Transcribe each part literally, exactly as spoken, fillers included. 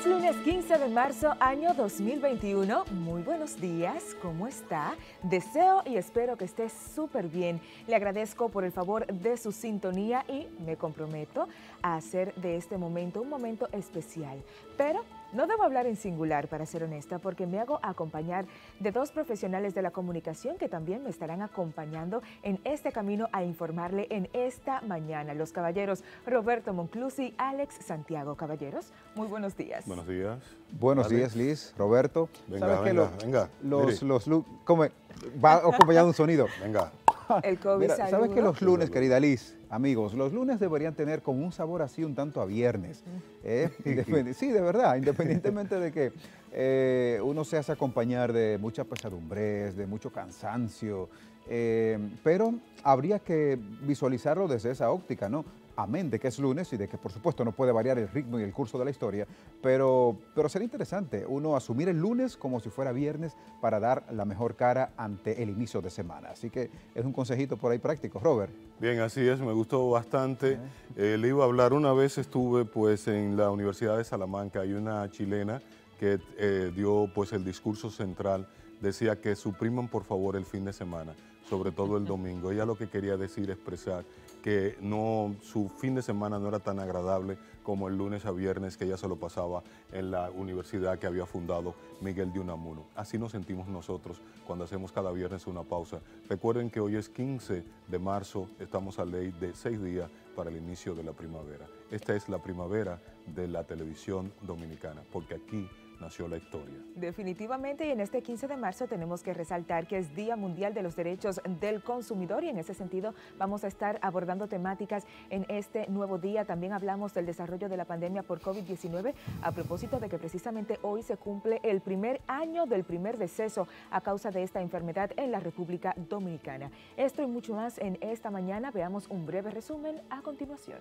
Es lunes quince de marzo, año dos mil veintiuno. Muy buenos días, ¿cómo está? Deseo y espero que esté súper bien. Le agradezco por el favor de su sintonía y me comprometo a hacer de este momento un momento especial. Pero no debo hablar en singular, para ser honesta, porque me hago acompañar de dos profesionales de la comunicación que también me estarán acompañando en este camino a informarle en esta mañana. Los caballeros Roberto Monclús y Alex Santiago. Caballeros, muy buenos días. Buenos días. Buenos Alex. días, Liz, Roberto. Venga, ¿Sabes venga, que lo- venga. Los, Mire. los, lu- come- va acompañado de un sonido. Venga. El COVID Mira, ¿sabes saludo. que los lunes, querida Liz, amigos, los lunes deberían tener como un sabor así un tanto a viernes? ¿eh? Independ- sí, de verdad, independientemente de que eh, uno se hace acompañar de mucha pesadumbres, de mucho cansancio, eh, pero habría que visualizarlo desde esa óptica, ¿no? Amén de que es lunes y de que por supuesto no puede variar el ritmo y el curso de la historia, pero, pero sería interesante uno asumir el lunes como si fuera viernes para dar la mejor cara ante el inicio de semana. Así que es un consejito por ahí práctico, Robert. Bien, así es, me gustó bastante. Eh, le iba a hablar, una vez estuve pues en la Universidad de Salamanca, hay una chilena que eh, dio pues el discurso central, decía que supriman por favor el fin de semana, sobre todo el domingo. Ella lo que quería decir, expresar que no, su fin de semana no era tan agradable como el lunes a viernes que ella se lo pasaba en la universidad que había fundado Miguel de Unamuno. Así nos sentimos nosotros cuando hacemos cada viernes una pausa. Recuerden que hoy es quince de marzo, estamos a ley de seis días para el inicio de la primavera. Esta es la primavera de la televisión dominicana, porque aquí nació la historia. Definitivamente, y en este quince de marzo tenemos que resaltar que es Día Mundial de los Derechos del Consumidor, y en ese sentido vamos a estar abordando temáticas en este nuevo día. También hablamos del desarrollo de la pandemia por COVID diecinueve, a propósito de que precisamente hoy se cumple el primer año del primer deceso a causa de esta enfermedad en la República Dominicana. Esto y mucho más en esta mañana. Veamos un breve resumen a continuación.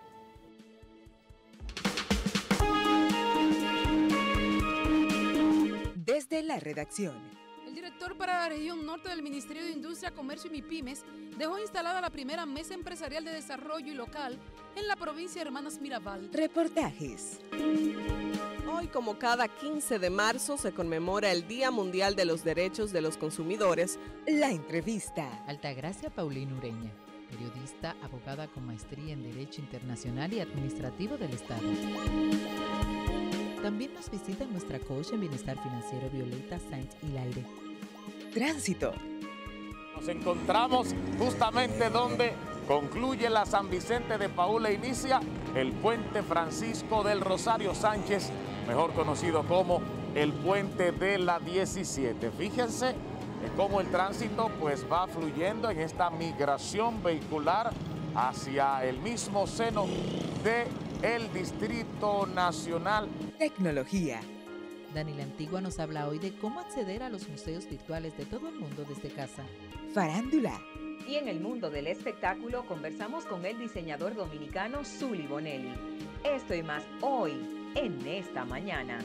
Desde la redacción. El director para la región norte del Ministerio de Industria, Comercio y MIPIMES dejó instalada la primera mesa empresarial de desarrollo y local en la provincia de Hermanas Mirabal. Reportajes. Hoy, como cada quince de marzo, se conmemora el Día Mundial de los Derechos de los Consumidores. La entrevista. Altagracia Paulina Ureña, periodista, abogada con maestría en Derecho Internacional y Administrativo del Estado. También nos visita nuestra coach en Bienestar Financiero, Violeta Sainz Hilaire. Tránsito. Nos encontramos justamente donde concluye la San Vicente de Paúl e inicia el puente Francisco del Rosario Sánchez, mejor conocido como el puente de la diecisiete. Fíjense de cómo el tránsito pues va fluyendo en esta migración vehicular hacia el mismo seno del Distrito Nacional. Tecnología. Dani La Antigua nos habla hoy de cómo acceder a los museos virtuales de todo el mundo desde casa. Farándula. Y en el mundo del espectáculo conversamos con el diseñador dominicano Zully Bonelli. Esto y más hoy, en esta mañana.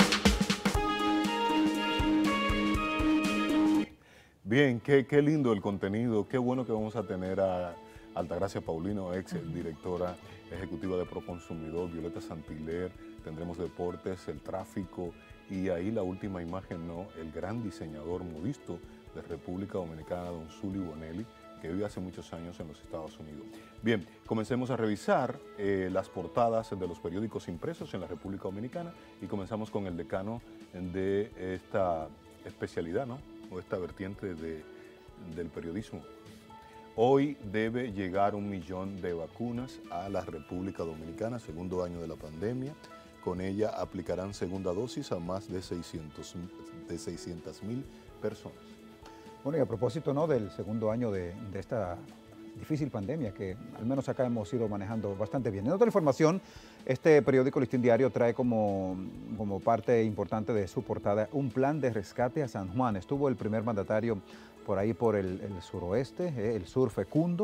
Bien, qué, qué lindo el contenido, qué bueno que vamos a tener a Altagracia Paulino, ex directora ejecutiva de Proconsumidor, Violeta Santiler, tendremos deportes, el tráfico y ahí la última imagen, ¿no? El gran diseñador modisto de República Dominicana, don Zully Bonelli, que vive hace muchos años en los Estados Unidos. Bien, comencemos a revisar eh, las portadas de los periódicos impresos en la República Dominicana y comenzamos con el decano de esta especialidad, ¿no? O esta vertiente de, del periodismo. Hoy debe llegar un millón de vacunas a la República Dominicana, segundo año de la pandemia. Con ella aplicarán segunda dosis a más de seiscientas mil personas. Bueno, y a propósito, ¿no?, del segundo año de, de esta difícil pandemia que al menos acá hemos ido manejando bastante bien. En otra información, este periódico Listín Diario trae como, como parte importante de su portada un plan de rescate a San Juan. Estuvo el primer mandatario por ahí por el, el suroeste, eh, el sur fecundo,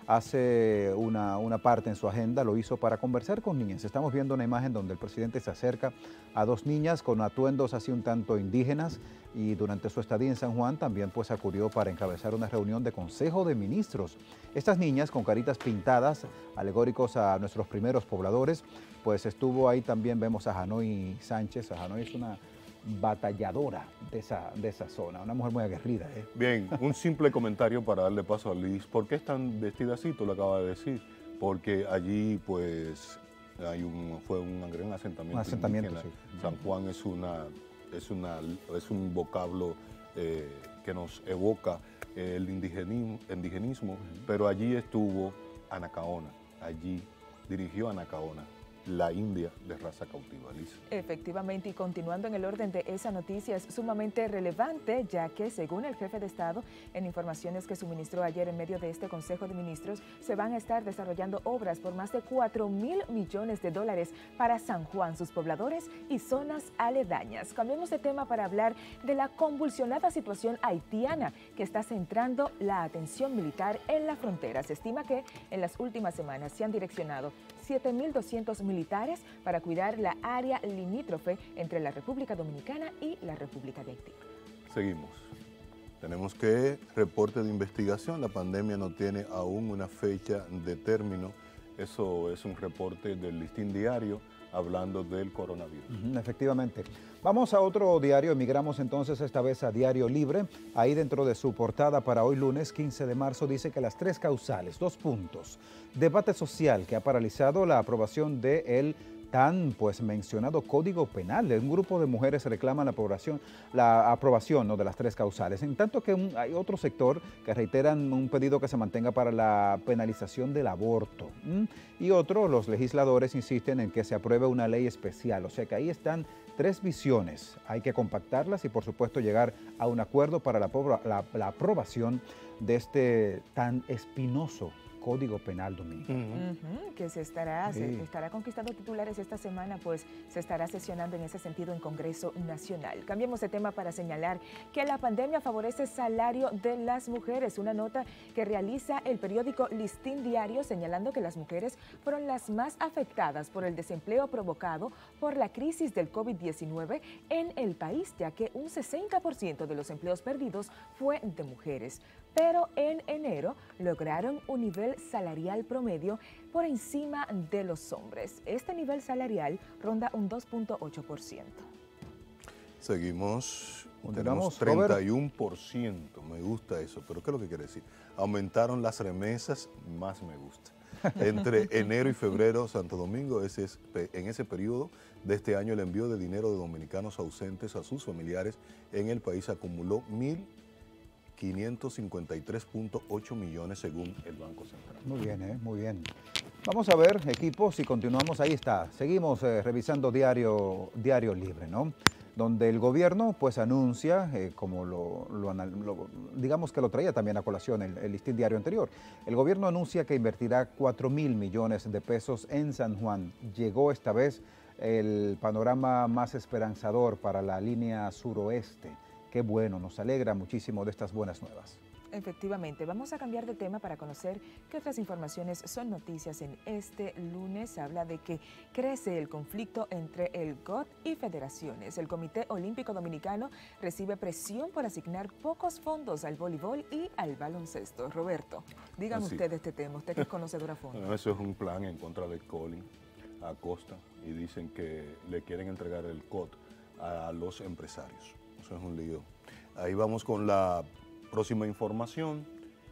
hace una, una parte en su agenda, lo hizo para conversar con niñas. Estamos viendo una imagen donde el presidente se acerca a dos niñas con atuendos así un tanto indígenas y durante su estadía en San Juan también pues acudió para encabezar una reunión de Consejo de Ministros. Estas niñas con caritas pintadas, alegóricos a nuestros primeros pobladores, pues estuvo ahí también, vemos a Janoy Sánchez. A Janoy es una batalladora de esa, de esa zona, una mujer muy aguerrida. ¿eh? Bien, un simple comentario para darle paso a Liz. ¿Por qué están vestidas así? Tú lo acabas de decir. Porque allí, pues, hay un, fue un gran asentamiento. Un asentamiento, indígena. sí. San Juan es, una, es, una, es un vocablo eh, que nos evoca eh, el indigenismo, indigenismo uh-huh. Pero allí estuvo Anacaona, allí dirigió Anacaona, la India de raza cautiva. Liz. Efectivamente, y continuando en el orden de esa noticia, es sumamente relevante, ya que según el jefe de Estado, en informaciones que suministró ayer en medio de este Consejo de Ministros, se van a estar desarrollando obras por más de cuatro mil millones de dólares para San Juan, sus pobladores y zonas aledañas. Cambiemos de tema para hablar de la convulsionada situación haitiana que está centrando la atención militar en la frontera. Se estima que en las últimas semanas se han direccionado siete mil doscientos militares para cuidar la área limítrofe entre la República Dominicana y la República de Haití. Seguimos. Tenemos que reporte de investigación. La pandemia no tiene aún una fecha de término. Eso es un reporte del Listín Diario hablando del coronavirus. Uh-huh, efectivamente. Vamos a otro diario, emigramos entonces esta vez a Diario Libre. Ahí dentro de su portada para hoy lunes quince de marzo dice que las tres causales, dos puntos. Debate social que ha paralizado la aprobación del tan pues mencionado Código Penal. Un grupo de mujeres reclaman la aprobación, la aprobación ¿no? de las tres causales, en tanto que un, hay otro sector que reiteran un pedido que se mantenga para la penalización del aborto. ¿Mm? Y otro, los legisladores insisten en que se apruebe una ley especial, o sea que ahí están tres visiones, hay que compactarlas y por supuesto llegar a un acuerdo para la, la, la aprobación de este tan espinoso Código Penal dominicano. Uh-huh. Uh-huh, que se estará, sí. se estará conquistando titulares esta semana, pues se estará sesionando en ese sentido en Congreso Nacional. Cambiemos de tema para señalar que la pandemia favorece el salario de las mujeres. Una nota que realiza el periódico Listín Diario señalando que las mujeres fueron las más afectadas por el desempleo provocado por la crisis del COVID diecinueve en el país, ya que un sesenta por ciento de los empleos perdidos fue de mujeres. Pero en enero lograron un nivel salarial promedio por encima de los hombres. Este nivel salarial ronda un dos punto ocho por ciento. Seguimos, Tenemos tenemos treinta y uno por ciento, me gusta eso, pero ¿qué es lo que quiere decir? Aumentaron las remesas, más me gusta. Entre enero y febrero, Santo Domingo, ese es, en ese periodo de este año, el envío de dinero de dominicanos ausentes a sus familiares en el país acumuló mil quinientos cincuenta y tres punto ocho millones según el Banco Central. Muy bien, ¿eh? Muy bien. Vamos a ver, equipos, y continuamos, ahí está. Seguimos eh, revisando Diario, Diario Libre, ¿no? Donde el gobierno pues anuncia, eh, como lo, lo, lo, digamos que lo traía también a colación el, el Listín Diario anterior, el gobierno anuncia que invertirá cuatro mil millones de pesos en San Juan. Llegó esta vez el panorama más esperanzador para la línea suroeste. Qué bueno, nos alegra muchísimo de estas buenas nuevas. Efectivamente, vamos a cambiar de tema para conocer qué otras informaciones son noticias en este lunes. Habla de que crece el conflicto entre el G O T y federaciones. El Comité Olímpico Dominicano recibe presión por asignar pocos fondos al voleibol y al baloncesto. Roberto, dígame Así. usted de este tema, usted que es conocedor a fondo. Bueno, eso es un plan en contra de Colin Acosta y dicen que le quieren entregar el C O T a los empresarios. Eso es un lío. Ahí vamos con la próxima información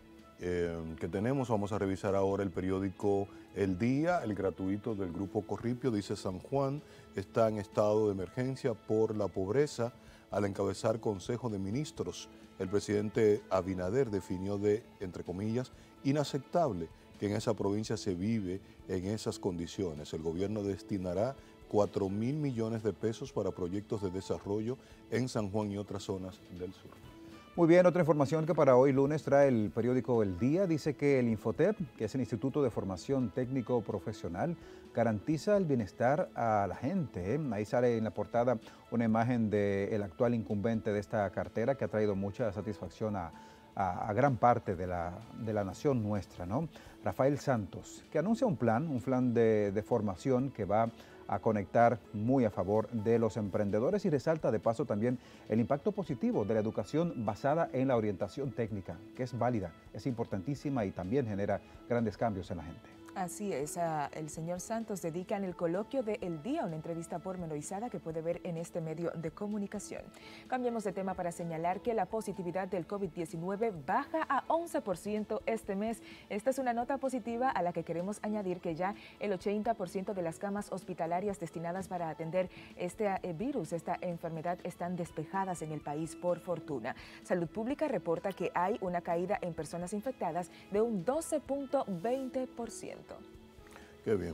eh, que tenemos. Vamos a revisar ahora el periódico El Día, el gratuito del Grupo Corripio. Dice: San Juan está en estado de emergencia por la pobreza. Al encabezar Consejo de Ministros, el presidente Abinader definió de, entre comillas, inaceptable que en esa provincia se vive en esas condiciones. El gobierno destinará cuatro mil millones de pesos para proyectos de desarrollo en San Juan y otras zonas del sur. Muy bien, otra información que para hoy lunes trae el periódico El Día, dice que el Infotep, que es el Instituto de Formación Técnico Profesional, garantiza el bienestar a la gente. ¿eh? Ahí sale en la portada una imagen del actual incumbente de esta cartera que ha traído mucha satisfacción a, a, a gran parte de la, de la nación nuestra, ¿no? Rafael Santos, que anuncia un plan, un plan de, de formación que va a conectar muy a favor de los emprendedores y resalta de paso también el impacto positivo de la educación basada en la orientación técnica, que es válida, es importantísima y también genera grandes cambios en la gente. Así es, uh, el señor Santos dedica en el coloquio de El Día una entrevista pormenorizada que puede ver en este medio de comunicación. Cambiemos de tema para señalar que la positividad del COVID diecinueve baja a once por ciento este mes. Esta es una nota positiva a la que queremos añadir que ya el ochenta por ciento de las camas hospitalarias destinadas para atender este uh, virus, esta enfermedad, están despejadas en el país por fortuna. Salud Pública reporta que hay una caída en personas infectadas de un doce punto veinte por ciento. Qué bien.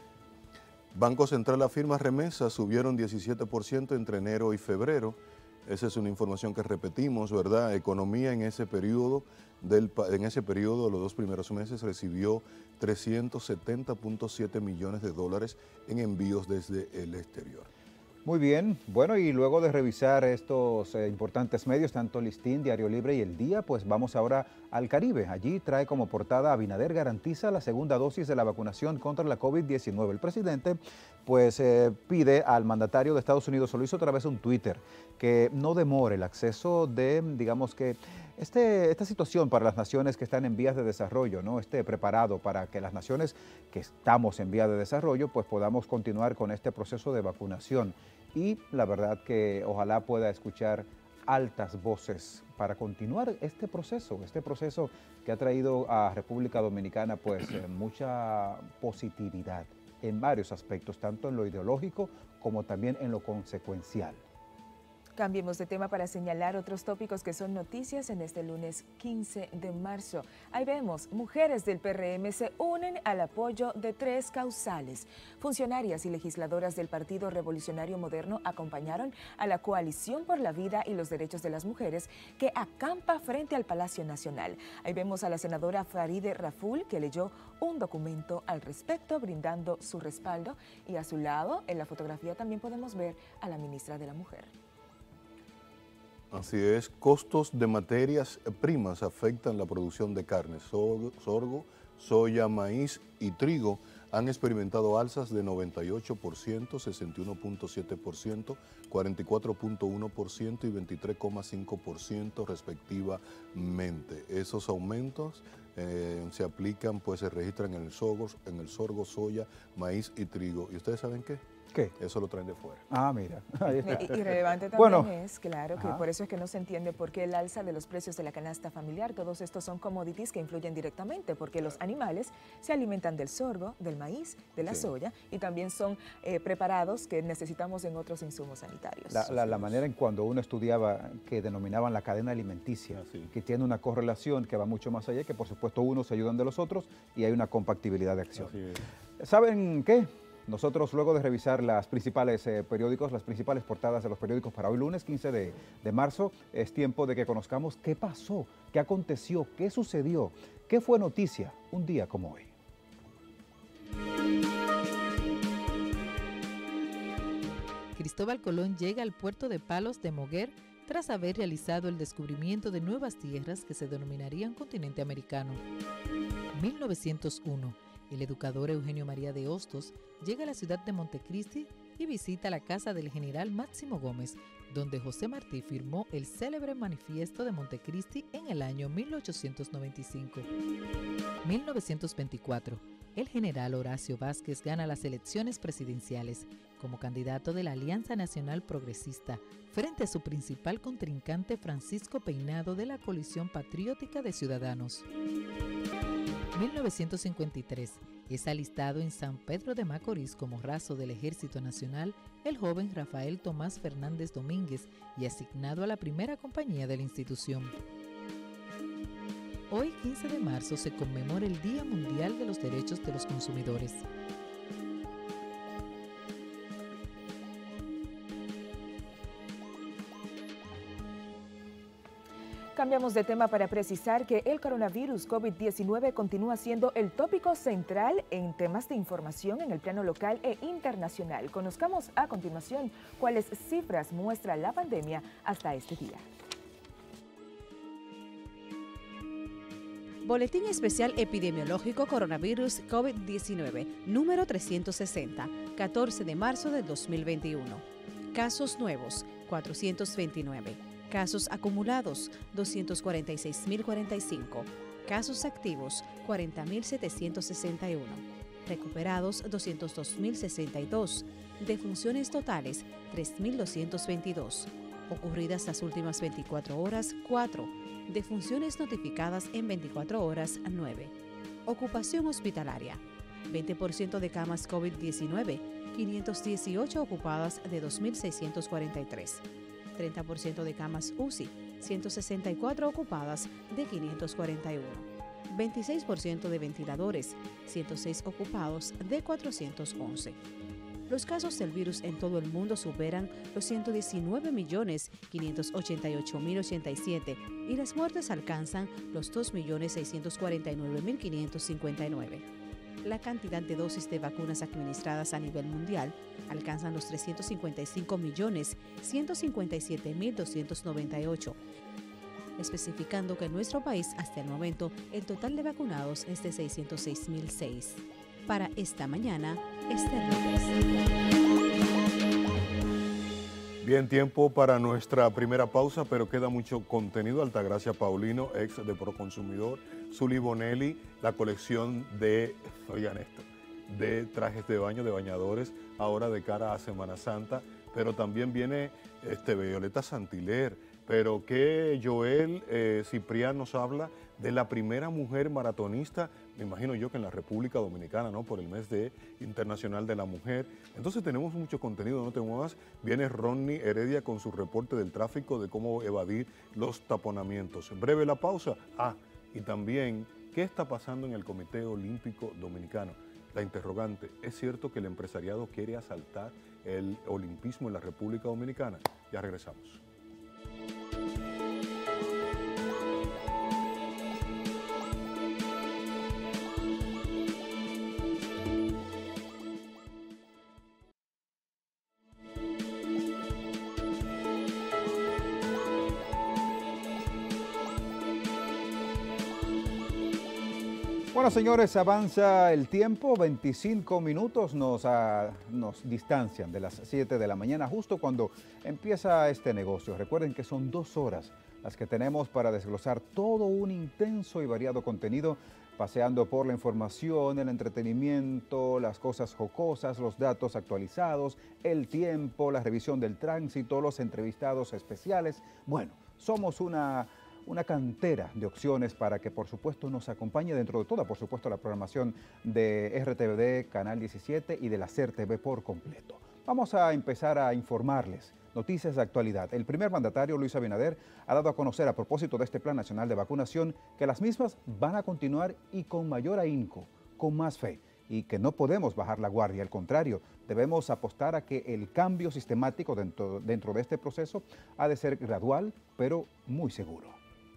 Banco Central afirma remesas subieron diecisiete por ciento entre enero y febrero. Esa es una información que repetimos, ¿verdad? Economía en ese periodo, del, en ese periodo, los dos primeros meses, recibió trescientos setenta punto siete millones de dólares en envíos desde el exterior. Muy bien, bueno, y luego de revisar estos eh, importantes medios, tanto Listín, Diario Libre y El Día, pues vamos ahora al Caribe. Allí trae como portada: Abinader garantiza la segunda dosis de la vacunación contra la COVID diecinueve. El presidente pues eh, pide al mandatario de Estados Unidos, lo hizo a través de un Twitter, que no demore el acceso de, digamos que, Este, esta situación para las naciones que están en vías de desarrollo, ¿no? Esté preparado para que las naciones que estamos en vías de desarrollo pues podamos continuar con este proceso de vacunación. Y la verdad que ojalá pueda escuchar altas voces para continuar este proceso, este proceso que ha traído a República Dominicana pues eh, mucha positividad en varios aspectos, tanto en lo ideológico como también en lo consecuencial. Cambiemos de tema para señalar otros tópicos que son noticias en este lunes quince de marzo. Ahí vemos, mujeres del P R M se unen al apoyo de tres causales. Funcionarias y legisladoras del Partido Revolucionario Moderno acompañaron a la Coalición por la Vida y los Derechos de las Mujeres, que acampa frente al Palacio Nacional. Ahí vemos a la senadora Faride Raful, que leyó un documento al respecto, brindando su respaldo, y a su lado, en la fotografía, también podemos ver a la ministra de la Mujer. Así es, costos de materias primas afectan la producción de carne. Sorgo, sorgo, soya, maíz y trigo han experimentado alzas de noventa y ocho por ciento, sesenta y uno punto siete por ciento, cuarenta y cuatro punto uno por ciento y veintitrés coma cinco por ciento respectivamente. Esos aumentos eh, se aplican, pues se registran en el sorgo, en el sorgo, soya, maíz y trigo. ¿Y ustedes saben qué? ¿Qué? Eso lo traen de fuera. Ah, mira. Ahí está. Y, y relevante también bueno, es, claro, que ajá. por eso es que no se entiende por qué el alza de los precios de la canasta familiar. Todos estos son commodities que influyen directamente, porque los animales se alimentan del sorgo, del maíz, de la sí. soya, y también son eh, preparados que necesitamos en otros insumos sanitarios. La, la, la manera en cuando uno estudiaba que denominaban la cadena alimenticia, sí. que tiene una correlación que va mucho más allá, que por supuesto unos se ayudan de los otros y hay una compatibilidad de acción. ¿Saben qué? Nosotros, luego de revisar las principales eh, periódicos, las principales portadas de los periódicos para hoy lunes quince de marzo, es tiempo de que conozcamos qué pasó, qué aconteció, qué sucedió, qué fue noticia un día como hoy. Cristóbal Colón llega al puerto de Palos de Moguer tras haber realizado el descubrimiento de nuevas tierras que se denominarían continente americano. mil novecientos uno. El educador Eugenio María de Hostos llega a la ciudad de Montecristi y visita la casa del general Máximo Gómez, donde José Martí firmó el célebre Manifiesto de Montecristi en el año mil ochocientos noventa y cinco. mil novecientos veinticuatro. El general Horacio Vázquez gana las elecciones presidenciales como candidato de la Alianza Nacional Progresista frente a su principal contrincante Francisco Peinado de la Coalición Patriótica de Ciudadanos. mil novecientos cincuenta y tres. Es alistado en San Pedro de Macorís como raso del Ejército Nacional el joven Rafael Tomás Fernández Domínguez y asignado a la primera compañía de la institución. Hoy, quince de marzo, se conmemora el Día Mundial de los Derechos de los Consumidores. Cambiamos de tema para precisar que el coronavirus COVID diecinueve continúa siendo el tópico central en temas de información en el plano local e internacional. Conozcamos a continuación cuáles cifras muestra la pandemia hasta este día. Boletín Especial Epidemiológico Coronavirus COVID diecinueve, número trescientos sesenta, catorce de marzo del dos mil veintiuno. Casos nuevos, cuatrocientos veintinueve. Casos acumulados, doscientos cuarenta y seis mil cuarenta y cinco. Casos activos, cuarenta mil setecientos sesenta y uno. Recuperados, doscientos dos mil sesenta y dos. Defunciones totales, tres mil doscientos veintidós. Ocurridas las últimas veinticuatro horas, cuatro. Defunciones notificadas en veinticuatro horas, nueve. Ocupación hospitalaria, veinte por ciento de camas COVID diecinueve, quinientas dieciocho ocupadas de dos mil seiscientos cuarenta y tres. treinta por ciento de camas U C I, ciento sesenta y cuatro ocupadas de quinientos cuarenta y uno. veintiséis por ciento de ventiladores, ciento seis ocupados de cuatrocientos once. Los casos del virus en todo el mundo superan los ciento diecinueve millones quinientos ochenta y ocho mil ochenta y siete y las muertes alcanzan los dos millones seiscientos cuarenta y nueve mil quinientos cincuenta y nueve. La cantidad de dosis de vacunas administradas a nivel mundial alcanzan los trescientos cincuenta y cinco millones ciento cincuenta y siete mil doscientos noventa y ocho, especificando que en nuestro país hasta el momento el total de vacunados es de seiscientos seis mil seis. Para esta mañana, Esther López. Bien, tiempo para nuestra primera pausa, pero queda mucho contenido. Altagracia Paulino, ex de Proconsumidor, Zuli Bonelli, la colección de, oigan esto, de trajes de baño, de bañadores, ahora de cara a Semana Santa, pero también viene este, Violeta Santiler, pero que Joel eh, Ciprián nos habla de la primera mujer maratonista, me imagino yo que en la República Dominicana, ¿no? Por el mes de Internacional de la Mujer. Entonces tenemos mucho contenido, no te muevas. Viene Ronnie Heredia con su reporte del tráfico, de cómo evadir los taponamientos. En breve la pausa. Ah, y también, ¿qué está pasando en el Comité Olímpico Dominicano? La interrogante, ¿es cierto que el empresariado quiere asaltar el olimpismo en la República Dominicana? Ya regresamos. Bueno, señores, avanza el tiempo, veinticinco minutos nos, uh, nos distancian de las siete de la mañana, justo cuando empieza este negocio. Recuerden que son dos horas las que tenemos para desglosar todo un intenso y variado contenido, paseando por la información, el entretenimiento, las cosas jocosas, los datos actualizados, el tiempo, la revisión del tránsito, los entrevistados especiales. Bueno, somos una... una cantera de opciones para que, por supuesto, nos acompañe dentro de toda, por supuesto, la programación de R T V D, Canal diecisiete y de la C E R T V por completo. Vamos a empezar a informarles noticias de actualidad. El primer mandatario, Luis Abinader, ha dado a conocer a propósito de este Plan Nacional de Vacunación que las mismas van a continuar y con mayor ahínco, con más fe, y que no podemos bajar la guardia. Al contrario, debemos apostar a que el cambio sistemático dentro, dentro de este proceso ha de ser gradual, pero muy seguro.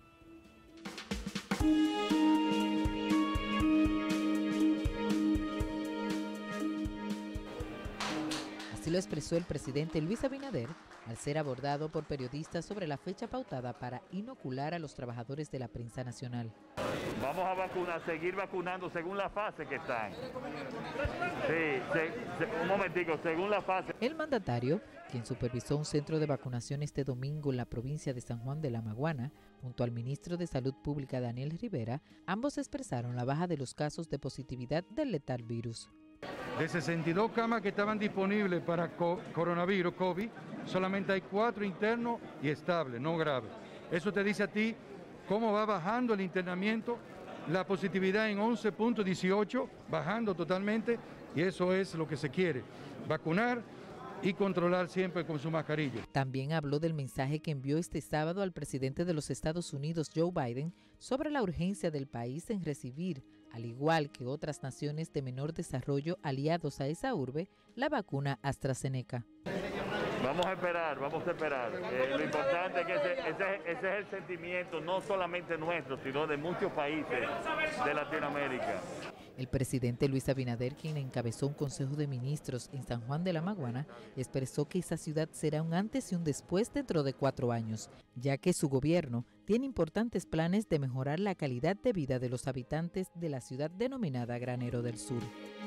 Así lo expresó el presidente Luis Abinader al ser abordado por periodistas sobre la fecha pautada para inocular a los trabajadores de la prensa nacional. Vamos a vacunar, seguir vacunando según la fase que están. Sí, se, se, un momentico, según la fase. El mandatario, quien supervisó un centro de vacunación este domingo en la provincia de San Juan de la Maguana, junto al ministro de Salud Pública Daniel Rivera, ambos expresaron la baja de los casos de positividad del letal virus. De sesenta y dos camas que estaban disponibles para co coronavirus, COVID, solamente hay cuatro internos y estables, no graves. Eso te dice a ti cómo va bajando el internamiento, la positividad en once punto dieciocho, bajando totalmente, y eso es lo que se quiere, vacunar y controlar siempre con su mascarilla. También habló del mensaje que envió este sábado al presidente de los Estados Unidos, Joe Biden, sobre la urgencia del país en recibir, al igual que otras naciones de menor desarrollo aliados a esa urbe, la vacuna AstraZeneca. Vamos a esperar, vamos a esperar. Eh, lo importante es que ese, ese, ese es el sentimiento, no solamente nuestro, sino de muchos países de Latinoamérica. El presidente Luis Abinader, quien encabezó un consejo de ministros en San Juan de la Maguana, expresó que esa ciudad será un antes y un después dentro de cuatro años, ya que su gobierno tiene importantes planes de mejorar la calidad de vida de los habitantes de la ciudad denominada Granero del Sur.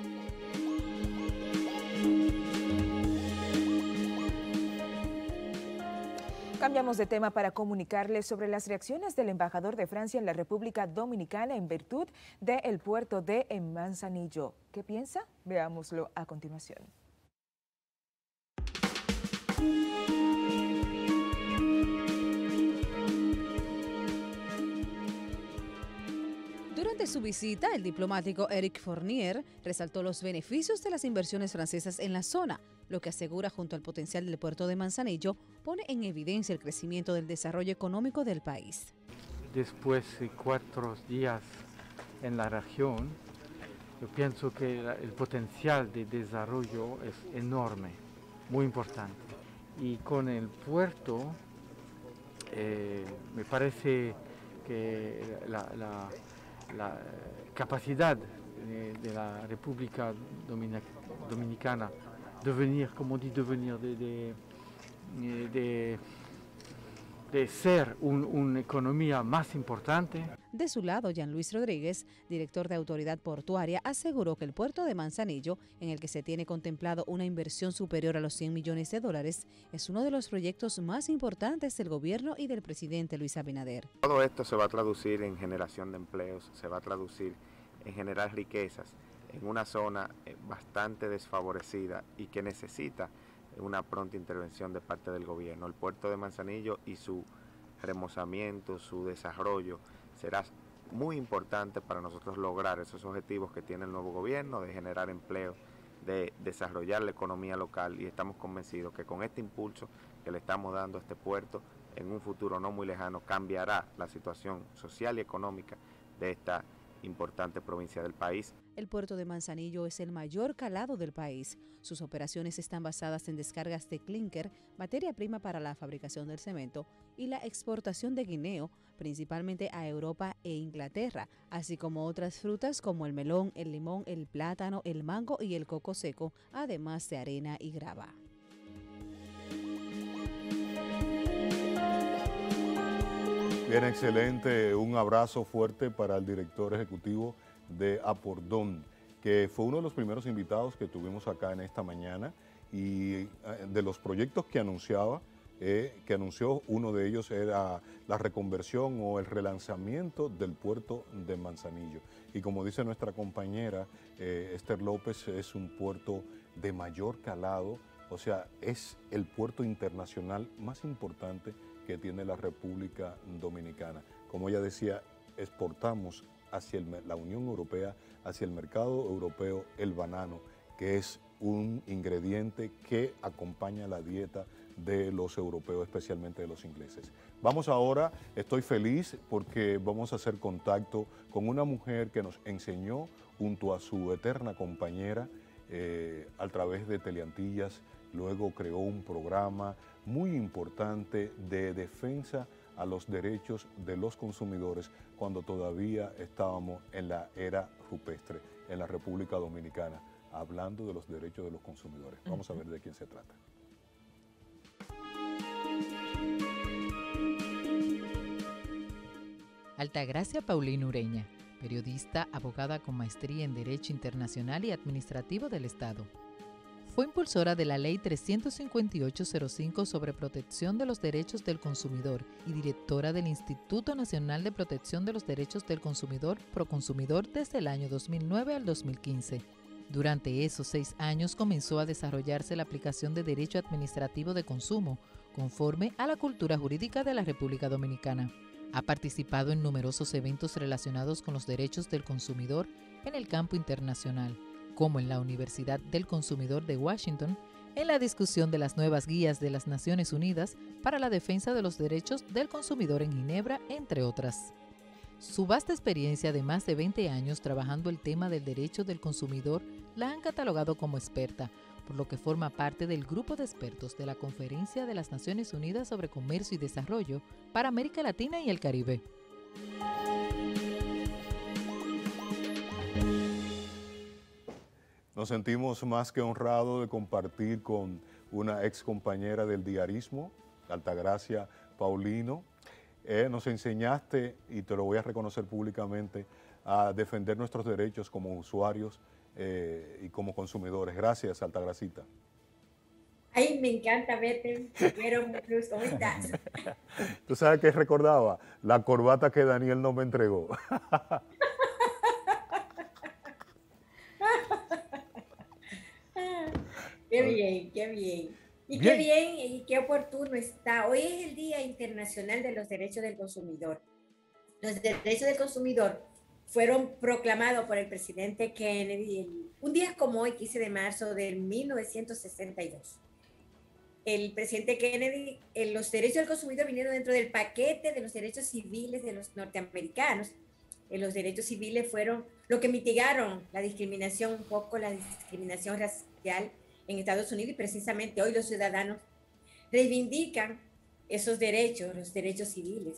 Cambiamos de tema para comunicarles sobre las reacciones del embajador de Francia en la República Dominicana en virtud del puerto de Manzanillo. ¿Qué piensa? Veámoslo a continuación. Durante su visita, el diplomático Eric Fournier resaltó los beneficios de las inversiones francesas en la zona, lo que asegura junto al potencial del puerto de Manzanillo pone en evidencia el crecimiento del desarrollo económico del país. Después de cuatro días en la región, yo pienso que el potencial de desarrollo es enorme, muy importante. Y con el puerto, eh, me parece que la, la, la capacidad de, de la República Dominicana devenir, como di, devenir, de, de, de, de ser un, una economía más importante. De su lado, Jean Luis Rodríguez, director de Autoridad Portuaria, aseguró que el puerto de Manzanillo, en el que se tiene contemplado una inversión superior a los cien millones de dólares, es uno de los proyectos más importantes del gobierno y del presidente Luis Abinader. Todo esto se va a traducir en generación de empleos, se va a traducir en generar riquezas en una zona bastante desfavorecida y que necesita una pronta intervención de parte del gobierno. El puerto de Manzanillo y su remozamiento, su desarrollo, será muy importante para nosotros lograr esos objetivos que tiene el nuevo gobierno de generar empleo, de desarrollar la economía local, y estamos convencidos que con este impulso que le estamos dando a este puerto, en un futuro no muy lejano cambiará la situación social y económica de esta importante provincia del país. El puerto de Manzanillo es el mayor calado del país. Sus operaciones están basadas en descargas de clinker, materia prima para la fabricación del cemento, y la exportación de guineo, principalmente a Europa e Inglaterra, así como otras frutas como el melón, el limón, el plátano, el mango y el coco seco, además de arena y grava. Bien, excelente. Un abrazo fuerte para el director ejecutivo de Apordón, que fue uno de los primeros invitados que tuvimos acá en esta mañana, y de los proyectos que anunciaba, eh, que anunció, uno de ellos era la reconversión o el relanzamiento del puerto de Manzanillo. Y como dice nuestra compañera eh, Esther López, es un puerto de mayor calado, o sea, es el puerto internacional más importante que tiene la República Dominicana. Como ella decía, exportamos hacia el, la Unión Europea, hacia el mercado europeo, el banano, que es un ingrediente que acompaña la dieta de los europeos, especialmente de los ingleses. Vamos ahora, estoy feliz porque vamos a hacer contacto con una mujer que nos enseñó junto a su eterna compañera eh, a través de Teleantillas. Luego creó un programa muy importante de defensa a los derechos de los consumidores cuando todavía estábamos en la era rupestre en la República Dominicana, hablando de los derechos de los consumidores. Vamos a ver de quién se trata. Altagracia Paulino Ureña, periodista, abogada con maestría en Derecho Internacional y Administrativo del Estado. Fue impulsora de la Ley trescientos cincuenta y ocho cero cinco sobre protección de los derechos del consumidor y directora del Instituto Nacional de Protección de los Derechos del Consumidor, Proconsumidor, desde el año dos mil nueve al dos mil quince. Durante esos seis años comenzó a desarrollarse la aplicación de Derecho Administrativo de Consumo, conforme a la cultura jurídica de la República Dominicana. Ha participado en numerosos eventos relacionados con los derechos del consumidor en el campo internacional, como en la Universidad del Consumidor de Washington, en la discusión de las nuevas guías de las Naciones Unidas para la defensa de los derechos del consumidor en Ginebra, entre otras. Su vasta experiencia de más de veinte años trabajando el tema del derecho del consumidor la han catalogado como experta, por lo que forma parte del grupo de expertos de la Conferencia de las Naciones Unidas sobre Comercio y Desarrollo para América Latina y el Caribe. Nos sentimos más que honrados de compartir con una ex compañera del diarismo, Altagracia Paulino. Eh, nos enseñaste, y te lo voy a reconocer públicamente, a defender nuestros derechos como usuarios eh, y como consumidores. Gracias, Altagracita. Ay, me encanta verte, pero ¿cómo estás? ¿Tú sabes qué recordaba? La corbata que Daniel no me entregó. Qué bien, qué bien. Y Bien. qué bien y qué oportuno está. Hoy es el Día Internacional de los Derechos del Consumidor. Los derechos del consumidor fueron proclamados por el presidente Kennedy el, un día como hoy, quince de marzo de mil novecientos sesenta y dos. El presidente Kennedy, eh, los derechos del consumidor vinieron dentro del paquete de los derechos civiles de los norteamericanos. Eh, los derechos civiles fueron lo que mitigaron la discriminación, un poco la discriminación racial en Estados Unidos, y precisamente hoy los ciudadanos reivindican esos derechos, los derechos civiles.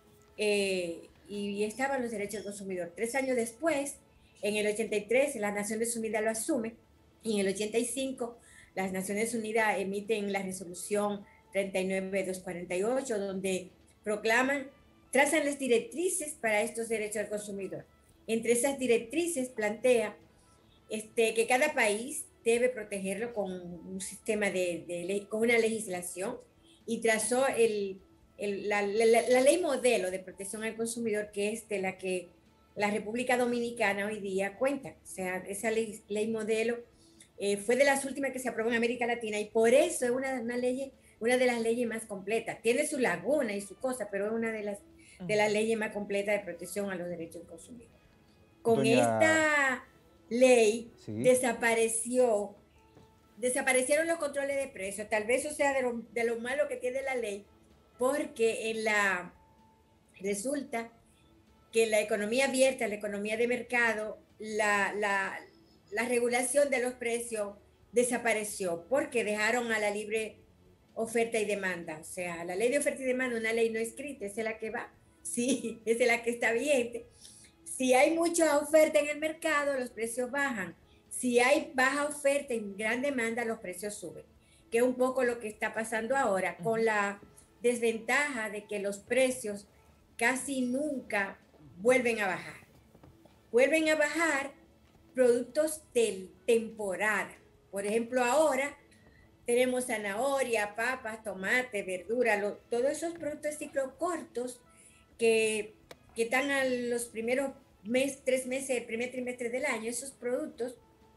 Eh, y estaban los derechos del consumidor. Tres años después, en el ochenta y tres, las Naciones Unidas lo asume, y en el ochenta y cinco, las Naciones Unidas emiten la resolución treinta y nueve mil doscientos cuarenta y ocho, donde proclaman, trazan las directrices para estos derechos del consumidor. Entre esas directrices plantea este, que cada país debe protegerlo con un sistema de, de ley, con una legislación, y trazó el, el, la, la, la ley modelo de protección al consumidor, que es de la que la República Dominicana hoy día cuenta. O sea, esa ley, ley modelo eh, fue de las últimas que se aprobó en América Latina, y por eso es una, una, ley, una de las leyes más completas. Tiene su laguna y su cosa, pero es una de las, de las leyes más completas de protección a los derechos del consumidor. Con Doña... esta ley sí. desapareció, desaparecieron los controles de precios. Tal vez eso sea de lo, de lo malo que tiene la ley, porque en la, resulta que en la economía abierta, la economía de mercado, la, la, la regulación de los precios desapareció, porque dejaron a la libre oferta y demanda. O sea, la ley de oferta y demanda, una ley no escrita, esa es la que va, sí, esa es la que está vigente. Si hay mucha oferta en el mercado, los precios bajan. Si hay baja oferta y gran demanda, los precios suben. Que es un poco lo que está pasando ahora, con la desventaja de que los precios casi nunca vuelven a bajar. Vuelven a bajar productos de temporada. Por ejemplo, ahora tenemos zanahoria, papas, tomate, verdura, lo, todos esos productos de ciclo cortos que, que están a los primeros mes, tres meses, el primer trimestre del año. Esos productos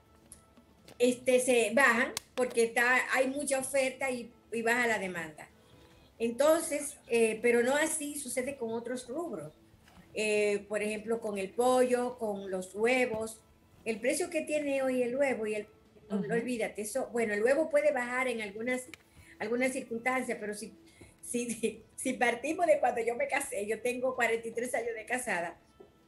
este, se bajan porque está, hay mucha oferta y, y baja la demanda. Entonces, eh, pero no así sucede con otros rubros. Eh, por ejemplo, con el pollo, con los huevos. El precio que tiene hoy el huevo y el, uh-huh. no, olvídate, eso, bueno, el huevo puede bajar en algunas, algunas circunstancias, pero si, si, si partimos de cuando yo me casé, yo tengo cuarenta y tres años de casada.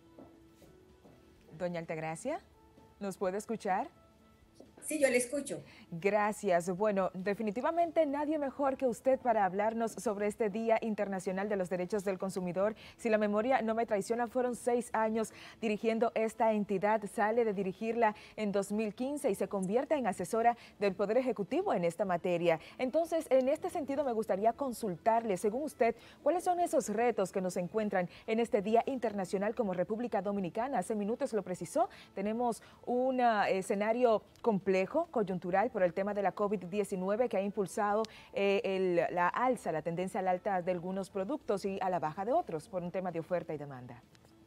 Doña Altagracia, ¿nos puede escuchar? Sí, yo le escucho. Gracias. Bueno, definitivamente nadie mejor que usted para hablarnos sobre este Día Internacional de los Derechos del Consumidor. Si la memoria no me traiciona, fueron seis años dirigiendo esta entidad. Sale de dirigirla en dos mil quince y se convierte en asesora del Poder Ejecutivo en esta materia. Entonces, en este sentido, me gustaría consultarle, según usted, ¿cuáles son esos retos que nos encuentran en este Día Internacional como República Dominicana? Hace minutos lo precisó, tenemos un uh, escenario complejo, coyuntural por el tema de la COVID diecinueve que ha impulsado eh, el, la alza, la tendencia al alta de algunos productos y a la baja de otros por un tema de oferta y demanda.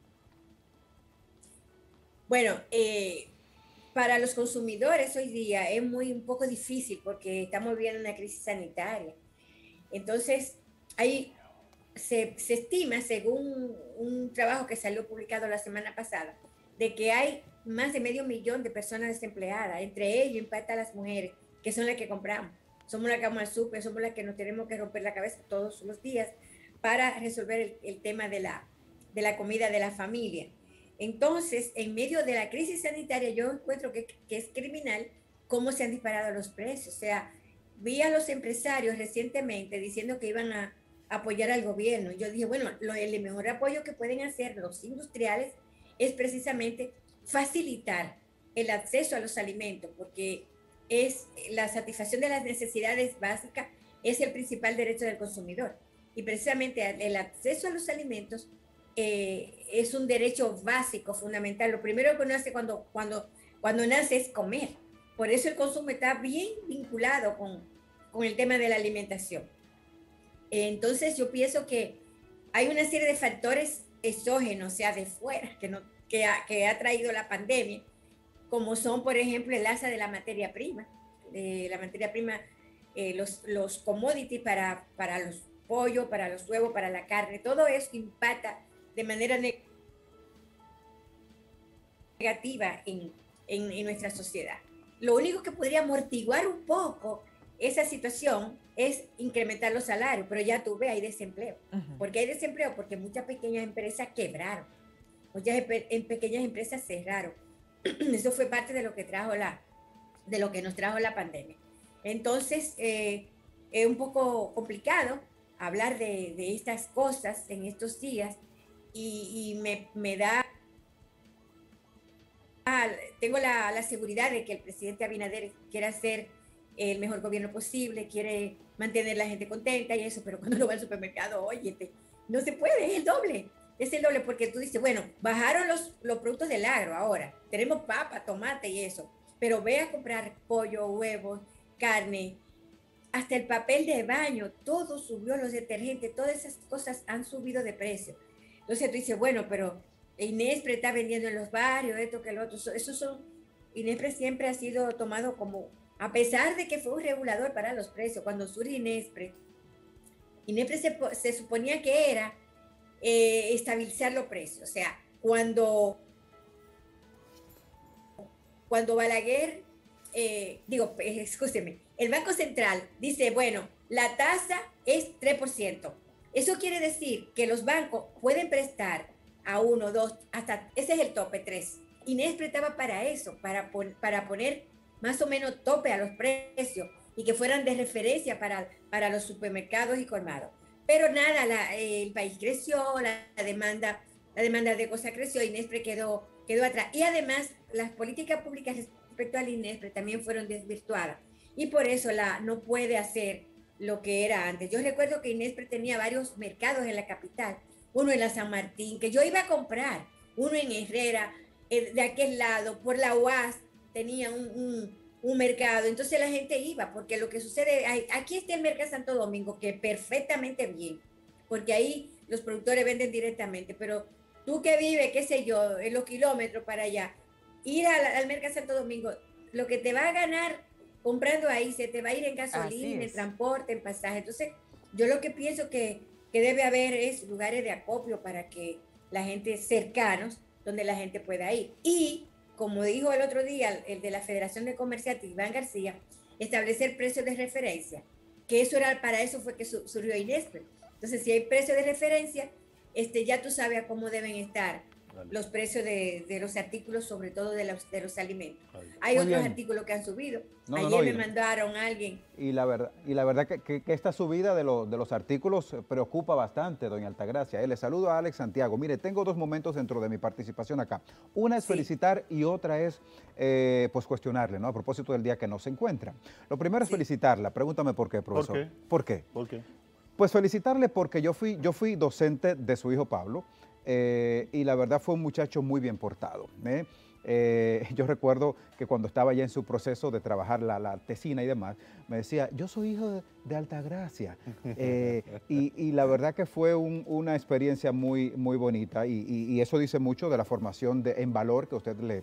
Bueno, eh, para los consumidores hoy día es muy un poco difícil porque estamos viviendo una crisis sanitaria. Entonces, hay, se, se estima, según un trabajo que salió publicado la semana pasada, de que hay más de medio millón de personas desempleadas. Entre ellos impacta a las mujeres, que son las que compramos. Somos las que vamos al súper, somos las que nos tenemos que romper la cabeza todos los días para resolver el, el tema de la, de la comida de la familia. Entonces, en medio de la crisis sanitaria, yo encuentro que, que es criminal cómo se han disparado los precios. O sea, vi a los empresarios recientemente diciendo que iban a apoyar al gobierno. Yo dije, bueno, lo, el mejor apoyo que pueden hacer los industriales es precisamente facilitar el acceso a los alimentos, porque es la satisfacción de las necesidades básicas es el principal derecho del consumidor. Y precisamente el acceso a los alimentos eh, es un derecho básico, fundamental. Lo primero que uno hace cuando, cuando, cuando nace es comer. Por eso el consumo está bien vinculado con, con el tema de la alimentación. Entonces yo pienso que hay una serie de factores exógenos, o sea, de fuera, que, no, que, ha, que ha traído la pandemia, como son, por ejemplo, el alza de la materia prima, de la materia prima, eh, los, los commodities para, para los pollos, para los huevos, para la carne, todo eso impacta de manera negativa en, en, en nuestra sociedad. Lo único que podría amortiguar un poco esa situación es incrementar los salarios, pero ya tú ves, hay desempleo. Uh-huh. ¿Por qué hay desempleo? Porque muchas pequeñas empresas quebraron, muchas en pequeñas empresas cerraron. Eso fue parte de lo que trajo la, de lo que nos trajo la pandemia. Entonces, eh, es un poco complicado hablar de, de estas cosas en estos días y, y me, me da, tengo la, la seguridad de que el presidente Abinader quiere hacer el mejor gobierno posible, quiere mantener a la gente contenta y eso, pero cuando uno va al supermercado, óyete, no se puede, es el doble. Es el doble porque tú dices, bueno, bajaron los, los productos del agro ahora, tenemos papa, tomate y eso, pero ve a comprar pollo, huevos, carne, hasta el papel de baño, todo subió, los detergentes, todas esas cosas han subido de precio. Entonces tú dices, bueno, pero Inespre está vendiendo en los barrios, esto que lo otro, eso son, Inespre siempre ha sido tomado como, a pesar de que fue un regulador para los precios, cuando surge Inespre, Inespre se, se suponía que era Eh, estabilizar los precios. O sea, cuando, cuando Balaguer, eh, digo, escúcheme, el Banco Central dice, bueno, la tasa es tres por ciento. Eso quiere decir que los bancos pueden prestar a uno, dos, hasta, ese es el tope, tres. Inespre estaba para eso, para, pon, para poner más o menos tope a los precios y que fueran de referencia para, para los supermercados y colmados. Pero nada, la, eh, el país creció, la, la demanda la demanda de cosas creció, Inespre quedó, quedó atrás. Y además, las políticas públicas respecto al Inespre también fueron desvirtuadas. Y por eso la, no puede hacer lo que era antes. Yo recuerdo que Inespre tenía varios mercados en la capital, uno en la San Martín, que yo iba a comprar, uno en Herrera, eh, de aquel lado, por la U A S, tenía un... un un mercado, entonces la gente iba, porque lo que sucede, aquí está el mercado Santo Domingo, que perfectamente bien, porque ahí los productores venden directamente, pero tú que vives, qué sé yo, en los kilómetros para allá, ir al, al mercado Santo Domingo, lo que te va a ganar comprando ahí, se te va a ir en gasolina, en transporte, en pasaje. Entonces, yo lo que pienso que, que debe haber es lugares de acopio para que la gente, cercanos, donde la gente pueda ir. Y como dijo el otro día el de la Federación de Comerciantes, Iván García, establecer precios de referencia, que eso era, para eso fue que su, surgió Inespre. Entonces, si hay precios de referencia, este, ya tú sabes a cómo deben estar vale. los precios de, de los artículos, sobre todo de los, de los alimentos. Vale. Hay Muy otros bien. artículos que han subido. No, Ayer no, no, me y, mandaron a alguien. Y la verdad, y la verdad que, que, que esta subida de, lo, de los artículos preocupa bastante, doña Altagracia. Eh, le saludo a Alex Santiago. Mire, tengo dos momentos dentro de mi participación acá. Una es sí. felicitar y otra es eh, pues cuestionarle, ¿no? A propósito del día que no se encuentra. Lo primero sí. es felicitarla. Pregúntame por qué, profesor. ¿Por qué? ¿Por qué? ¿Por qué? Pues felicitarle porque yo fui, yo fui docente de su hijo Pablo eh, y la verdad fue un muchacho muy bien portado. ¿eh? Eh, yo recuerdo que cuando estaba ya en su proceso de trabajar la, la tesina y demás, me decía, yo soy hijo de, de Altagracia. Eh, y, y la verdad que fue un, una experiencia muy, muy bonita y, y, y eso dice mucho de la formación de, en valor que usted le,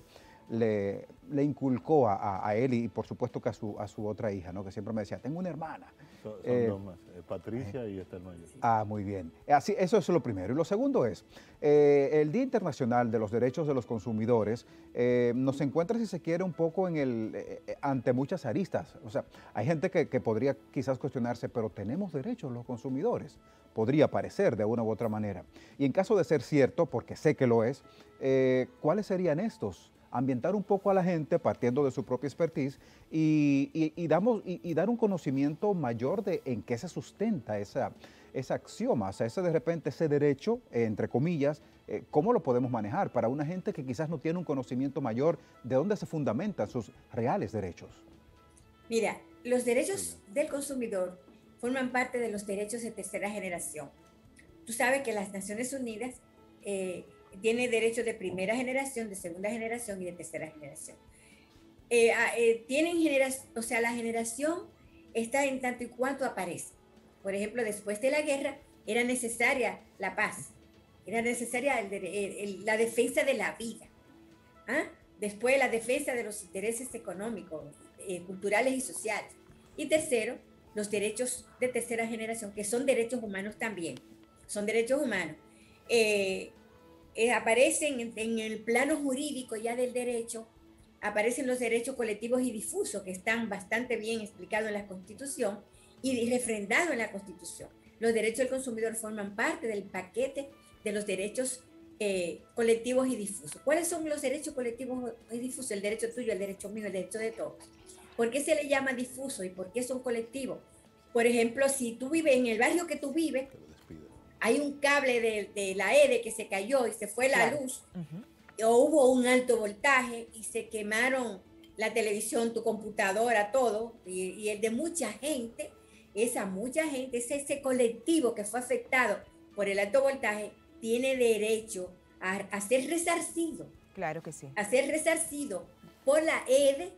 le, le inculcó a, a él y por supuesto que a su, a su otra hija, ¿no? Que siempre me decía, tengo una hermana. Son, son eh, dos más, eh, Patricia eh, y Esther Mayor. Ah, muy bien. Así, eso es lo primero. Y lo segundo es, eh, el Día Internacional de los Derechos de los Consumidores eh, nos encuentra, si se quiere, un poco en el, eh, ante muchas aristas. O sea, hay gente que, que podría quizás cuestionarse, pero ¿tenemos derechos los consumidores? Podría parecer de una u otra manera. Y en caso de ser cierto, porque sé que lo es, eh, ¿cuáles serían estos? ambientar un poco a la gente partiendo de su propia expertise y, y, y, damos, y, y dar un conocimiento mayor de en qué se sustenta esa, esa axioma, o sea, ese de repente, ese derecho, eh, entre comillas, eh, cómo lo podemos manejar para una gente que quizás no tiene un conocimiento mayor de dónde se fundamentan sus reales derechos. Mira, los derechos del consumidor forman parte de los derechos de tercera generación. Tú sabes que las Naciones Unidas eh, tiene derechos de primera generación, de segunda generación y de tercera generación. Eh, eh, tienen generación, o sea, la generación está en tanto y cuanto aparece. Por ejemplo, después de la guerra era necesaria la paz, era necesaria el, el, el, la defensa de la vida. ¿Ah? Después la defensa de los intereses económicos, eh, culturales y sociales. Y tercero, los derechos de tercera generación, que son derechos humanos también, son derechos humanos. Eh, eh, aparecen en, en el plano jurídico ya del derecho, aparecen los derechos colectivos y difusos, que están bastante bien explicados en la Constitución y refrendados en la Constitución. Los derechos del consumidor forman parte del paquete de los derechos eh, colectivos y difusos. ¿Cuáles son los derechos colectivos y difusos? El derecho tuyo, el derecho mío, el derecho de todos. ¿Por qué se le llama difuso y por qué son colectivos? Por ejemplo, si tú vives en el barrio que tú vives, hay un cable de, de la E D E que se cayó y se fue la claro. luz, uh-huh. o hubo un alto voltaje y se quemaron la televisión, tu computadora, todo, y, y el de mucha gente, esa mucha gente, ese, ese colectivo que fue afectado por el alto voltaje, tiene derecho a, a ser resarcido. Claro que sí. A ser resarcido por la E D E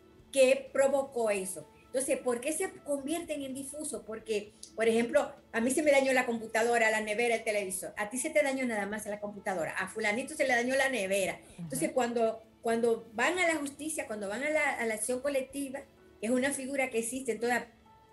que provocó eso. Entonces, ¿por qué se convierten en difusos? Porque, por ejemplo, a mí se me dañó la computadora, la nevera, el televisor. A ti se te dañó nada más la computadora. A fulanito se le dañó la nevera. Entonces, uh-huh. cuando, cuando van a la justicia, cuando van a la, a la acción colectiva, es una figura que existe en toda...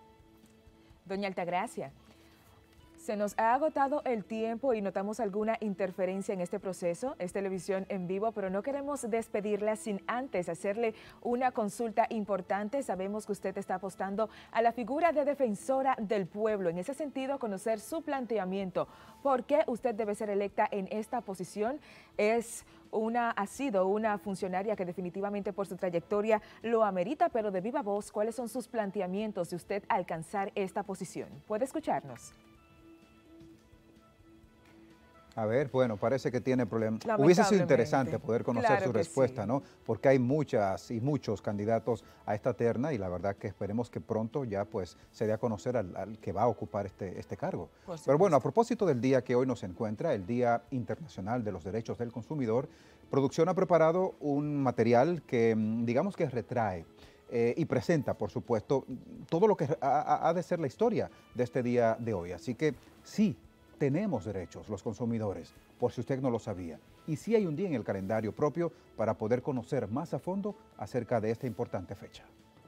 Doña Altagracia, se nos ha agotado el tiempo y notamos alguna interferencia en este proceso. Es televisión en vivo, pero no queremos despedirla sin antes hacerle una consulta importante. Sabemos que usted está apostando a la figura de defensora del pueblo. En ese sentido, conocer su planteamiento. ¿Por qué usted debe ser electa en esta posición? Es una, ha sido una funcionaria que definitivamente por su trayectoria lo amerita, pero de viva voz, ¿cuáles son sus planteamientos de usted alcanzar esta posición? ¿Puede escucharnos? A ver, bueno, parece que tiene problemas. Hubiese sido interesante poder conocer claro su respuesta, sí. ¿no? Porque hay muchas y muchos candidatos a esta terna y la verdad que esperemos que pronto ya pues se dé a conocer al, al que va a ocupar este, este cargo. Pero bueno, a propósito del día que hoy nos encuentra, el Día Internacional de los Derechos del Consumidor, Producción ha preparado un material que digamos que retrae Eh, y presenta, por supuesto, todo lo que ha, ha de ser la historia de este día de hoy. Así que sí, tenemos derechos los consumidores, por si usted no lo sabía. Y sí hay un día en el calendario propio para poder conocer más a fondo acerca de esta importante fecha.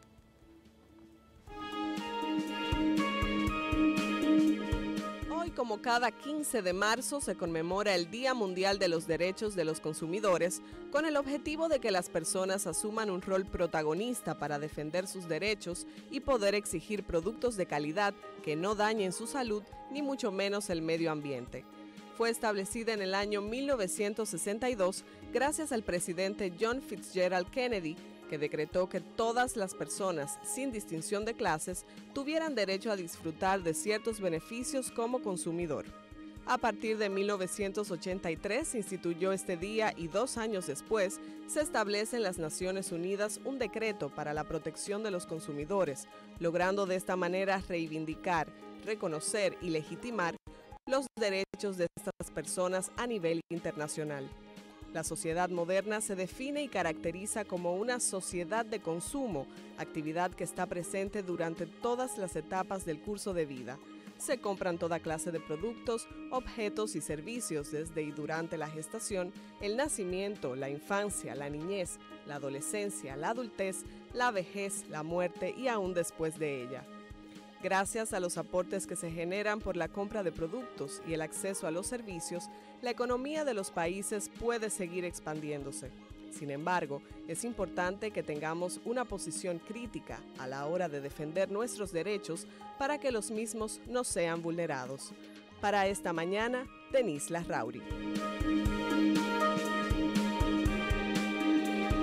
Como cada quince de marzo se conmemora el Día Mundial de los Derechos de los Consumidores con el objetivo de que las personas asuman un rol protagonista para defender sus derechos y poder exigir productos de calidad que no dañen su salud ni mucho menos el medio ambiente. Fue establecida en el año mil novecientos sesenta y dos gracias al presidente John Fitzgerald Kennedy, que decretó que todas las personas, sin distinción de clases, tuvieran derecho a disfrutar de ciertos beneficios como consumidor. A partir de mil novecientos ochenta y tres se instituyó este día y dos años después se establece en las Naciones Unidas un decreto para la protección de los consumidores, logrando de esta manera reivindicar, reconocer y legitimar los derechos de estas personas a nivel internacional. La sociedad moderna se define y caracteriza como una sociedad de consumo, actividad que está presente durante todas las etapas del curso de vida. Se compran toda clase de productos, objetos y servicios desde y durante la gestación, el nacimiento, la infancia, la niñez, la adolescencia, la adultez, la vejez, la muerte y aún después de ella. Gracias a los aportes que se generan por la compra de productos y el acceso a los servicios, la economía de los países puede seguir expandiéndose. Sin embargo, es importante que tengamos una posición crítica a la hora de defender nuestros derechos para que los mismos no sean vulnerados. Para esta mañana, Denise Larrauri.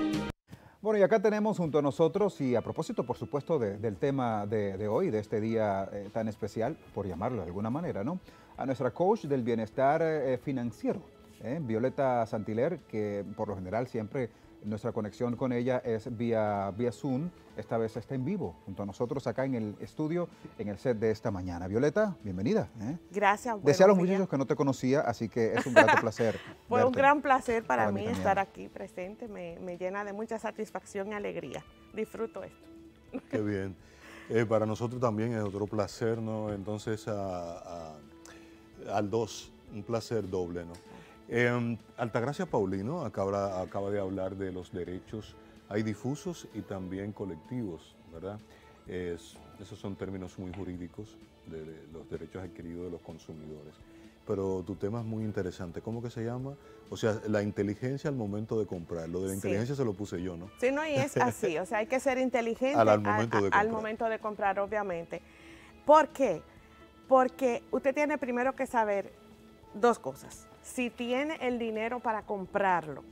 Bueno, y acá tenemos junto a nosotros, y a propósito, por supuesto, de, del tema de, de hoy, de este día eh, tan especial, por llamarlo de alguna manera, ¿no? A nuestra coach del bienestar eh, financiero, ¿eh? Violeta Santiler, que por lo general siempre nuestra conexión con ella es vía, vía Zoom. Esta vez está en vivo junto a nosotros acá en el estudio, en el set de esta mañana. Violeta, bienvenida. ¿eh? Gracias. Decía a los muchachos que no te conocía, así que es un grato placer. Fue verte. un gran placer para, para mí, mí estar aquí presente. Me, me llena de mucha satisfacción y alegría. Disfruto esto. Qué bien. Eh, para nosotros también es otro placer, ¿no? Entonces, a, a, al dos, un placer doble, ¿no? Eh, Altagracia Paulino acaba, acaba de hablar de los derechos, hay difusos y también colectivos, ¿verdad? Es, esos son términos muy jurídicos de, de los derechos adquiridos de los consumidores. Pero tu tema es muy interesante, ¿cómo que se llama? O sea, la inteligencia al momento de comprar. Lo de la Sí. inteligencia se lo puse yo, ¿no? Sí, no, y es así, o sea, hay que ser inteligente al, al, momento, a, de a, al momento de comprar, obviamente. ¿Por qué? Porque usted tiene primero que saber dos cosas. Si tiene el dinero para comprarlo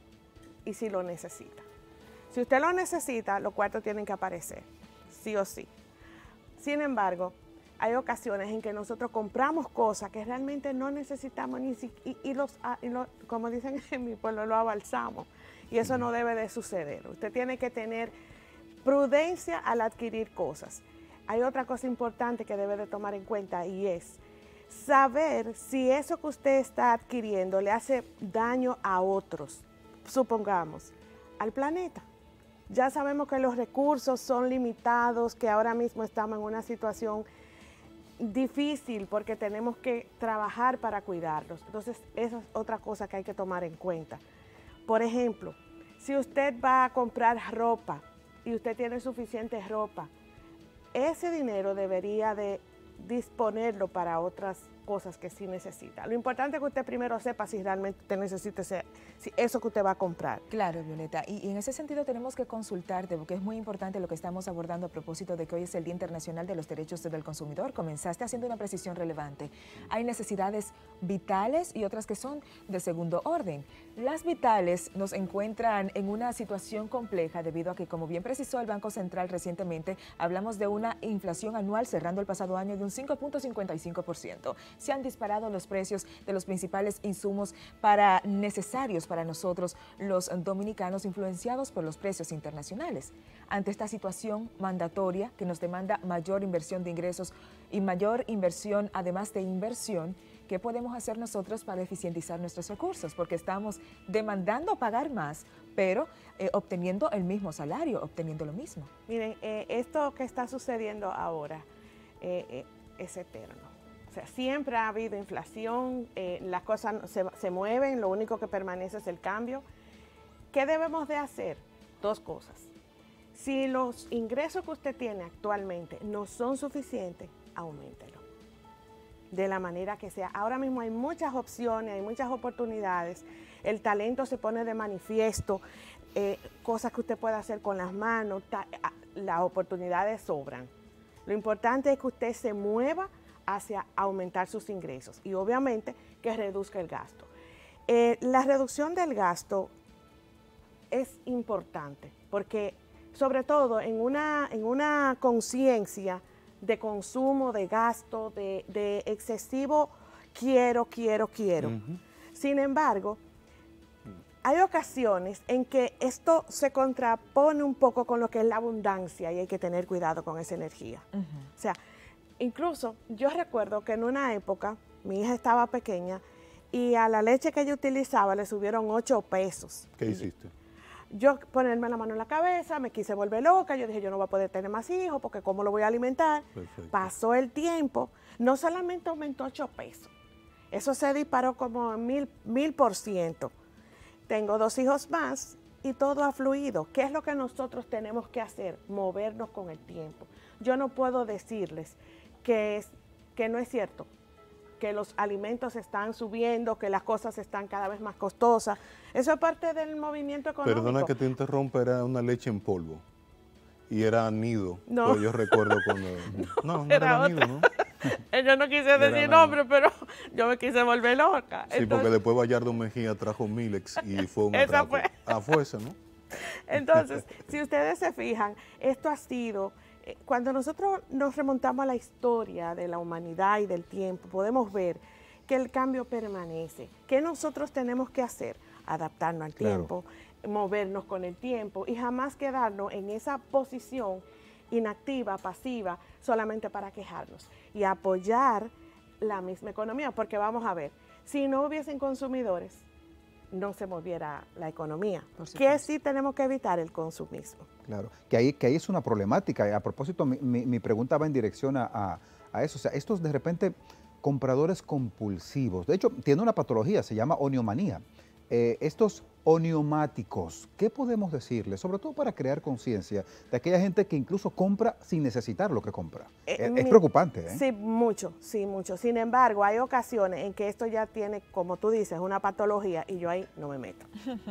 y si lo necesita. Si usted lo necesita, los cuartos tienen que aparecer, sí o sí. Sin embargo, hay ocasiones en que nosotros compramos cosas que realmente no necesitamos ni si, y, y, los, y los, como dicen en mi pueblo, lo abalsamos. Y eso no debe de suceder. Usted tiene que tener prudencia al adquirir cosas. Hay otra cosa importante que debe de tomar en cuenta y es saber si eso que usted está adquiriendo le hace daño a otros, supongamos, al planeta. Ya sabemos que los recursos son limitados, que ahora mismo estamos en una situación difícil porque tenemos que trabajar para cuidarlos. Entonces, esa es otra cosa que hay que tomar en cuenta. Por ejemplo, si usted va a comprar ropa y usted tiene suficiente ropa, ese dinero debería de disponerlo para otras cosas que sí necesita. Lo importante es que usted primero sepa si realmente usted necesita ese, si eso que usted va a comprar. Claro, Violeta, y, y en ese sentido tenemos que consultarte, porque es muy importante lo que estamos abordando a propósito de que hoy es el Día Internacional de los Derechos del Consumidor. Comenzaste haciendo una precisión relevante. Hay necesidades vitales y otras que son de segundo orden. Las vitales nos encuentran en una situación compleja debido a que, como bien precisó el Banco Central recientemente, hablamos de una inflación anual cerrando el pasado año de un cinco punto cincuenta y cinco por ciento. Se han disparado los precios de los principales insumos para necesarios para nosotros los dominicanos, influenciados por los precios internacionales. Ante esta situación mandatoria que nos demanda mayor inversión de ingresos y mayor inversión, además de inversión, ¿qué podemos hacer nosotros para eficientizar nuestros recursos? Porque estamos demandando pagar más, pero eh, obteniendo el mismo salario, obteniendo lo mismo. Miren, eh, esto que está sucediendo ahora eh, eh, es eterno. O sea, siempre ha habido inflación, eh, las cosas se, se mueven, lo único que permanece es el cambio. ¿Qué debemos de hacer? Dos cosas. Si los ingresos que usted tiene actualmente no son suficientes, auméntelo. De la manera que sea. Ahora mismo hay muchas opciones, hay muchas oportunidades. El talento se pone de manifiesto, eh, cosas que usted puede hacer con las manos, las oportunidades sobran. Lo importante es que usted se mueva hacia aumentar sus ingresos y obviamente que reduzca el gasto. Eh, la reducción del gasto es importante porque sobre todo en una, en una conciencia de consumo, de gasto, de, de excesivo quiero, quiero, quiero. Uh-huh. Sin embargo, hay ocasiones en que esto se contrapone un poco con lo que es la abundancia y hay que tener cuidado con esa energía. Uh-huh. O sea, incluso yo recuerdo que en una época mi hija estaba pequeña y a la leche que ella utilizaba le subieron ocho pesos. ¿Qué hiciste? Yo ponerme la mano en la cabeza, me quise volver loca, yo dije yo no voy a poder tener más hijos porque ¿cómo lo voy a alimentar? Perfecto. Pasó el tiempo, no solamente aumentó ocho pesos, eso se disparó como mil, mil por ciento. Tengo dos hijos más y todo ha fluido. ¿Qué es lo que nosotros tenemos que hacer? Movernos con el tiempo. Yo no puedo decirles que, es, que no es cierto, que los alimentos están subiendo, que las cosas están cada vez más costosas. Eso es parte del movimiento económico. Perdona que te interrumpa, era una leche en polvo y era nido. No. Pues yo recuerdo cuando... No, no, no era, era nido, ¿no? Yo no quise decir nombre, pero yo me quise volver loca. Sí, Entonces, porque después Bayardo Mejía trajo Milex y fue un esa atraco. fue. Ah, fue esa, ¿no? Entonces, si ustedes se fijan, esto ha sido, eh, cuando nosotros nos remontamos a la historia de la humanidad y del tiempo, podemos ver que el cambio permanece. ¿Qué nosotros tenemos que hacer? Adaptarnos al Claro. tiempo, movernos con el tiempo y jamás quedarnos en esa posición inactiva, pasiva, solamente para quejarnos y apoyar la misma economía, porque vamos a ver, si no hubiesen consumidores, no se moviera la economía. ¿Qué sí tenemos que evitar? El consumismo. Claro, que ahí, que ahí es una problemática. Y a propósito, mi, mi- mi pregunta va en dirección a, a- a eso. O sea, estos de repente compradores compulsivos, de hecho, tiene una patología, se llama oniomanía. Eh, estos oniomáticos, ¿qué podemos decirles? Sobre todo para crear conciencia de aquella gente que incluso compra sin necesitar lo que compra. Eh, es, es mi- preocupante, ¿eh? Sí, mucho, sí, mucho. Sin embargo, hay ocasiones en que esto ya tiene, como tú dices, una patología y yo ahí no me meto.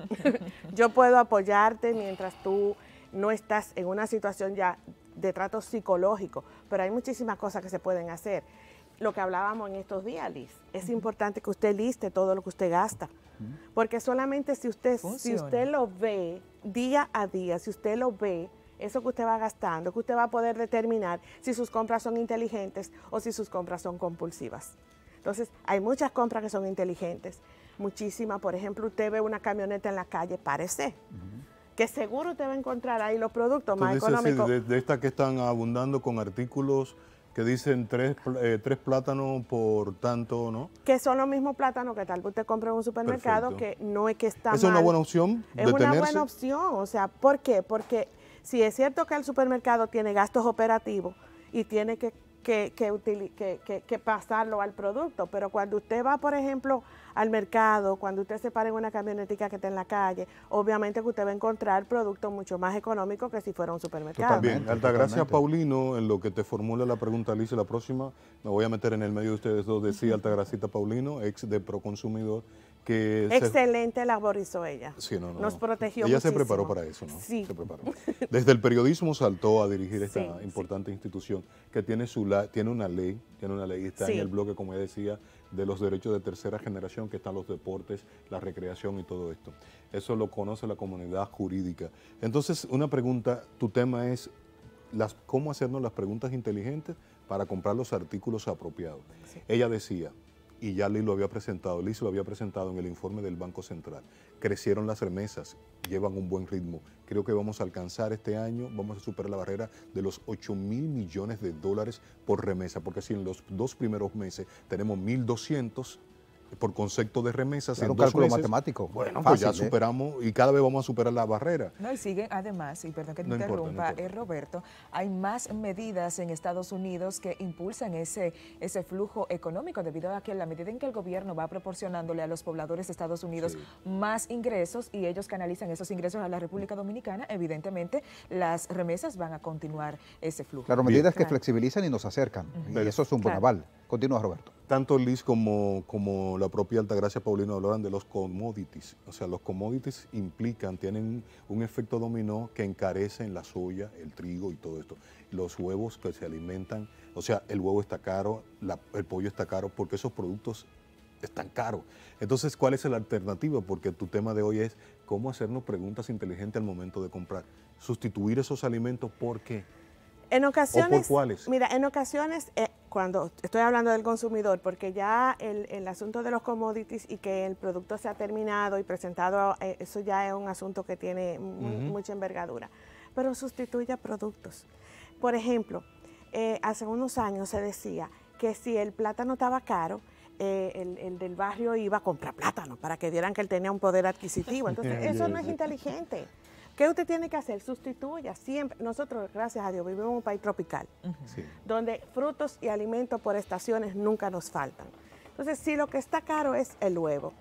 Yo puedo apoyarte mientras tú no estás en una situación ya de trato psicológico, pero hay muchísimas cosas que se pueden hacer. Lo que hablábamos en estos días, Liz, es importante que usted liste todo lo que usted gasta, porque solamente si usted, si Funciona. usted lo ve día a día, si usted lo ve, eso que usted va gastando, que usted va a poder determinar si sus compras son inteligentes o si sus compras son compulsivas. Entonces, hay muchas compras que son inteligentes, muchísimas. Por ejemplo, usted ve una camioneta en la calle, párese, que seguro usted va a encontrar ahí los productos Tú más dices, sí, económicos. de, de estas que están abundando con artículos que dicen tres, pl- eh, tres plátanos por tanto, ¿no? Que son los mismos plátanos que tal vez usted compra en un supermercado, Perfecto. que no es que está ¿Esa es una mal. buena opción? Es una ¿Detenerse? buena opción, o sea, ¿por qué? Porque si es cierto que el supermercado tiene gastos operativos y tiene que, que, que, utili- que- que- que pasarlo al producto, pero cuando usted va, por ejemplo, al mercado, cuando usted se para en una camionetica que está en la calle, obviamente que usted va a encontrar productos mucho más económicos que si fuera un supermercado. Bien, Altagracia Paulino, en lo que te formula la pregunta, Alicia, la próxima, me voy a meter en el medio de ustedes dos, decía Altagracita Paulino, ex de Proconsumidor, que... se- Excelente labor hizo ella. Sí, no, no, Nos no. protegió Ella muchísimo. se preparó para eso, ¿no? Sí. Se preparó. Desde el periodismo saltó a dirigir esta Sí, importante institución que tiene, su la- tiene una ley, tiene una ley, está Sí. en el bloque, como ella decía, de los derechos de tercera generación, que están los deportes, la recreación y todo esto. Eso lo conoce la comunidad jurídica. Entonces, una pregunta, tu tema es las, cómo hacernos las preguntas inteligentes para comprar los artículos apropiados. Ella decía, y ya Liz lo había presentado, Liz lo había presentado en el informe del Banco Central, crecieron las remesas, llevan un buen ritmo. Creo que vamos a alcanzar este año, vamos a superar la barrera de los ocho mil millones de dólares por remesa, porque si en los dos primeros meses tenemos mil doscientos por concepto de remesas, Claro, en un dos cálculo meses, matemático. bueno, pues ya Fácil, ¿eh? superamos y cada vez vamos a superar la barrera. No, y siguen además, y perdón que te No importa, no interrumpa, importa. eh, Roberto, hay más medidas en Estados Unidos que impulsan ese, ese flujo económico debido a que en la medida en que el gobierno va proporcionándole a los pobladores de Estados Unidos más ingresos y ellos canalizan esos ingresos a la República Dominicana, evidentemente las remesas van a continuar ese flujo. Claro, medidas que Claro. flexibilizan y nos acercan. Ujú. Y eso es un buen Claro. aval. Continúa, Roberto. Tanto Liz como, como la propia Altagracia Paulino hablaban de los commodities. O sea, los commodities implican, tienen un efecto dominó que encarecen la soya, el trigo y todo esto. Los huevos que se alimentan, o sea, el huevo está caro, la- el pollo está caro, porque esos productos están caros. Entonces, ¿cuál es la alternativa? Porque tu tema de hoy es cómo hacernos preguntas inteligentes al momento de comprar. Sustituir esos alimentos, ¿por qué? En ocasiones, ¿O por cuáles? mira, en ocasiones, eh, cuando estoy hablando del consumidor, porque ya el, el asunto de los commodities y que el producto se ha terminado y presentado, eh, eso ya es un asunto que tiene mu- Ujú. mucha envergadura, pero sustituya productos. Por ejemplo, eh, hace unos años se decía que si el plátano estaba caro, eh, el, el del barrio iba a comprar plátano para que vieran que él tenía un poder adquisitivo. Entonces, eso no es inteligente. ¿Qué usted tiene que hacer? Sustituya siempre. Nosotros, gracias a Dios, vivimos en un país tropical, Sí. donde frutos y alimentos por estaciones nunca nos faltan. Entonces, si lo que está caro es el huevo,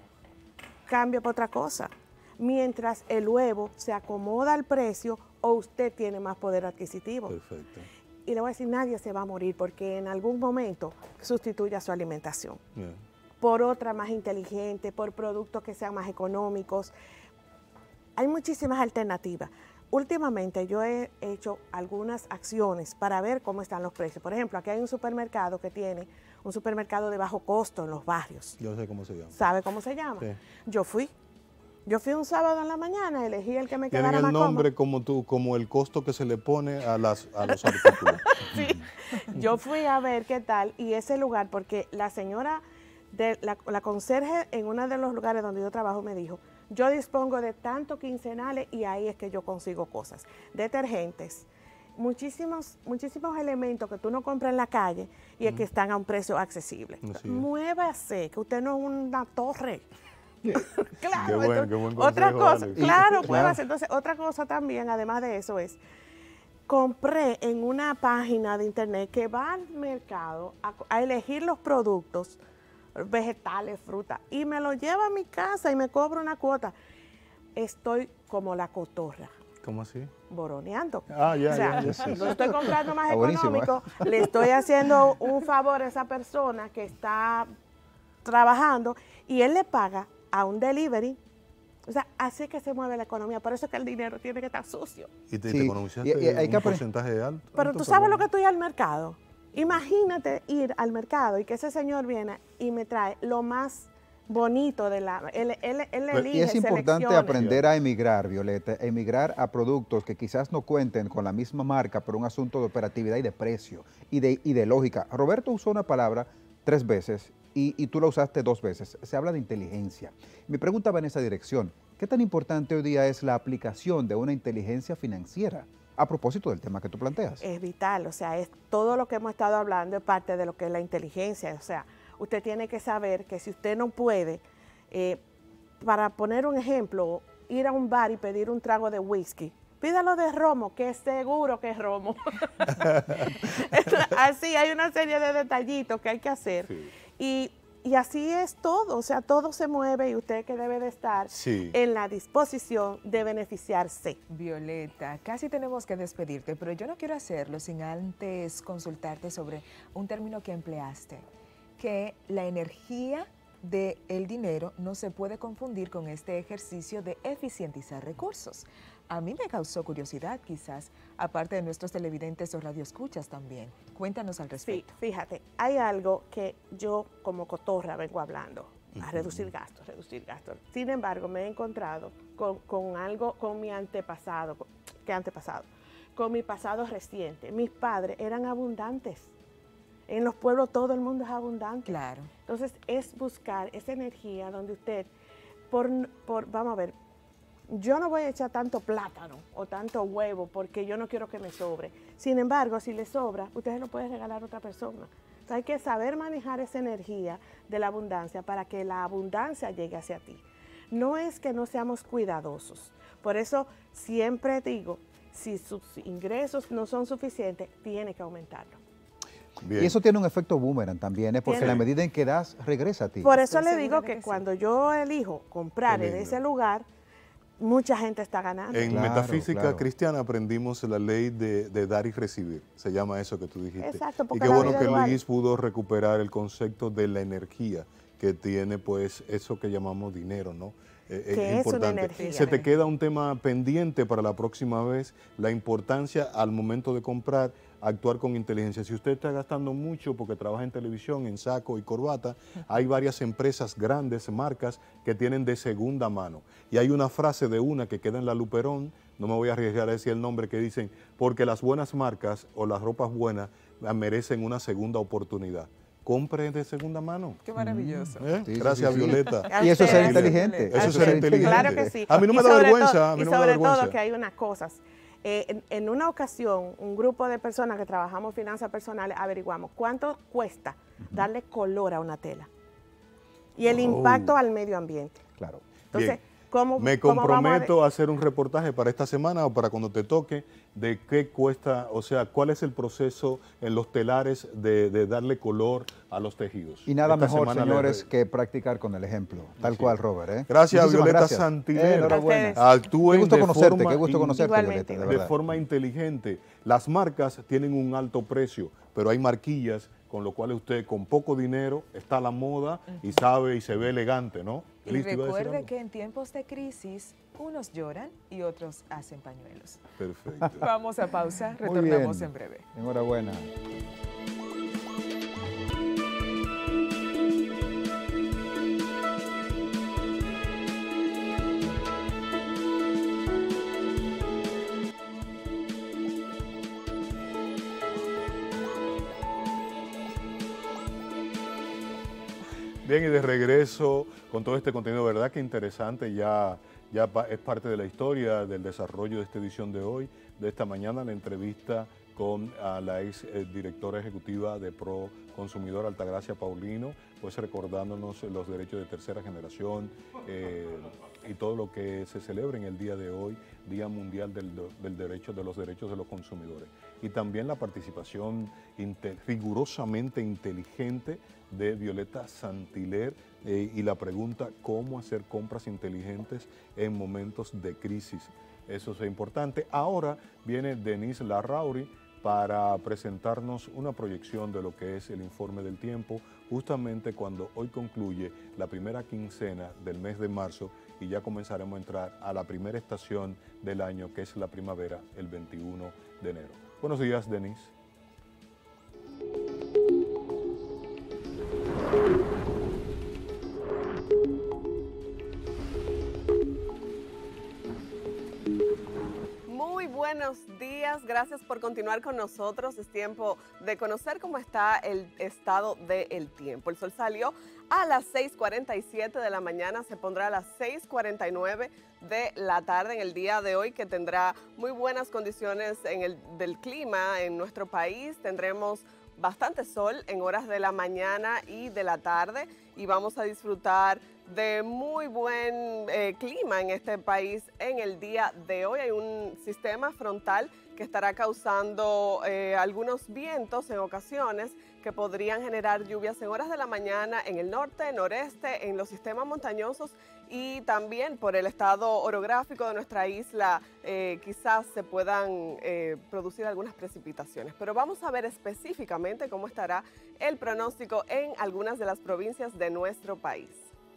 cambia por otra cosa. Mientras el huevo se acomoda al precio o usted tiene más poder adquisitivo. Perfecto. Y le voy a decir, nadie se va a morir porque en algún momento sustituya su alimentación Yeah. por otra más inteligente, por productos que sean más económicos. Hay muchísimas alternativas. Últimamente yo he hecho algunas acciones para ver cómo están los precios. Por ejemplo, aquí hay un supermercado que tiene un supermercado de bajo costo en los barrios. Yo sé cómo se llama. ¿Sabe cómo se llama? Sí. Yo fui Yo fui un sábado en la mañana, elegí el que me Tienen quedara el más nombre como tú, como el costo que se le pone a, las, a los artículos. Sí. Yo fui a ver qué tal y ese lugar, porque la señora, de la, la conserje en uno de los lugares donde yo trabajo me dijo, yo dispongo de tantos quincenales y ahí es que yo consigo cosas. Detergentes, muchísimos, muchísimos elementos que tú no compras en la calle y es que están a un precio accesible. Así es. Muévase, que usted no es una torre. Claro, Qué buen, entonces, qué buen otra consejo, cosa, Alex. claro, Y- muévase. Entonces, otra cosa también, además de eso, es compré en una página de internet que va al mercado a, a elegir los productos, vegetales, frutas, y me lo lleva a mi casa y me cobra una cuota. Estoy como la cotorra, ¿Cómo así? boroneando. Ah, ya, O sea, ya, ya, sí. no estoy comprando más Está buenísimo, ¿eh? económico, le estoy haciendo un favor a esa persona que está trabajando y él le paga a un delivery. O sea, así es que se mueve la economía. Por eso es que el dinero tiene que estar sucio. Y te, Sí, te economizaste y- y hay que un apre- porcentaje alto. Pero alto, tú sabes perdón. lo que estoy al mercado. Imagínate ir al mercado y que ese señor viene y me trae lo más bonito de la... Él, él, él Pero- elige, y es importante selecciona. aprender a emigrar, Violeta, emigrar a productos que quizás no cuenten con la misma marca, pero un asunto de operatividad y de precio y de, y de lógica. Roberto usó una palabra tres veces y, y tú la usaste dos veces. Se habla de inteligencia. Mi pregunta va en esa dirección. ¿Qué tan importante hoy día es la aplicación de una inteligencia financiera? A propósito del tema que tú planteas. Es vital, o sea, es todo lo que hemos estado hablando es parte de lo que es la inteligencia. O sea, usted tiene que saber que si usted no puede, eh, para poner un ejemplo, ir a un bar y pedir un trago de whisky, pídalo de romo, que es seguro que es romo. Así, hay una serie de detallitos que hay que hacer. Sí. Y, y así es todo, o sea, todo se mueve y usted que debe de estar Sí. en la disposición de beneficiarse. Violeta, casi tenemos que despedirte, pero yo no quiero hacerlo sin antes consultarte sobre un término que empleaste, que la energía del dinero no se puede confundir con este ejercicio de eficientizar recursos. A mí me causó curiosidad, quizás, aparte de nuestros televidentes o radioescuchas también. Cuéntanos al Sí, respecto. fíjate, hay algo que yo como cotorra vengo hablando, a reducir gastos, reducir gastos. Sin embargo, me he encontrado con, con algo, con mi antepasado, con- ¿qué antepasado? Con mi pasado reciente. Mis padres eran abundantes. En los pueblos todo el mundo es abundante. Claro. Entonces, es buscar esa energía donde usted, por, por, vamos a ver, yo no voy a echar tanto plátano o tanto huevo porque yo no quiero que me sobre. Sin embargo, si le sobra, usted se lo puede regalar a otra persona. Entonces, hay que saber manejar esa energía de la abundancia para que la abundancia llegue hacia ti. No es que no seamos cuidadosos. Por eso siempre digo, si sus ingresos no son suficientes, tiene que aumentarlo. Bien. Y eso tiene un efecto boomerang también, ¿eh? porque Tiene. en la medida en que das, regresa a ti. Por eso Estoy le segura digo de que, que sí. cuando yo elijo comprar Qué en lindo. ese lugar, mucha gente está ganando. En Claro, metafísica claro. cristiana aprendimos la ley de, de dar y recibir. Se llama eso que tú dijiste. Exacto, y porque qué la bueno vida que es dual. Luis pudo recuperar el concepto de la energía que tiene pues eso que llamamos dinero, ¿no? Eh, Que es una energía. Se te queda un tema pendiente para la próxima vez, la importancia al momento de comprar, actuar con inteligencia. Si usted está gastando mucho porque trabaja en televisión, en saco y corbata, hay varias empresas grandes, marcas, que tienen de segunda mano. Y hay una frase de una que queda en la Luperón, no me voy a arriesgar a decir el nombre, que dicen, porque las buenas marcas o las ropas buenas merecen una segunda oportunidad. Compre de segunda mano. Qué maravilloso. ¿Eh? Sí, sí, Gracias, sí, sí. Violeta. A Y eso es ser ustedes. inteligente. Eso es Eso ser ser inteligente. Claro que sí. A mí no Y me da sobre vergüenza. todo- a mí y no me da sobre vergüenza. todo que hay unas cosas. Eh, en, en una ocasión, un grupo de personas que trabajamos finanzas personales averiguamos cuánto cuesta darle color a una tela y el Oh. impacto al medio ambiente. Claro. Entonces, Bien. ¿cómo, Me cómo vamos a de- comprometo a, hacer un reportaje para esta semana o para cuando te toque de qué cuesta, o sea, cuál es el proceso en los telares de, de darle color a los tejidos. Y nada Esta mejor, semana señores, les- que practicar con el ejemplo. Tal Sí. cual, Robert. ¿eh? Gracias, Muchísimas Violeta gracias. Santiler. Eh, enhorabuena. A ustedes. Actúen Qué gusto de conocerte, forma qué gusto in- conocerte, Igualmente, Violeta, de de verdad. forma inteligente. Las marcas tienen un alto precio, pero hay marquillas con lo cual usted con poco dinero está a la moda y sabe y se ve elegante, ¿no? Y Liz, ¿te iba a decir recuerde algo? que en tiempos de crisis, unos lloran y otros hacen pañuelos. Perfecto. Vamos a pausa, Muy retornamos bien. en breve. Enhorabuena. Bien, y de regreso con todo este contenido, ¿verdad? Que interesante, ya, ya es parte de la historia del desarrollo de esta edición de hoy, de esta mañana, la entrevista con a la ex eh, directora ejecutiva de Pro Consumidor, Altagracia Paulino, pues recordándonos los derechos de tercera generación eh, y todo lo que se celebra en el día de hoy, Día Mundial del, del Derecho, de los Derechos de los Consumidores. Y también la participación inte, rigurosamente inteligente de Violeta Santiler eh, y la pregunta cómo hacer compras inteligentes en momentos de crisis. Eso es importante. Ahora viene Denise Larrauri para presentarnos una proyección de lo que es el informe del tiempo, justamente cuando hoy concluye la primera quincena del mes de marzo y ya comenzaremos a entrar a la primera estación del año, que es la primavera, el veintiuno de enero. Buenos días, Denise. Muy buenos días, gracias por continuar con nosotros. Es tiempo de conocer cómo está el estado del tiempo. El sol salió a las seis cuarenta y siete de la mañana, se pondrá a las seis cuarenta y nueve de la tarde en el día de hoy, que tendrá muy buenas condiciones en el, del clima en nuestro país. Tendremos bastante sol en horas de la mañana y de la tarde y vamos a disfrutar de muy buen eh, clima en este país en el día de hoy. Hay un sistema frontal que estará causando eh, algunos vientos en ocasiones que podrían generar lluvias en horas de la mañana en el norte, noreste, en los sistemas montañosos y también por el estado orográfico de nuestra isla eh, quizás se puedan eh, producir algunas precipitaciones. Pero vamos a ver específicamente cómo estará el pronóstico en algunas de las provincias de nuestro país.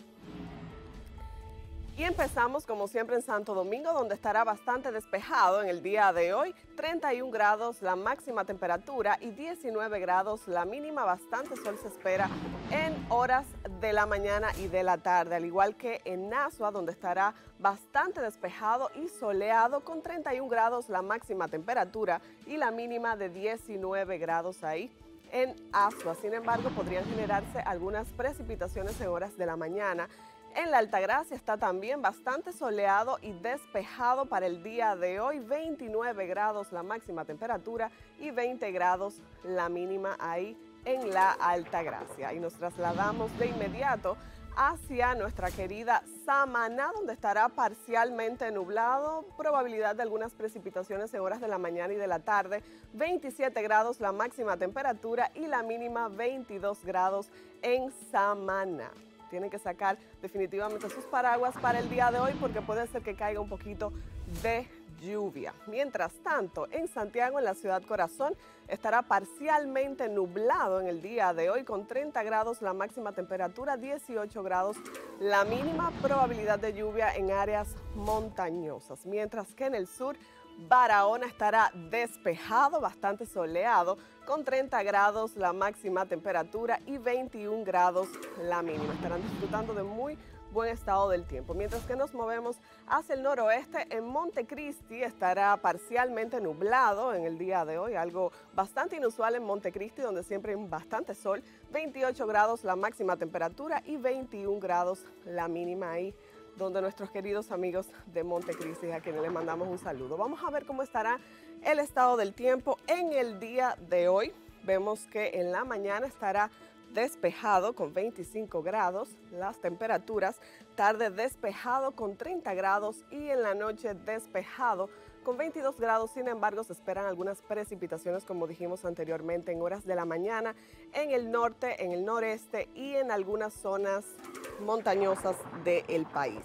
Y empezamos como siempre en Santo Domingo, donde estará bastante despejado en el día de hoy, treinta y un grados la máxima temperatura y diecinueve grados la mínima. Bastante sol se espera en horas de la mañana y de la tarde, al igual que en Azua, donde estará bastante despejado y soleado con treinta y un grados la máxima temperatura y la mínima de diecinueve grados ahí en Azua. Sin embargo, podrían generarse algunas precipitaciones en horas de la mañana. En la Altagracia está también bastante soleado y despejado para el día de hoy, veintinueve grados la máxima temperatura y veinte grados la mínima ahí en la Altagracia. Y nos trasladamos de inmediato hacia nuestra querida Samaná, donde estará parcialmente nublado, probabilidad de algunas precipitaciones en horas de la mañana y de la tarde, veintisiete grados la máxima temperatura y la mínima veintidós grados en Samaná. Tienen que sacar definitivamente sus paraguas para el día de hoy porque puede ser que caiga un poquito de lluvia. Mientras tanto, en Santiago, en la ciudad corazón, estará parcialmente nublado en el día de hoy con treinta grados la máxima temperatura, dieciocho grados la mínima, probabilidad de lluvia en áreas montañosas. Mientras que en el sur, Barahona estará despejado, bastante soleado, con treinta grados la máxima temperatura y veintiún grados la mínima. Estarán disfrutando de muy buen estado del tiempo. Mientras que nos movemos hacia el noroeste, en Montecristi estará parcialmente nublado en el día de hoy, algo bastante inusual en Montecristi, donde siempre hay bastante sol, veintiocho grados la máxima temperatura y veintiún grados la mínima ahí, donde nuestros queridos amigos de Montecristi, a quienes les mandamos un saludo. Vamos a ver cómo estará el estado del tiempo en el día de hoy. Vemos que en la mañana estará despejado con veinticinco grados las temperaturas, tarde despejado con treinta grados y en la noche despejado con veintidós grados. Sin embargo, se esperan algunas precipitaciones, como dijimos anteriormente, en horas de la mañana en el norte, en el noreste y en algunas zonas montañosas del país.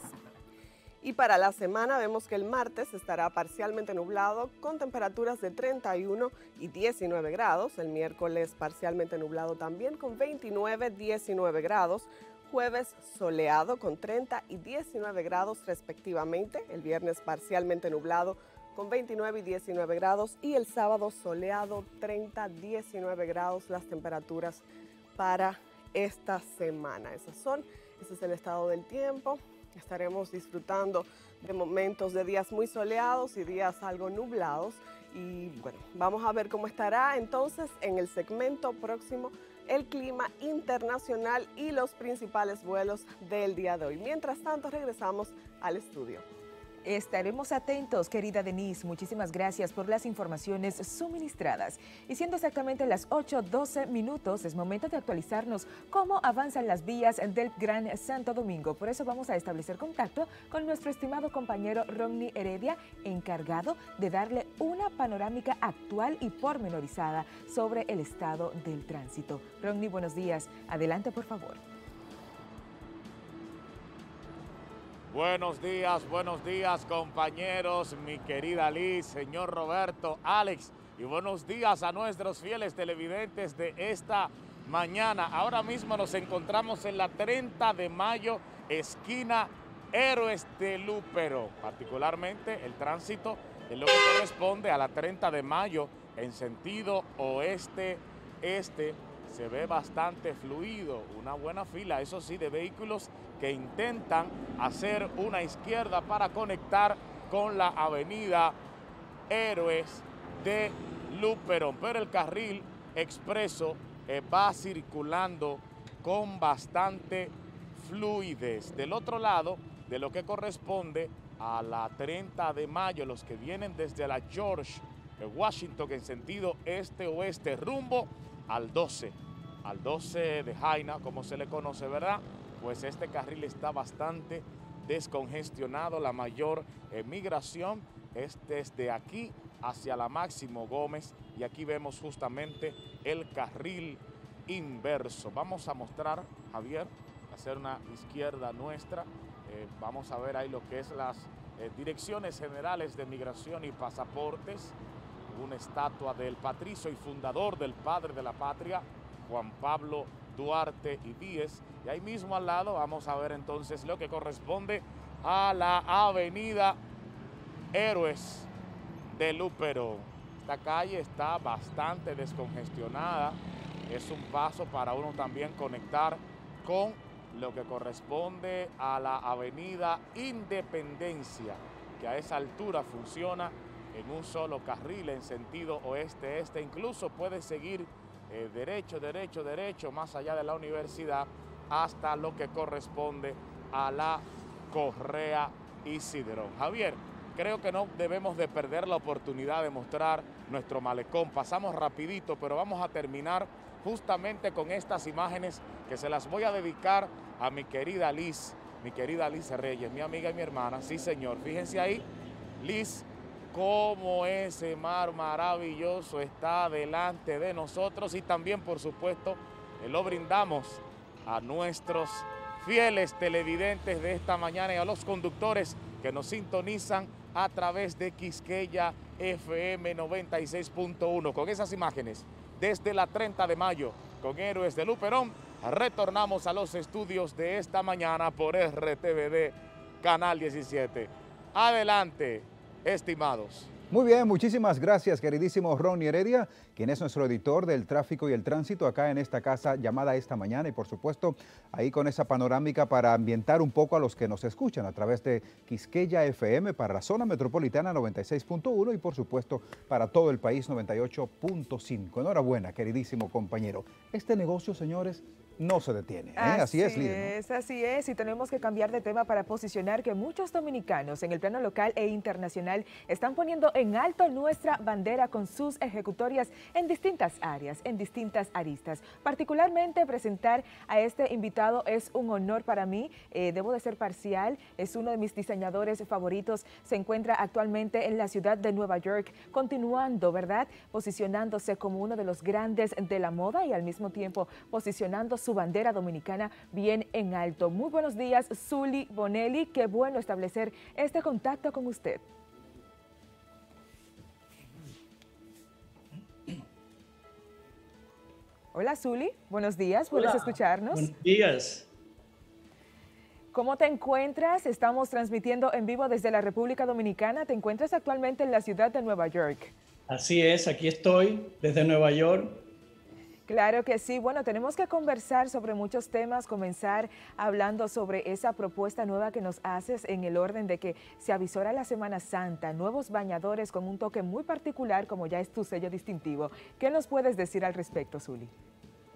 Y para la semana vemos que el martes estará parcialmente nublado con temperaturas de treinta y uno y diecinueve grados. El miércoles parcialmente nublado también con veintinueve, diecinueve grados. Jueves soleado con treinta y diecinueve grados respectivamente. El viernes parcialmente nublado con veintinueve y diecinueve grados. Y el sábado soleado, treinta, diecinueve grados las temperaturas para esta semana. Esas son, ese es el estado del tiempo. Estaremos disfrutando de momentos de días muy soleados y días algo nublados. Y bueno, vamos a ver cómo estará entonces en el segmento próximo el clima internacional y los principales vuelos del día de hoy. Mientras tanto, regresamos al estudio. Estaremos atentos, querida Denise. Muchísimas gracias por las informaciones suministradas. Y siendo exactamente las ocho doce minutos, es momento de actualizarnos cómo avanzan las vías del Gran Santo Domingo. Por eso vamos a establecer contacto con nuestro estimado compañero Ronnie Heredia, encargado de darle una panorámica actual y pormenorizada sobre el estado del tránsito. Ronnie, buenos días. Adelante, por favor. Buenos días, buenos días compañeros, mi querida Liz, señor Roberto, Alex, y buenos días a nuestros fieles televidentes de esta mañana. Ahora mismo nos encontramos en la treinta de mayo, esquina Héroes de Luperón. Particularmente el tránsito en lo que corresponde a la treinta de mayo en sentido oeste-este se ve bastante fluido, una buena fila, eso sí, de vehículos que intentan hacer una izquierda para conectar con la avenida Héroes de Luperón. Pero el carril expreso eh, va circulando con bastante fluidez. Del otro lado, de lo que corresponde a la treinta de mayo, los que vienen desde la George Washington en sentido este-oeste, rumbo al doce, al doce de Jaina, como se le conoce, ¿verdad? Pues este carril está bastante descongestionado. La mayor eh, migración es desde aquí hacia la Máximo Gómez y aquí vemos justamente el carril inverso. Vamos a mostrar, Javier, hacer una izquierda nuestra. Eh, vamos a ver ahí lo que es las eh, direcciones generales de migración y pasaportes. Una estatua del patricio y fundador del padre de la patria, Juan Pablo Duarte y Díez. Y ahí mismo al lado vamos a ver entonces lo que corresponde a la avenida Héroes de Luperón. Esta calle está bastante descongestionada. Es un paso para uno también conectar con lo que corresponde a la avenida Independencia, que a esa altura funciona en un solo carril en sentido oeste-este. Incluso puede seguir eh, derecho, derecho, derecho, más allá de la universidad, hasta lo que corresponde a la Correa y Cidrón. Javier, creo que no debemos de perder la oportunidad de mostrar nuestro malecón. Pasamos rapidito, pero vamos a terminar justamente con estas imágenes que se las voy a dedicar a mi querida Liz, mi querida Liz Reyes, mi amiga y mi hermana. Sí, señor, fíjense ahí, Liz, cómo ese mar maravilloso está delante de nosotros y también, por supuesto, lo brindamos a nuestros fieles televidentes de esta mañana y a los conductores que nos sintonizan a través de Quisqueya F M noventa y seis punto uno. Con esas imágenes, desde la treinta de mayo, con Héroes de Luperón, retornamos a los estudios de esta mañana por R T V D, Canal diecisiete. Adelante, estimados. Muy bien, muchísimas gracias, queridísimo Ronnie Heredia, quien es nuestro editor del tráfico y el tránsito acá en esta casa llamada Esta Mañana, y por supuesto ahí con esa panorámica para ambientar un poco a los que nos escuchan a través de Quisqueya F M para la zona metropolitana noventa y seis punto uno y por supuesto para todo el país noventa y ocho punto cinco. Enhorabuena, queridísimo compañero. Este negocio, señores, no se detiene. ¿eh? Así, así es, Lidia, ¿no? es, así es. Y tenemos que cambiar de tema para posicionar que muchos dominicanos en el plano local e internacional están poniendo en alto nuestra bandera con sus ejecutorias en distintas áreas, en distintas aristas. Particularmente presentar a este invitado es un honor para mí. Eh, debo de ser parcial. Es uno de mis diseñadores favoritos. Se encuentra actualmente en la ciudad de Nueva York, continuando, ¿verdad? Posicionándose como uno de los grandes de la moda y al mismo tiempo posicionando su bandera dominicana bien en alto. Muy buenos días, Sully Bonelli. Qué bueno establecer este contacto con usted. Hola, Sully. Buenos días. ¿Puedes Hola. escucharnos? Buenos días. ¿Cómo te encuentras? Estamos transmitiendo en vivo desde la República Dominicana. Te encuentras actualmente en la ciudad de Nueva York. Así es, aquí estoy desde Nueva York. Claro que sí. Bueno, tenemos que conversar sobre muchos temas, comenzar hablando sobre esa propuesta nueva que nos haces en el orden de que se avisora la Semana Santa, nuevos bañadores con un toque muy particular como ya es tu sello distintivo. ¿Qué nos puedes decir al respecto, Sully?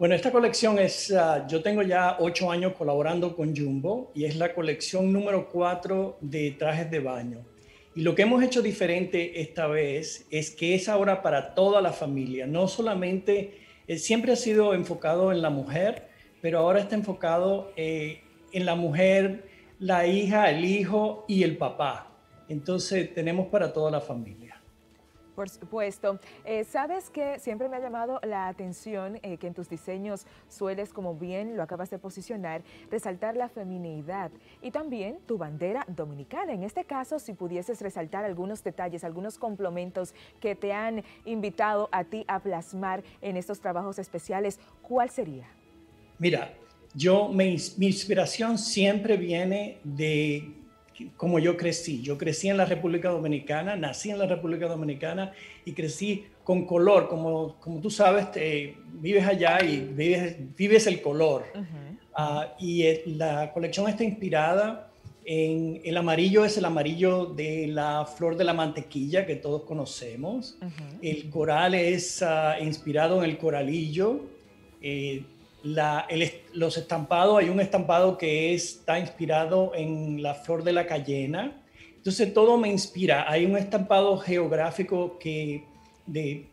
Bueno, esta colección es, uh, yo tengo ya ocho años colaborando con Jumbo y es la colección número cuatro de trajes de baño. Y lo que hemos hecho diferente esta vez es que es ahora para toda la familia. No solamente, eh, siempre ha sido enfocado en la mujer, pero ahora está enfocado eh, en la mujer, la hija, el hijo y el papá. Entonces tenemos para toda la familia. Por supuesto. Eh, ¿Sabes que siempre me ha llamado la atención eh, que en tus diseños sueles, como bien lo acabas de posicionar, resaltar la feminidad y también tu bandera dominicana? En este caso, si pudieses resaltar algunos detalles, algunos complementos que te han invitado a ti a plasmar en estos trabajos especiales, ¿cuál sería? Mira, yo, mi, mi inspiración siempre viene de como yo crecí. Yo crecí en la República Dominicana, nací en la República Dominicana y crecí con color. Como, como tú sabes, te, vives allá y vives, vives el color. Uh-huh. uh, y el, la colección está inspirada en el amarillo, es el amarillo de la flor de la mantequilla que todos conocemos. Uh-huh. El coral es uh, inspirado en el coralillo. Eh, La, el, los estampados, hay un estampado que es, está inspirado en la flor de la cayena. Entonces todo me inspira. Hay un estampado geográfico que, de,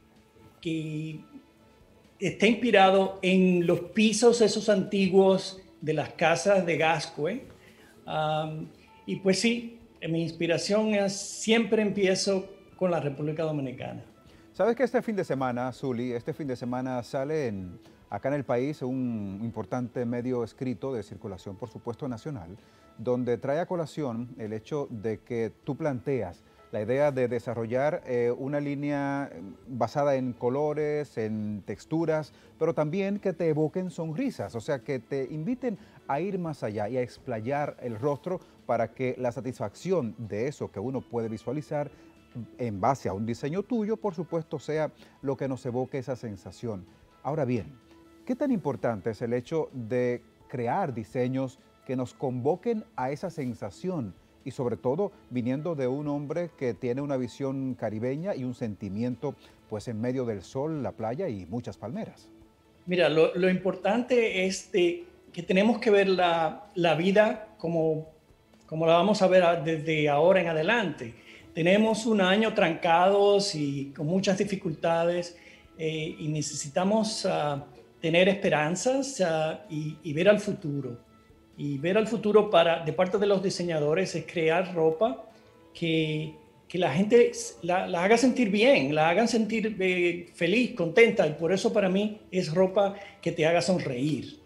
que está inspirado en los pisos esos antiguos de las casas de Gascue. Um, y pues sí, mi inspiración es, siempre empiezo con la República Dominicana. ¿Sabes que este fin de semana, Zuli, este fin de semana sale en... acá en el país un importante medio escrito de circulación, por supuesto, nacional, donde trae a colación el hecho de que tú planteas la idea de desarrollar eh, una línea basada en colores, en texturas, pero también que te evoquen sonrisas, o sea, que te inviten a ir más allá y a explayar el rostro para que la satisfacción de eso que uno puede visualizar en base a un diseño tuyo, por supuesto, sea lo que nos evoque esa sensación. Ahora bien, ¿qué tan importante es el hecho de crear diseños que nos convoquen a esa sensación? Y sobre todo viniendo de un hombre que tiene una visión caribeña y un sentimiento pues en medio del sol, la playa y muchas palmeras. Mira, lo, lo importante es de, que tenemos que ver la, la vida como, como la vamos a ver desde ahora en adelante. Tenemos un año trancados y con muchas dificultades eh, y necesitamos... Uh, tener esperanzas uh, y, y ver al futuro. Y ver al futuro para, de parte de los diseñadores es crear ropa que, que la gente la, la haga sentir bien, la hagan sentir eh, feliz, contenta. Y por eso para mí es ropa que te haga sonreír.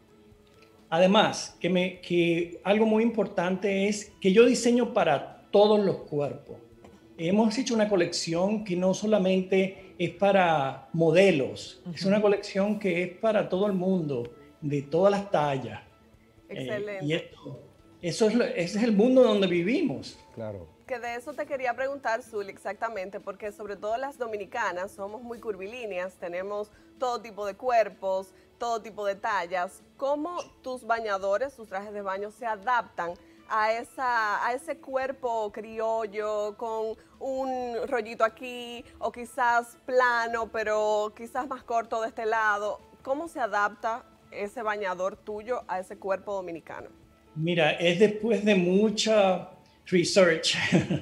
Además, que, me, que algo muy importante es que yo diseño para todos los cuerpos. Hemos hecho una colección que no solamente es para modelos, uh-huh. Es una colección que es para todo el mundo, de todas las tallas. Excelente. Eh, y esto, eso es, ese es el mundo donde vivimos. Claro. Que de eso te quería preguntar, Zuli, exactamente, porque sobre todo las dominicanas somos muy curvilíneas, tenemos todo tipo de cuerpos, todo tipo de tallas. ¿Cómo tus bañadores, tus trajes de baño se adaptan a, esa, a ese cuerpo criollo con un rollito aquí o quizás plano, pero quizás más corto de este lado? ¿Cómo se adapta ese bañador tuyo a ese cuerpo dominicano? Mira, es después de mucha research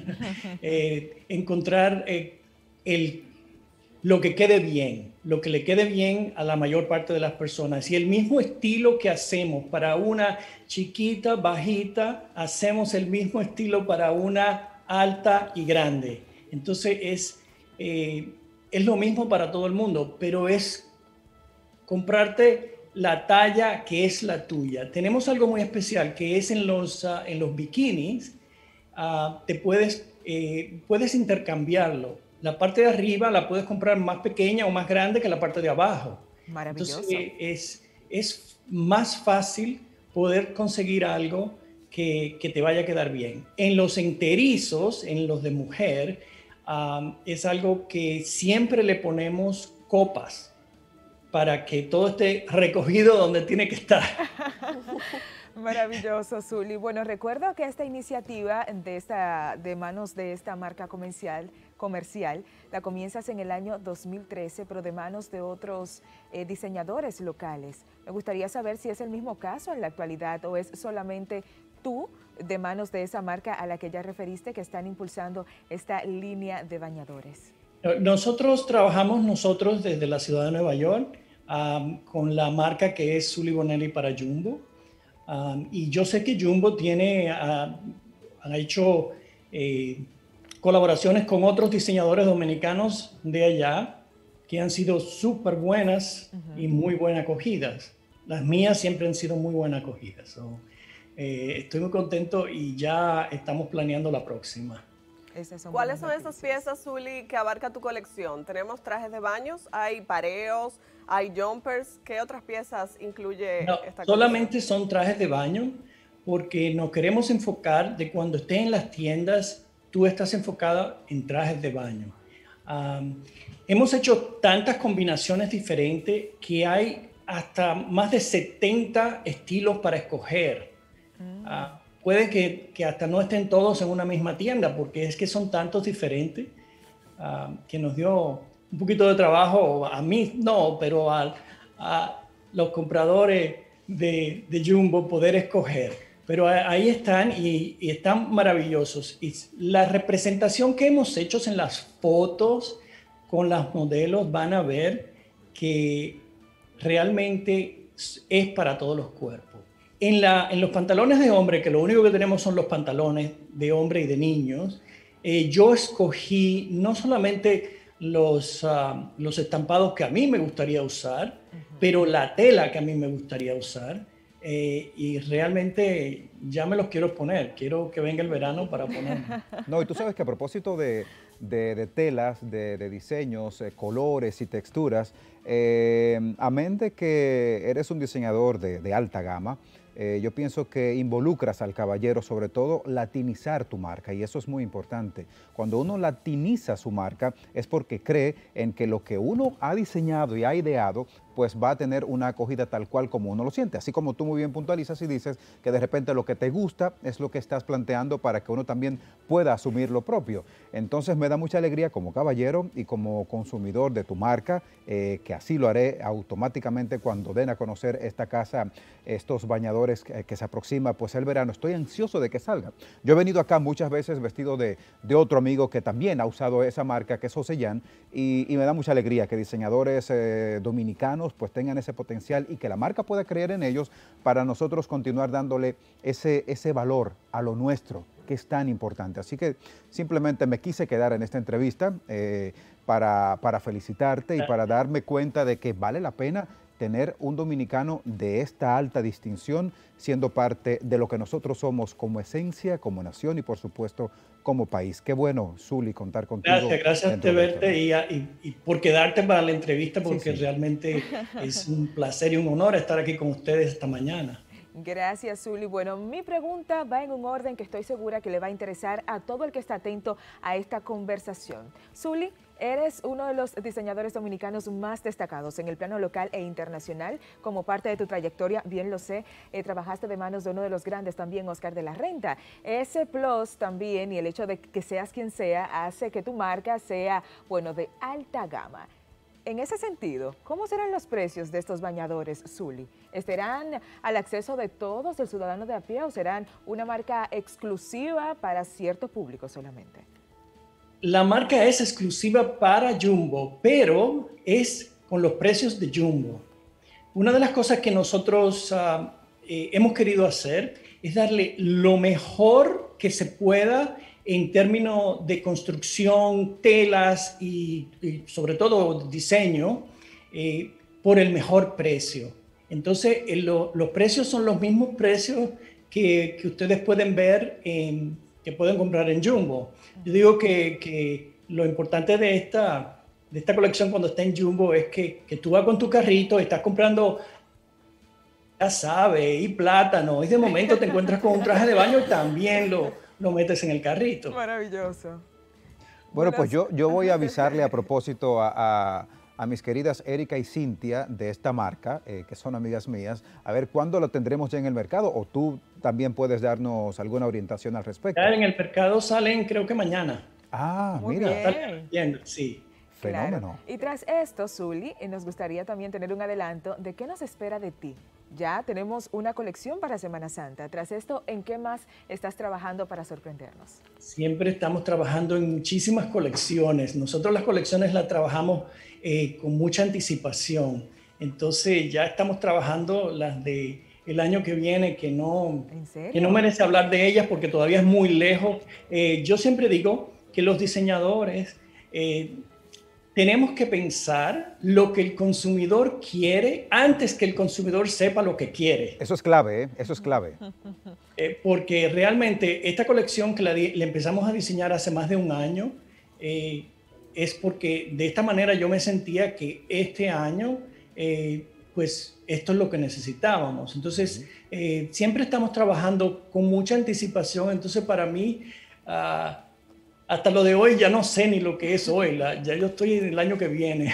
eh, encontrar eh, el, lo que quede bien, lo que le quede bien a la mayor parte de las personas. Y el mismo estilo que hacemos para una chiquita, bajita, hacemos el mismo estilo para una alta y grande. Entonces es, eh, es lo mismo para todo el mundo, pero es comprarte la talla que es la tuya. Tenemos algo muy especial que es en los, uh, en los bikinis, uh, te puedes, eh, puedes intercambiarlo. La parte de arriba la puedes comprar más pequeña o más grande que la parte de abajo. Maravilloso. Entonces, es, es más fácil poder conseguir algo que, que te vaya a quedar bien. En los enterizos, en los de mujer, um, es algo que siempre le ponemos copas para que todo esté recogido donde tiene que estar. Maravilloso, Zuli. Bueno, recuerdo que esta iniciativa de, esta, de manos de esta marca comercial, comercial la comienzas en el año dos mil trece, pero de manos de otros eh, diseñadores locales. Me gustaría saber si es el mismo caso en la actualidad o es solamente tú, de manos de esa marca a la que ya referiste, que están impulsando esta línea de bañadores. Nosotros trabajamos nosotros desde la ciudad de Nueva York um, con la marca que es Sully Bonelli para Jumbo. Um, y yo sé que Jumbo tiene, uh, ha hecho eh, colaboraciones con otros diseñadores dominicanos de allá que han sido súper buenas uh-huh. y muy buenas acogidas. Las mías siempre han sido muy buenas acogidas. So, eh, estoy muy contento y ya estamos planeando la próxima. Son ¿Cuáles son esas piezas, Zuli, que abarca tu colección? Tenemos trajes de baños, hay pareos, hay jumpers. ¿Qué otras piezas incluye no, esta colección? Solamente son trajes de baño porque nos queremos enfocar de cuando estés en las tiendas, tú estás enfocada en trajes de baño. Um, hemos hecho tantas combinaciones diferentes que hay hasta más de setenta estilos para escoger. Mm. Uh, Puede que, que hasta no estén todos en una misma tienda, porque es que son tantos diferentes uh, que nos dio un poquito de trabajo, a mí no, pero a, a los compradores de, de Jumbo poder escoger. Pero ahí están y, y están maravillosos. Y la representación que hemos hecho en las fotos con las modelos van a ver que realmente es para todos los cuerpos. En, la, en los pantalones de hombre, que lo único que tenemos son los pantalones de hombre y de niños, eh, yo escogí no solamente los, uh, los estampados que a mí me gustaría usar, uh-huh. pero la tela que a mí me gustaría usar, eh, y realmente ya me los quiero poner. Quiero que venga el verano para ponerme. No, y tú sabes que a propósito de, de, de telas, de, de diseños, eh, colores y texturas, eh, amén de que eres un diseñador de, de alta gama, Eh, yo pienso que involucras al caballero, sobre todo, latinizar tu marca, y eso es muy importante. Cuando uno latiniza su marca es porque cree en que lo que uno ha diseñado y ha ideado pues va a tener una acogida tal cual como uno lo siente. Así como tú muy bien puntualizas y dices que de repente lo que te gusta es lo que estás planteando para que uno también pueda asumir lo propio. Entonces me da mucha alegría como caballero y como consumidor de tu marca, eh, que así lo haré automáticamente cuando den a conocer esta casa, estos bañadores que, que se aproxima pues el verano. Estoy ansioso de que salga. Yo he venido acá muchas veces vestido de, de otro amigo que también ha usado esa marca, que es Josellán, y, y me da mucha alegría que diseñadores eh, dominicanos pues tengan ese potencial y que la marca pueda creer en ellos para nosotros continuar dándole ese, ese valor a lo nuestro, que es tan importante. Así que simplemente me quise quedar en esta entrevista eh, para, para felicitarte y para darme cuenta de que vale la pena tener un dominicano de esta alta distinción siendo parte de lo que nosotros somos como esencia, como nación y por supuesto como país. Qué bueno, Zuli, contar contigo. Gracias, gracias de verte y, y, y por quedarte para la entrevista, porque sí, sí. realmente es un placer y un honor estar aquí con ustedes esta mañana. Gracias, Zuli. Bueno, mi pregunta va en un orden que estoy segura que le va a interesar a todo el que está atento a esta conversación. Zuli, eres uno de los diseñadores dominicanos más destacados en el plano local e internacional. Como parte de tu trayectoria, bien lo sé, eh, trabajaste de manos de uno de los grandes también, Oscar de la Renta. Ese plus también y el hecho de que seas quien sea hace que tu marca sea, bueno, de alta gama. En ese sentido, ¿cómo serán los precios de estos bañadores, Zuli? ¿Estarán al acceso de todos, del ciudadano de a pie, o serán una marca exclusiva para cierto público solamente? La marca es exclusiva para Jumbo, pero es con los precios de Jumbo. Una de las cosas que nosotros uh, eh, hemos querido hacer es darle lo mejor que se pueda en términos de construcción, telas y, y sobre todo diseño, eh, por el mejor precio. Entonces, eh, lo, los precios son los mismos precios que, que ustedes pueden ver, en, que pueden comprar en Jumbo. Yo digo que, que lo importante de esta, de esta colección cuando está en Jumbo es que, que tú vas con tu carrito, estás comprando, ya sabes, y plátano, y de momento te encuentras con un traje de baño y también lo, lo metes en el carrito. Maravilloso. Bueno, pues yo, yo voy a avisarle a propósito a, a, a mis queridas Erika y Cintia de esta marca, eh, que son amigas mías, a ver cuándo lo tendremos ya en el mercado, o tú también puedes darnos alguna orientación al respecto. Ya en el mercado salen creo que mañana. Ah, Muy mira. bien. Bien, sí. Claro. Fenómeno. Y tras esto, Zuli, eh, nos gustaría también tener un adelanto de qué nos espera de ti. Ya tenemos una colección para Semana Santa. Tras esto, ¿en qué más estás trabajando para sorprendernos? Siempre estamos trabajando en muchísimas colecciones. Nosotros las colecciones las trabajamos eh, con mucha anticipación. Entonces ya estamos trabajando las de el año que viene, que no, que no merece hablar de ellas porque todavía es muy lejos. Eh, yo siempre digo que los diseñadores eh, tenemos que pensar lo que el consumidor quiere antes que el consumidor sepa lo que quiere. Eso es clave, ¿eh? Eso es clave. Eh, porque realmente esta colección que la, la empezamos a diseñar hace más de un año, eh, es porque de esta manera yo me sentía que este año, eh, pues esto es lo que necesitábamos. Entonces, eh, siempre estamos trabajando con mucha anticipación. Entonces, para mí, uh, hasta lo de hoy ya no sé ni lo que es hoy. La, ya yo estoy en el año que viene.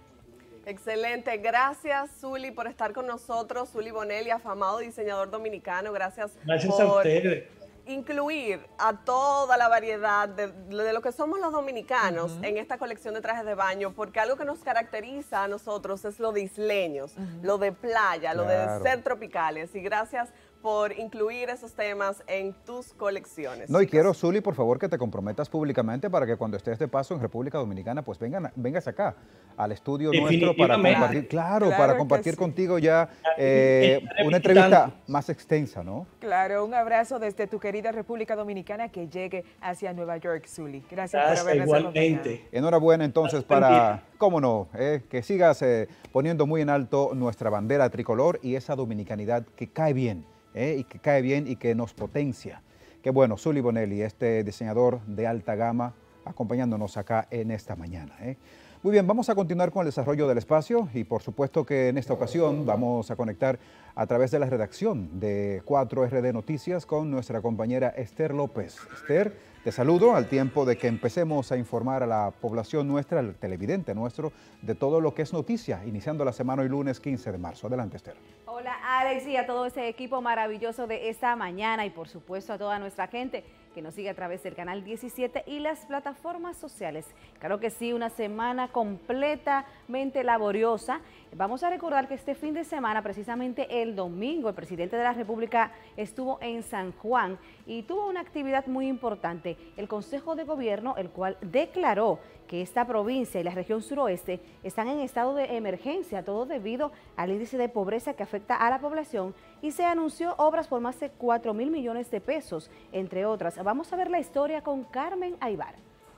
Excelente. Gracias, Zuli, por estar con nosotros. Zuli Bonelli, afamado diseñador dominicano. Gracias, Gracias por a ustedes. incluir a toda la variedad de, de lo que somos los dominicanos uh-huh. en esta colección de trajes de baño, porque algo que nos caracteriza a nosotros es lo de isleños, uh-huh. lo de playa, claro. lo de ser tropicales. Y gracias por incluir esos temas en tus colecciones. No, y quiero, Zuli, por favor, que te comprometas públicamente para que cuando estés de paso en República Dominicana, pues vengan, vengas acá al estudio nuestro para compartir, claro, claro para compartir sí. contigo ya eh, una entrevista más extensa, ¿no? Claro, un abrazo desde tu querida República Dominicana que llegue hacia Nueva York, Zuli. Gracias Gracias por habernos igualmente. acompañado. Enhorabuena entonces para, cómo no, eh, que sigas eh, poniendo muy en alto nuestra bandera tricolor y esa dominicanidad que cae bien. Eh, y que cae bien y que nos potencia. Qué bueno, Zuli Bonelli, este diseñador de alta gama, acompañándonos acá en esta mañana. Eh. Muy bien, vamos a continuar con el desarrollo del espacio y por supuesto que en esta ocasión vamos a conectar a través de la redacción de cuatro R D Noticias con nuestra compañera Esther López. Esther, te saludo al tiempo de que empecemos a informar a la población nuestra, al televidente nuestro, de todo lo que es noticia, iniciando la semana hoy lunes quince de marzo. Adelante, Esther. Hola, Alex, y a todo ese equipo maravilloso de esta mañana y por supuesto a toda nuestra gente que nos sigue a través del canal diecisiete y las plataformas sociales. Claro que sí, una semana completamente laboriosa. Vamos a recordar que este fin de semana, precisamente el domingo, el presidente de la República estuvo en San Juan y tuvo una actividad muy importante. El Consejo de Gobierno, el cual declaró que esta provincia y la región suroeste están en estado de emergencia, todo debido al índice de pobreza que afecta a la población, y se anunció obras por más de cuatro mil millones de pesos, entre otras. Vamos a ver la historia con Carmen Aybar.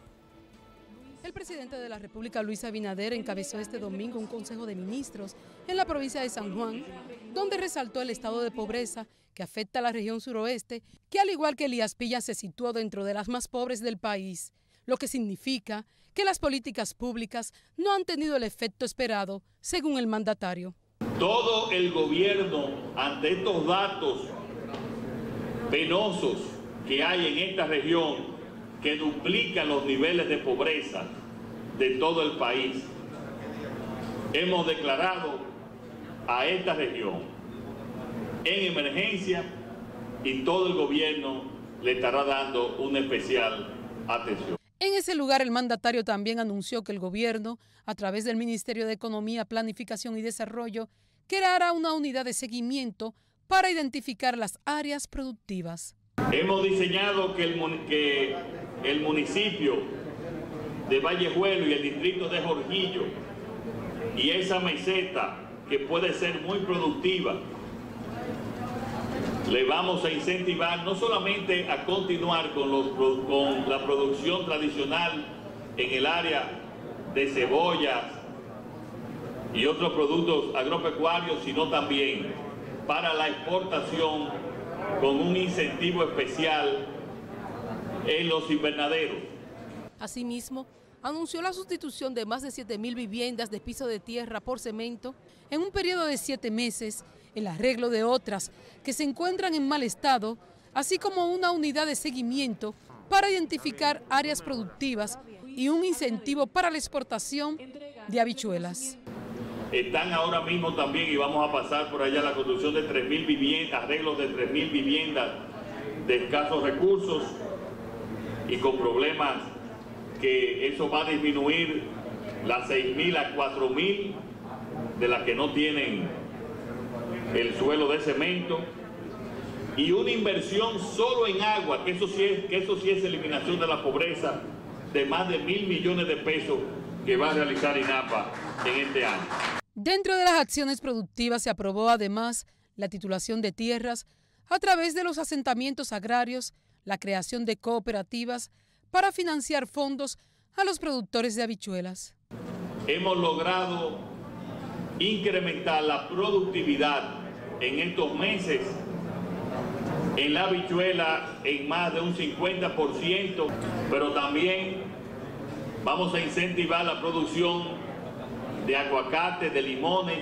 El presidente de la República, Luis Abinader, encabezó este domingo un consejo de ministros en la provincia de San Juan, donde resaltó el estado de pobreza que afecta a la región suroeste, que al igual que Elías Piña se situó dentro de las más pobres del país, lo que significa que las políticas públicas no han tenido el efecto esperado, según el mandatario. Todo el gobierno, ante estos datos penosos que hay en esta región, que duplican los niveles de pobreza de todo el país, hemos declarado a esta región en emergencia y todo el gobierno le estará dando una especial atención. En ese lugar, el mandatario también anunció que el gobierno, a través del Ministerio de Economía, Planificación y Desarrollo, creará una unidad de seguimiento para identificar las áreas productivas. Hemos diseñado que el, que el municipio de Vallejuelo y el distrito de Jorquillo y esa meseta que puede ser muy productiva, le vamos a incentivar no solamente a continuar con, los, con la producción tradicional en el área de cebollas y otros productos agropecuarios, sino también para la exportación con un incentivo especial en los invernaderos. Asimismo, anunció la sustitución de más de siete mil viviendas de piso de tierra por cemento en un periodo de siete meses, el arreglo de otras que se encuentran en mal estado, así como una unidad de seguimiento para identificar áreas productivas y un incentivo para la exportación de habichuelas. Están ahora mismo también, y vamos a pasar por allá, la construcción de tres mil viviendas, arreglos de tres mil viviendas de escasos recursos y con problemas que eso va a disminuir las seis mil a cuatro mil de las que no tienen el suelo de cemento, y una inversión solo en agua, que eso sí es, que eso sí es eliminación de la pobreza, de más de mil millones de pesos que va a realizar INAPA en este año. Dentro de las acciones productivas se aprobó además la titulación de tierras a través de los asentamientos agrarios, la creación de cooperativas para financiar fondos a los productores de habichuelas. Hemos logrado incrementar la productividad en estos meses en la habichuela en más de un cincuenta por ciento, pero también vamos a incentivar la producción de aguacate, de limones,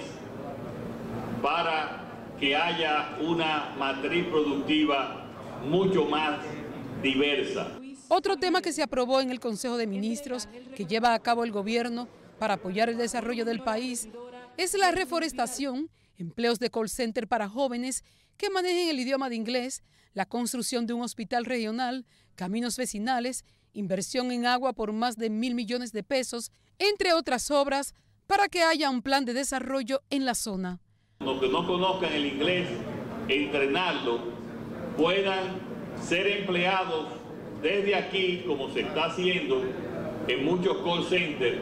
para que haya una matriz productiva mucho más diversa. Otro tema que se aprobó en el Consejo de Ministros que lleva a cabo el gobierno para apoyar el desarrollo del país es la reforestación, empleos de call center para jóvenes que manejen el idioma de inglés, la construcción de un hospital regional, caminos vecinales, inversión en agua por más de mil millones de pesos, entre otras obras, para que haya un plan de desarrollo en la zona. Los que no conozcan el inglés, entrenarlo, puedan ser empleados desde aquí, como se está haciendo en muchos call centers,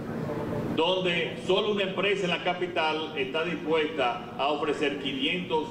donde solo una empresa en la capital está dispuesta a ofrecer quinientos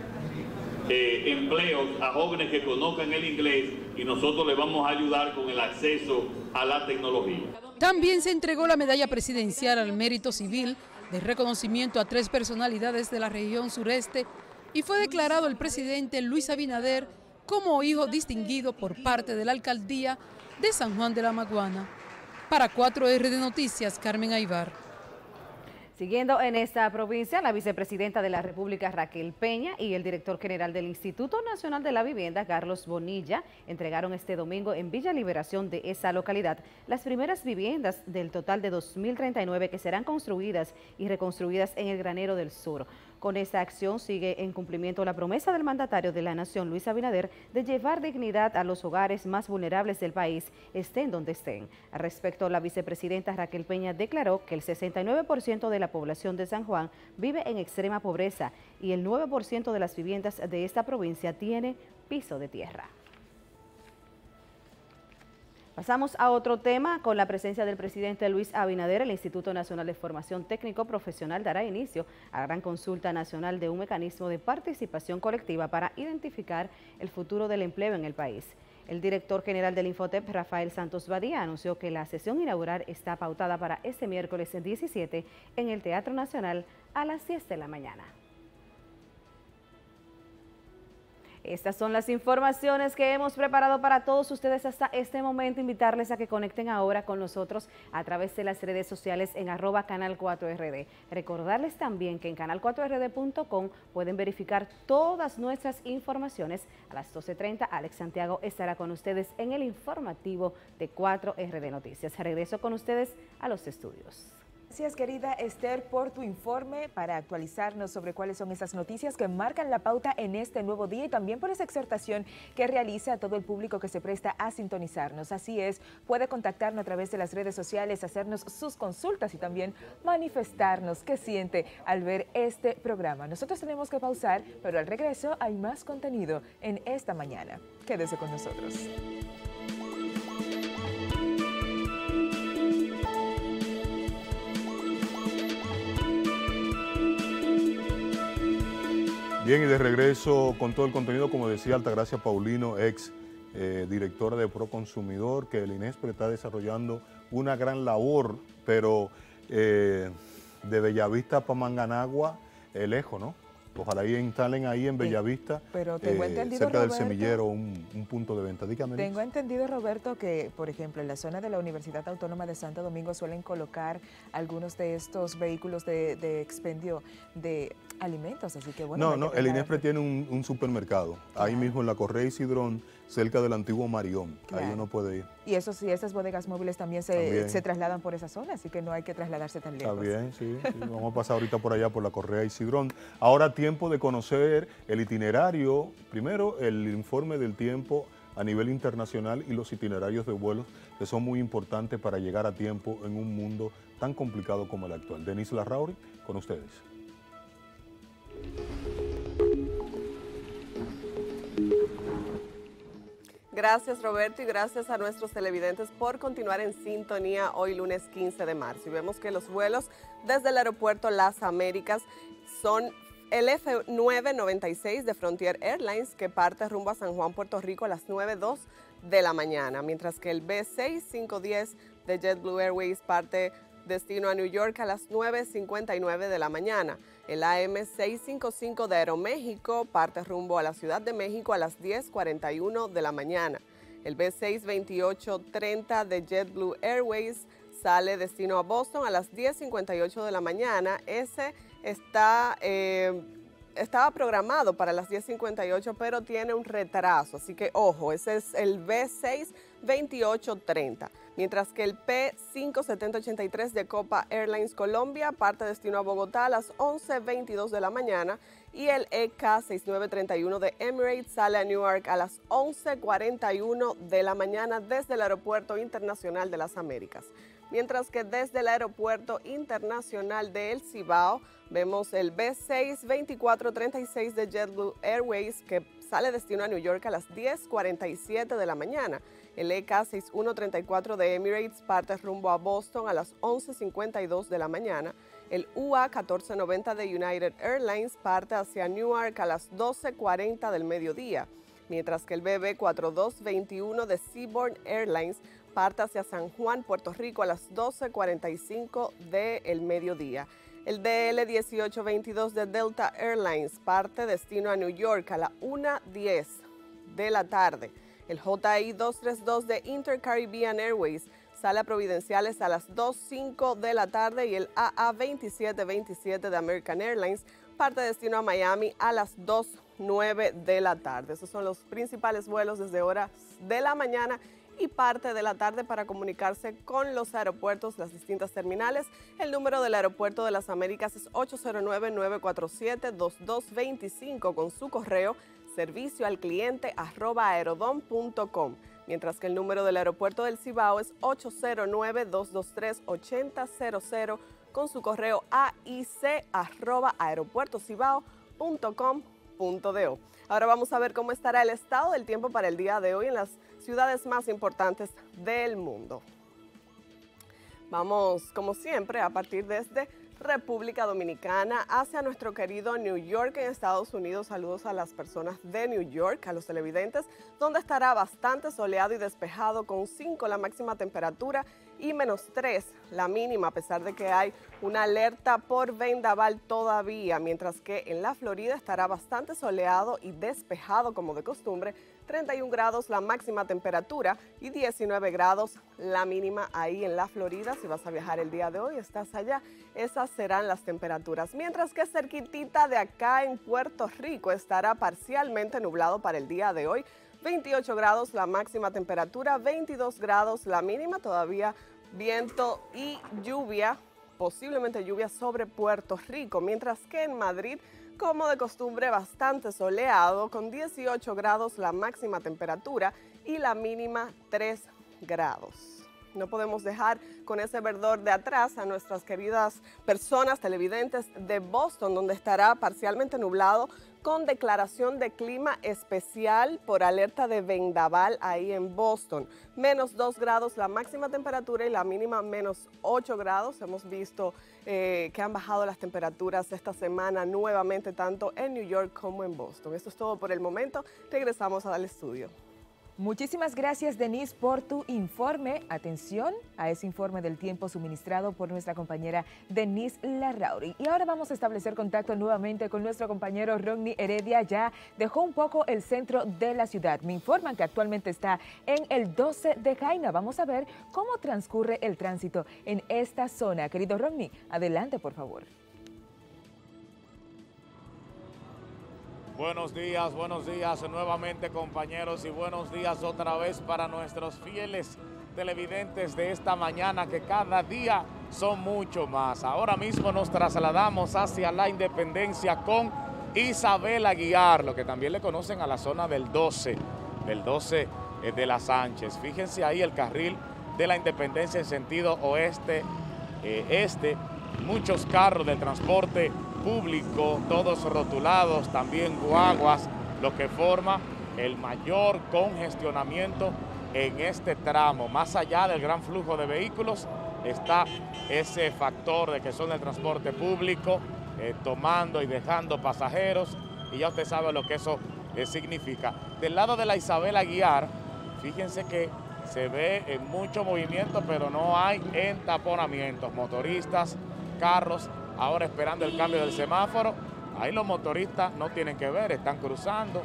eh, empleos a jóvenes que conozcan el inglés, y nosotros les vamos a ayudar con el acceso a la tecnología. También se entregó la medalla presidencial al mérito civil de reconocimiento a tres personalidades de la región sureste y fue declarado el presidente Luis Abinader como hijo distinguido por parte de la alcaldía de San Juan de la Maguana. Para cuatro erre de Noticias, Carmen Aybar. Siguiendo en esta provincia, la vicepresidenta de la República, Raquel Peña, y el director general del Instituto Nacional de la Vivienda, Carlos Bonilla, entregaron este domingo en Villa Liberación de esa localidad las primeras viviendas del total de dos mil treinta y nueve que serán construidas y reconstruidas en el Granero del Sur. Con esta acción sigue en cumplimiento la promesa del mandatario de la Nación, Luis Abinader, de llevar dignidad a los hogares más vulnerables del país, estén donde estén. Al respecto, la vicepresidenta Raquel Peña declaró que el sesenta y nueve por ciento de la población de San Juan vive en extrema pobreza y el nueve por ciento de las viviendas de esta provincia tiene piso de tierra. Pasamos a otro tema. Con la presencia del presidente Luis Abinader, el Instituto Nacional de Formación Técnico Profesional dará inicio a la gran consulta nacional de un mecanismo de participación colectiva para identificar el futuro del empleo en el país. El director general del Infotep, Rafael Santos Badía, anunció que la sesión inaugural está pautada para este miércoles diecisiete en el Teatro Nacional a las diez de la mañana. Estas son las informaciones que hemos preparado para todos ustedes hasta este momento. Invitarles a que conecten ahora con nosotros a través de las redes sociales en arroba canal cuatro erre de. Recordarles también que en canal cuatro erre de punto com pueden verificar todas nuestras informaciones. A las doce treinta, Alex Santiago estará con ustedes en el informativo de cuatro erre de Noticias. Regreso con ustedes a los estudios. Gracias, querida Esther, por tu informe para actualizarnos sobre cuáles son esas noticias que marcan la pauta en este nuevo día y también por esa exhortación que realiza a todo el público que se presta a sintonizarnos. Así es, puede contactarnos a través de las redes sociales, hacernos sus consultas y también manifestarnos qué siente al ver este programa. Nosotros tenemos que pausar, pero al regreso hay más contenido en esta mañana. Quédese con nosotros. Bien, y de regreso con todo el contenido, como decía Altagracia Paulino, ex eh, directora de Proconsumidor, que el INESPRE está desarrollando una gran labor, pero eh, de Bellavista para Manganagua, eh, lejos, ¿no? Ojalá y instalen ahí en Bellavista, sí, pero tengo eh, entendido, cerca Roberto, del semillero, un, un punto de venta. Dígame. Tengo entendido, Roberto, que, por ejemplo, en la zona de la Universidad Autónoma de Santo Domingo suelen colocar algunos de estos vehículos de, de expendio de alimentos, así que bueno. No, no, el INESPRE tiene un, un supermercado. Ahí mismo en la Correa Isidrón cerca del antiguo Marión. Claro. Ahí uno puede ir. Y eso sí, esas bodegas móviles también se, También. se trasladan por esa zona, así que no hay que trasladarse tan lejos. Está bien, sí, sí. Vamos a pasar ahorita por allá, por la Correa y Sidrón. Ahora tiempo de conocer el itinerario, primero el informe del tiempo a nivel internacional y los itinerarios de vuelos que son muy importantes para llegar a tiempo en un mundo tan complicado como el actual. Denise Larrauri, con ustedes. Gracias Roberto y gracias a nuestros televidentes por continuar en sintonía hoy lunes quince de marzo. Y vemos que los vuelos desde el aeropuerto Las Américas son el F nueve noventa y seis de Frontier Airlines, que parte rumbo a San Juan, Puerto Rico a las nueve dos de la mañana, mientras que el B seis cinco diez de JetBlue Airways parte destino a New York a las nueve cincuenta y nueve de la mañana. El A M seiscientos cincuenta y cinco de Aeroméxico parte rumbo a la Ciudad de México a las diez cuarenta y uno de la mañana. El B seis veintiocho treinta de JetBlue Airways sale destino a Boston a las diez cincuenta y ocho de la mañana. Ese está, eh, estaba programado para las diez cincuenta y ocho, pero tiene un retraso, así que ojo, ese es el B seis veintiocho treinta. Mientras que el P cinco setenta ochenta y tres de Copa Airlines Colombia parte destino a Bogotá a las once veintidós de la mañana y el E K sesenta y nueve treinta y uno de Emirates sale a Newark a las once cuarenta y uno de la mañana desde el Aeropuerto Internacional de las Américas. Mientras que desde el Aeropuerto Internacional de El Cibao vemos el B seis veinticuatro treinta y seis de JetBlue Airways que sale destino a New York a las diez cuarenta y siete de la mañana. El E K sesenta y uno treinta y cuatro de Emirates parte rumbo a Boston a las once cincuenta y dos de la mañana. El U A catorce noventa de United Airlines parte hacia Newark a las doce cuarenta del mediodía, mientras que el B B cuarenta y dos veintiuno de Seabourn Airlines parte hacia San Juan, Puerto Rico a las doce cuarenta y cinco del mediodía. El D L dieciocho veintidós de Delta Airlines parte destino a New York a la una diez de la tarde. El J I doscientos treinta y dos de Intercaribbean Airways sale a Providenciales a las dos cinco de la tarde y el A A veintisiete veintisiete de American Airlines parte destino a Miami a las dos nueve de la tarde. Esos son los principales vuelos desde horas de la mañana y parte de la tarde para comunicarse con los aeropuertos, las distintas terminales. El número del Aeropuerto de las Américas es ocho cero nueve, nueve cuatro siete, dos dos dos cinco con su correo servicio al cliente arroba aerodom punto com, mientras que el número del Aeropuerto del Cibao es ocho cero nueve, dos dos tres, ocho cero cero cero con su correo aic arroba aeropuertocibao punto com punto do. Ahora vamos a ver cómo estará el estado del tiempo para el día de hoy en las ciudades más importantes del mundo. Vamos, como siempre, a partir desde República Dominicana hacia nuestro querido New York en Estados Unidos. Saludos a las personas de New York, a los televidentes, donde estará bastante soleado y despejado con cinco la máxima temperatura y menos tres la mínima, a pesar de que hay una alerta por vendaval todavía, mientras que en la Florida estará bastante soleado y despejado como de costumbre, treinta y un grados la máxima temperatura y diecinueve grados la mínima ahí en la Florida. Si vas a viajar el día de hoy, estás allá, esas serán las temperaturas. Mientras que cerquitita de acá en Puerto Rico estará parcialmente nublado para el día de hoy, veintiocho grados la máxima temperatura, veintidós grados la mínima, todavía viento y lluvia, posiblemente lluvia sobre Puerto Rico, mientras que en Madrid, como de costumbre, bastante soleado, con dieciocho grados la máxima temperatura y la mínima tres grados. No podemos dejar con ese verdor de atrás a nuestras queridas personas televidentes de Boston, donde estará parcialmente nublado con declaración de clima especial por alerta de vendaval ahí en Boston. Menos dos grados la máxima temperatura y la mínima menos ocho grados. Hemos visto eh, que han bajado las temperaturas esta semana nuevamente tanto en New York como en Boston. Esto es todo por el momento. Regresamos al estudio. Muchísimas gracias, Denise, por tu informe. Atención a ese informe del tiempo suministrado por nuestra compañera Denise Larrauri. Y ahora vamos a establecer contacto nuevamente con nuestro compañero Rodney Heredia. Ya dejó un poco el centro de la ciudad. Me informan que actualmente está en el doce de Jaina. Vamos a ver cómo transcurre el tránsito en esta zona. Querido Rodney, adelante, por favor. Buenos días, buenos días nuevamente, compañeros, y buenos días otra vez para nuestros fieles televidentes de esta mañana, que cada día son mucho más. Ahora mismo nos trasladamos hacia la Independencia con Isabel Aguiar, lo que también le conocen a la zona del doce, del doce de la Sánchez. Fíjense ahí el carril de la Independencia en sentido oeste, eh, este, muchos carros del transporte público, todos rotulados, también guaguas, lo que forma el mayor congestionamiento en este tramo. Más allá del gran flujo de vehículos está ese factor de que son el transporte público, eh, tomando y dejando pasajeros, y ya usted sabe lo que eso eh, significa. Del lado de la Isabel Aguiar, fíjense que se ve en mucho movimiento, pero no hay entaponamientos. Motoristas, carros, ahora esperando el cambio del semáforo. Ahí los motoristas no tienen que ver, están cruzando,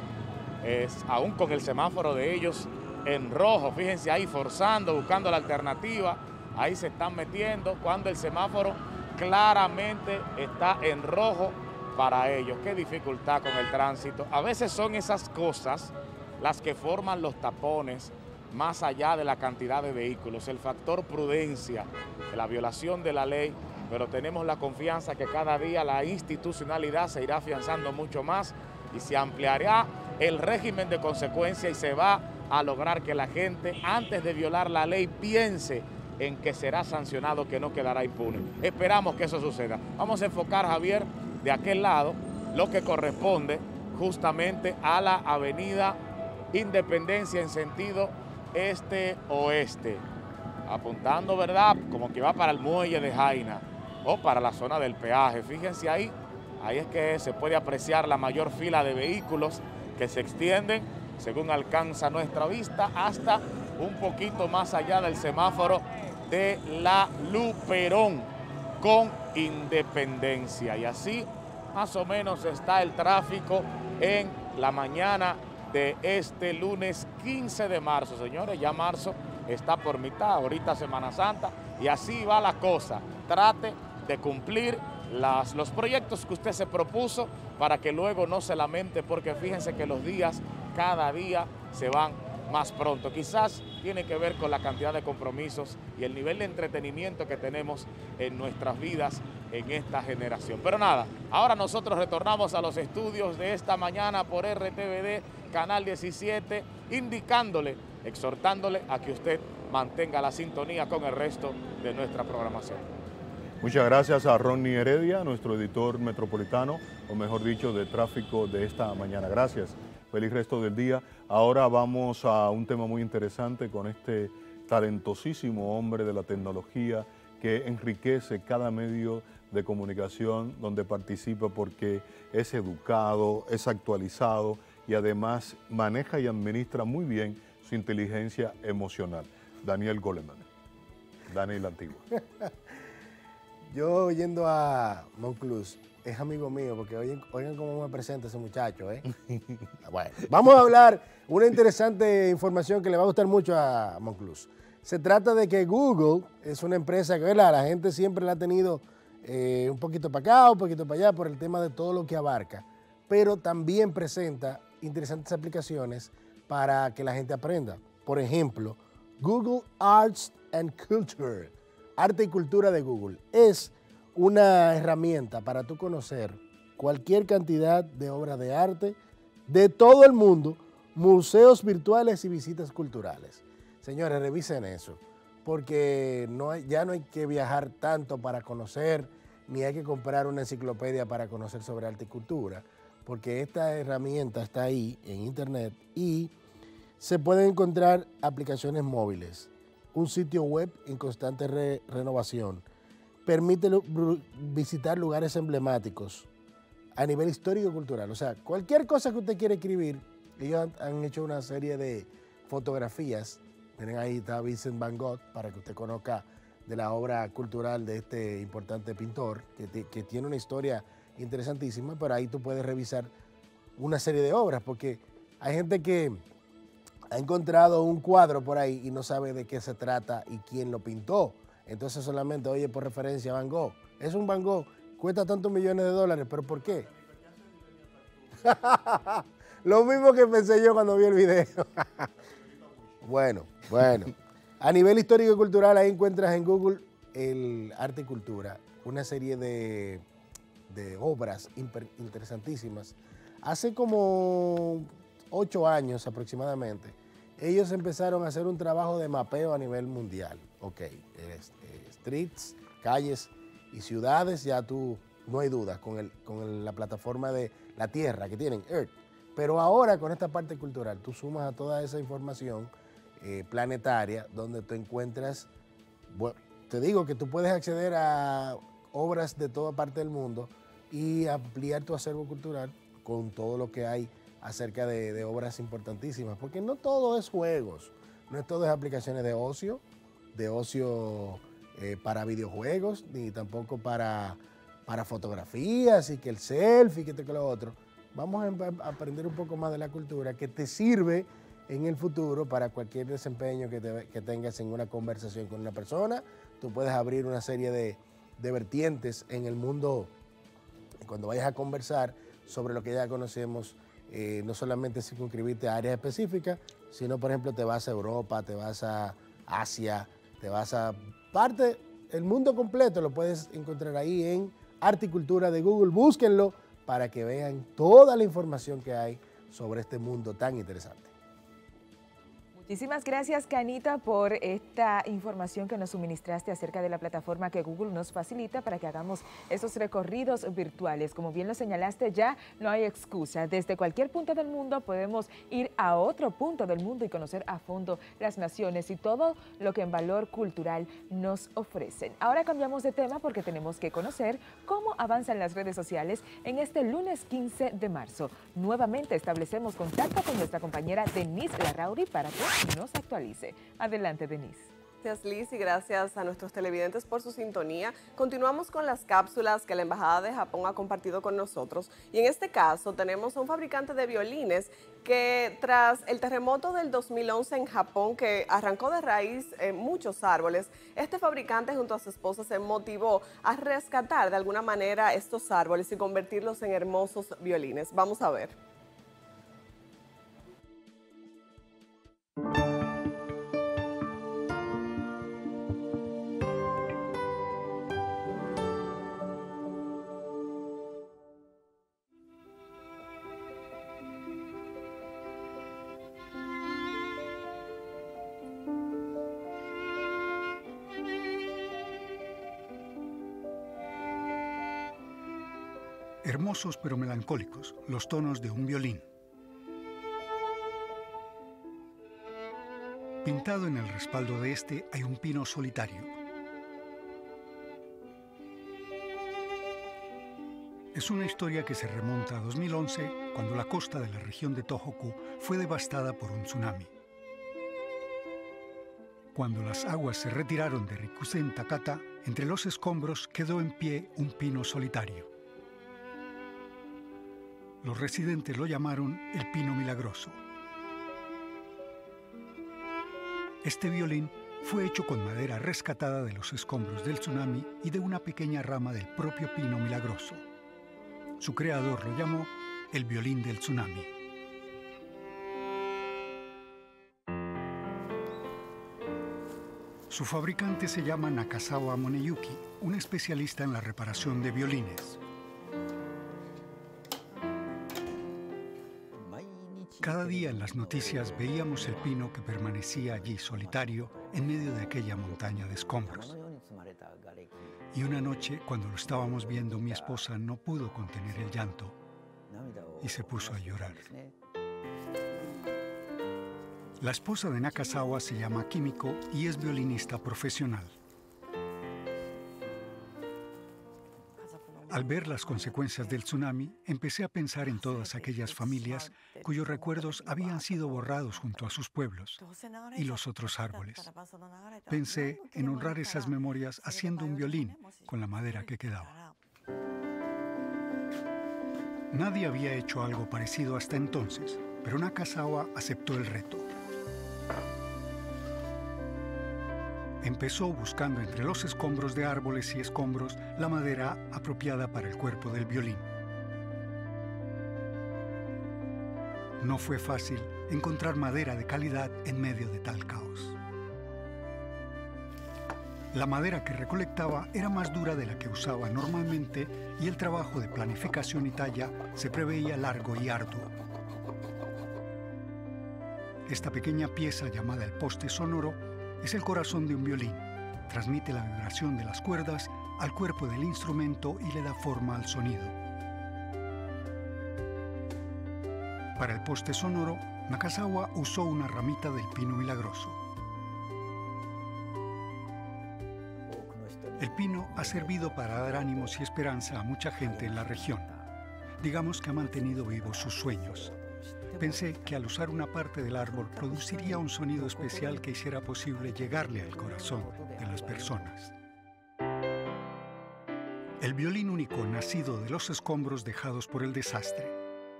es, aún con el semáforo de ellos en rojo. Fíjense ahí forzando, buscando la alternativa. Ahí se están metiendo cuando el semáforo claramente está en rojo para ellos. Qué dificultad con el tránsito. A veces son esas cosas las que forman los tapones, más allá de la cantidad de vehículos, el factor prudencia, la violación de la ley, pero tenemos la confianza que cada día la institucionalidad se irá afianzando mucho más y se ampliará el régimen de consecuencia y se va a lograr que la gente, antes de violar la ley, piense en que será sancionado, que no quedará impune. Esperamos que eso suceda. Vamos a enfocar, Javier, de aquel lado, lo que corresponde justamente a la avenida Independencia en sentido este-oeste, apuntando, ¿verdad?, como que va para el muelle de Jaina o para la zona del peaje. Fíjense ahí, ahí es que se puede apreciar la mayor fila de vehículos que se extienden, según alcanza nuestra vista, hasta un poquito más allá del semáforo de la Luperón con Independencia. Y así más o menos está el tráfico en la mañana de este lunes quince de marzo. Señores, ya marzo está por mitad, ahorita Semana Santa, y así va la cosa. Trate de cumplir las, los proyectos que usted se propuso para que luego no se lamente, porque fíjense que los días cada día se van más pronto. Quizás tiene que ver con la cantidad de compromisos y el nivel de entretenimiento que tenemos en nuestras vidas en esta generación. Pero nada, ahora nosotros retornamos a los estudios de esta mañana por R T V D, Canal diecisiete, indicándole, exhortándole a que usted mantenga la sintonía con el resto de nuestra programación. Muchas gracias a Ronnie Heredia, nuestro editor metropolitano, o mejor dicho, de tráfico de esta mañana. Gracias. Feliz resto del día. Ahora vamos a un tema muy interesante con este talentosísimo hombre de la tecnología que enriquece cada medio de comunicación donde participa, porque es educado, es actualizado y además maneja y administra muy bien su inteligencia emocional. Daniel Goleman. Daniel Antigua. Yo yendo a Monclús, es amigo mío, porque oigan, oigan cómo me presenta ese muchacho, ¿eh? Bueno, vamos a hablar una interesante información que le va a gustar mucho a Monclús. Se trata de que Google es una empresa que, ¿verdad?, la gente siempre la ha tenido eh, un poquito para acá, un poquito para allá, por el tema de todo lo que abarca, pero también presenta interesantes aplicaciones para que la gente aprenda. Por ejemplo, Google Arts and Culture, Arte y Cultura de Google, es una herramienta para tú conocer cualquier cantidad de obras de arte de todo el mundo, museos virtuales y visitas culturales. Señores, revisen eso, porque no hay, ya no hay que viajar tanto para conocer, ni hay que comprar una enciclopedia para conocer sobre arte y cultura, porque esta herramienta está ahí en internet y se pueden encontrar aplicaciones móviles, un sitio web en constante re renovación, permite visitar lugares emblemáticos a nivel histórico y cultural. O sea, cualquier cosa que usted quiera escribir, ellos han, han hecho una serie de fotografías. Miren, ahí está Vincent Van Gogh, para que usted conozca de la obra cultural de este importante pintor, que, que tiene una historia interesantísima, pero ahí tú puedes revisar una serie de obras, porque hay gente que ha encontrado un cuadro por ahí y no sabe de qué se trata y quién lo pintó. Entonces solamente oye por referencia a Van Gogh. Es un Van Gogh, cuesta tantos millones de dólares, ¿pero por qué? Lo mismo que pensé yo cuando vi el video. Bueno, bueno. A nivel histórico y cultural, ahí encuentras en Google el arte y cultura, una serie de, de obras interesantísimas. Hace como ocho años aproximadamente, ellos empezaron a hacer un trabajo de mapeo a nivel mundial. Ok, streets, calles y ciudades, ya tú, no hay duda, con, el, con el, la plataforma de la Tierra que tienen, Earth. Pero ahora con esta parte cultural, tú sumas a toda esa información eh, planetaria, donde tú encuentras, bueno, te digo que tú puedes acceder a obras de toda parte del mundo y ampliar tu acervo cultural con todo lo que hay acerca de, de obras importantísimas, porque no todo es juegos, no es todo es aplicaciones de ocio, de ocio eh, para videojuegos, ni tampoco para, para fotografías y que el selfie, que esto que lo otro. Vamos a aprender un poco más de la cultura que te sirve en el futuro para cualquier desempeño que, te, que tengas en una conversación con una persona. Tú puedes abrir una serie de, de vertientes en el mundo cuando vayas a conversar sobre lo que ya conocemos, eh, no solamente circunscribirte a áreas específicas, sino, por ejemplo, te vas a Europa, te vas a Asia, te vas a parte, el mundo completo lo puedes encontrar ahí en Arte y Cultura de Google. Búsquenlo para que vean toda la información que hay sobre este mundo tan interesante. Muchísimas gracias, Canita, por esta información que nos suministraste acerca de la plataforma que Google nos facilita para que hagamos esos recorridos virtuales. Como bien lo señalaste, ya no hay excusa. Desde cualquier punto del mundo podemos ir a otro punto del mundo y conocer a fondo las naciones y todo lo que en valor cultural nos ofrecen. Ahora cambiamos de tema porque tenemos que conocer cómo avanzan las redes sociales en este lunes quince de marzo. Nuevamente establecemos contacto con nuestra compañera Denise Larrauri para que nos actualice. Adelante, Denise. Gracias, Liz, y gracias a nuestros televidentes por su sintonía. Continuamos con las cápsulas que la Embajada de Japón ha compartido con nosotros. Y en este caso tenemos a un fabricante de violines que tras el terremoto del dos mil once en Japón, que arrancó de raíz eh, muchos árboles, este fabricante junto a su esposa se motivó a rescatar de alguna manera estos árboles y convertirlos en hermosos violines. Vamos a ver. Hermosos pero melancólicos, los tonos de un violín. Pintado en el respaldo de este hay un pino solitario. Es una historia que se remonta a dos mil once, cuando la costa de la región de Tohoku fue devastada por un tsunami. Cuando las aguas se retiraron de Rikuzen Takata, entre los escombros quedó en pie un pino solitario. Los residentes lo llamaron el pino milagroso. Este violín fue hecho con madera rescatada de los escombros del tsunami y de una pequeña rama del propio pino milagroso. Su creador lo llamó el violín del tsunami. Su fabricante se llama Nakazawa Moneyuki, un especialista en la reparación de violines. Cada día en las noticias veíamos el pino que permanecía allí solitario en medio de aquella montaña de escombros. Y una noche, cuando lo estábamos viendo, mi esposa no pudo contener el llanto y se puso a llorar. La esposa de Nakazawa se llama Kimiko y es violinista profesional. Al ver las consecuencias del tsunami, empecé a pensar en todas aquellas familias cuyos recuerdos habían sido borrados junto a sus pueblos y los otros árboles. Pensé en honrar esas memorias haciendo un violín con la madera que quedaba. Nadie había hecho algo parecido hasta entonces, pero Nakazawa aceptó el reto. Empezó buscando entre los escombros de árboles y escombros la madera apropiada para el cuerpo del violín. No fue fácil encontrar madera de calidad en medio de tal caos. La madera que recolectaba era más dura de la que usaba normalmente y el trabajo de planificación y talla se preveía largo y arduo. Esta pequeña pieza llamada el poste sonoro es el corazón de un violín. Transmite la vibración de las cuerdas al cuerpo del instrumento y le da forma al sonido. Para el poste sonoro, Nakazawa usó una ramita del pino milagroso. El pino ha servido para dar ánimos y esperanza a mucha gente en la región. Digamos que ha mantenido vivos sus sueños. Pensé que al usar una parte del árbol produciría un sonido especial que hiciera posible llegarle al corazón de las personas. El violín único nacido de los escombros dejados por el desastre.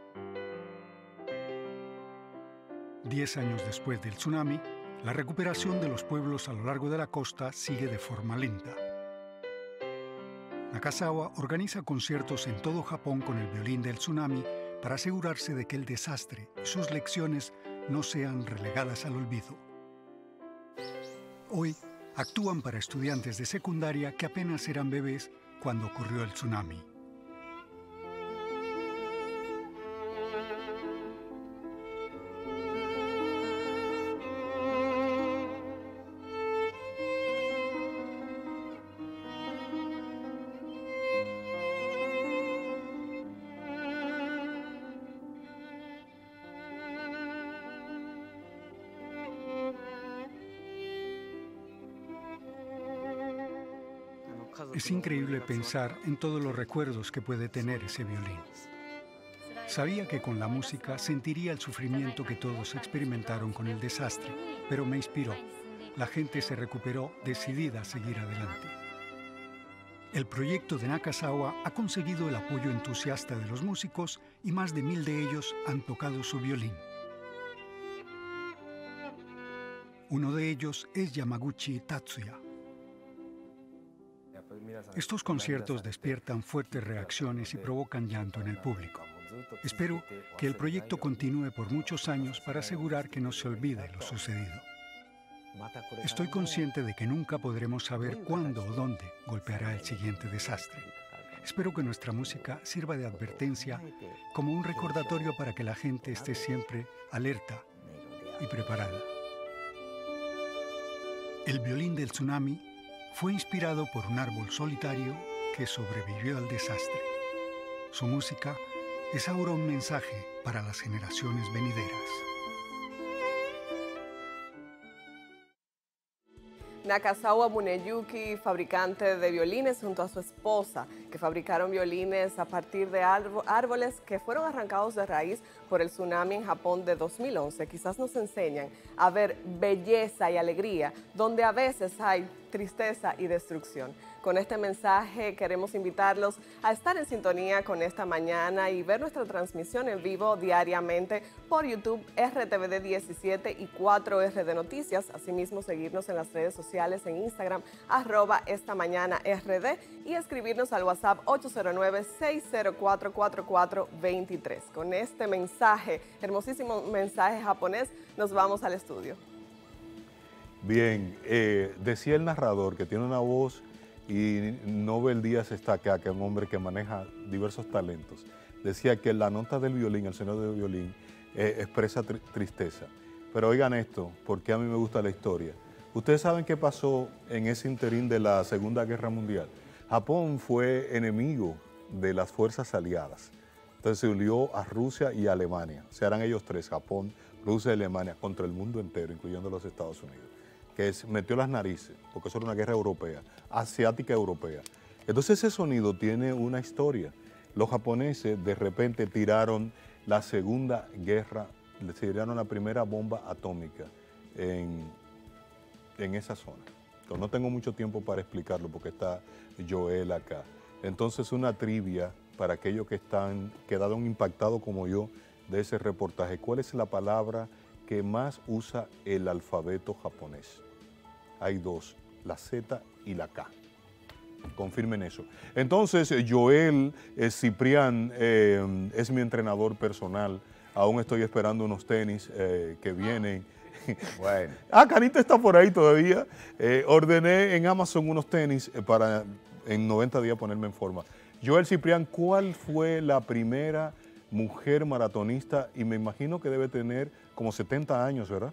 Diez años después del tsunami, la recuperación de los pueblos a lo largo de la costa sigue de forma lenta. Nakazawa organiza conciertos en todo Japón con el violín del tsunami para asegurarse de que el desastre y sus lecciones no sean relegadas al olvido. Hoy actúan para estudiantes de secundaria que apenas eran bebés cuando ocurrió el tsunami. Es increíble pensar en todos los recuerdos que puede tener ese violín. Sabía que con la música sentiría el sufrimiento que todos experimentaron con el desastre, pero me inspiró. La gente se recuperó decidida a seguir adelante. El proyecto de Nakazawa ha conseguido el apoyo entusiasta de los músicos y más de mil de ellos han tocado su violín. Uno de ellos es Yamaguchi Tatsuya. Estos conciertos despiertan fuertes reacciones y provocan llanto en el público. Espero que el proyecto continúe por muchos años para asegurar que no se olvide lo sucedido. Estoy consciente de que nunca podremos saber cuándo o dónde golpeará el siguiente desastre. Espero que nuestra música sirva de advertencia como un recordatorio para que la gente esté siempre alerta y preparada. El violín del tsunami fue inspirado por un árbol solitario que sobrevivió al desastre. Su música es ahora un mensaje para las generaciones venideras. Nakazawa Muneyuki, fabricante de violines, junto a su esposa, que fabricaron violines a partir de árboles que fueron arrancados de raíz por el tsunami en Japón de dos mil once. Quizás nos enseñan a ver belleza y alegría, donde a veces hay tristeza y destrucción. Con este mensaje queremos invitarlos a estar en sintonía con Esta Mañana y ver nuestra transmisión en vivo diariamente por YouTube, R T V D diecisiete y cuatro R de Noticias. Asimismo, seguirnos en las redes sociales en Instagram, arroba Esta Mañana R D, y escribirnos al WhatsApp ocho cero nueve, seis cero cuatro, cuatro cuatro dos tres. Con este mensaje, hermosísimo mensaje japonés, nos vamos al estudio. Bien, eh, decía el narrador que tiene una voz, y Nobel Díaz está acá, que es un hombre que maneja diversos talentos. Decía que la nota del violín, el sonido del violín, eh, expresa tri tristeza. Pero oigan esto, porque a mí me gusta la historia. Ustedes saben qué pasó en ese interín de la Segunda Guerra Mundial. Japón fue enemigo de las fuerzas aliadas. Entonces se unió a Rusia y a Alemania. O sea, eran ellos tres, Japón, Rusia y Alemania, contra el mundo entero, incluyendo los Estados Unidos. Que metió las narices, porque eso era una guerra europea, asiática europea. Entonces ese sonido tiene una historia. Los japoneses de repente tiraron la Segunda Guerra, le tiraron la primera bomba atómica en, en esa zona. Entonces, no tengo mucho tiempo para explicarlo porque está Joel acá. Entonces una trivia para aquellos que están, quedaron impactados como yo de ese reportaje. ¿Cuál es la palabra que más usa el alfabeto japonés? Hay dos, la Z y la K. Confirmen eso. Entonces, Joel eh, Ciprián eh, es mi entrenador personal. aún estoy esperando unos tenis eh, que vienen. Bueno. Ah, Canita está por ahí todavía. Eh, ordené en Amazon unos tenis para en noventa días ponerme en forma. Joel Ciprián, ¿cuál fue la primera mujer maratonista? Y me imagino que debe tener como setenta años, ¿verdad?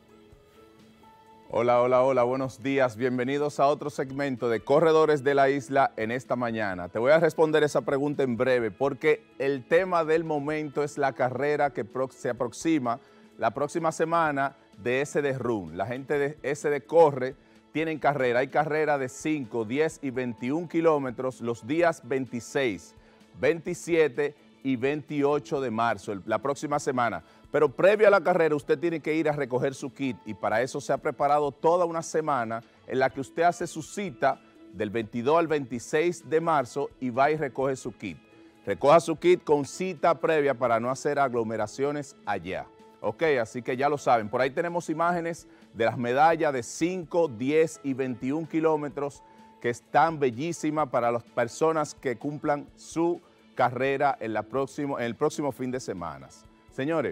Hola, hola, hola, buenos días. Bienvenidos a otro segmento de Corredores de la Isla en esta mañana. Te voy a responder esa pregunta en breve porque el tema del momento es la carrera que se aproxima la próxima semana de S D Run. La gente de S D Corre tienen carrera. Hay carrera de cinco, diez y veintiún kilómetros los días veintiséis, veintisiete y veintiocho de marzo, la próxima semana. Pero previo a la carrera usted tiene que ir a recoger su kit y para eso se ha preparado toda una semana en la que usted hace su cita del veintidós al veintiséis de marzo y va y recoge su kit. Recoja su kit con cita previa para no hacer aglomeraciones allá. Ok, así que ya lo saben. Por ahí tenemos imágenes de las medallas de cinco, diez y veintiún kilómetros que están bellísimas para las personas que cumplan su carrera en, la próximo, en el próximo fin de semana. Señores,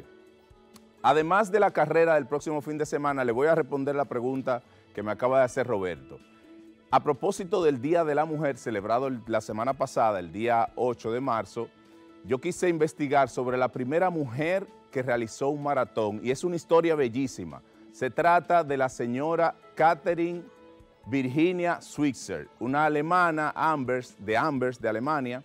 además de la carrera del próximo fin de semana, le voy a responder la pregunta que me acaba de hacer Roberto. A propósito del Día de la Mujer, celebrado la semana pasada, el día ocho de marzo, yo quise investigar sobre la primera mujer que realizó un maratón y es una historia bellísima. Se trata de la señora Catherine Virginia Switzer, una alemana Ambers, de Ambers, de Alemania,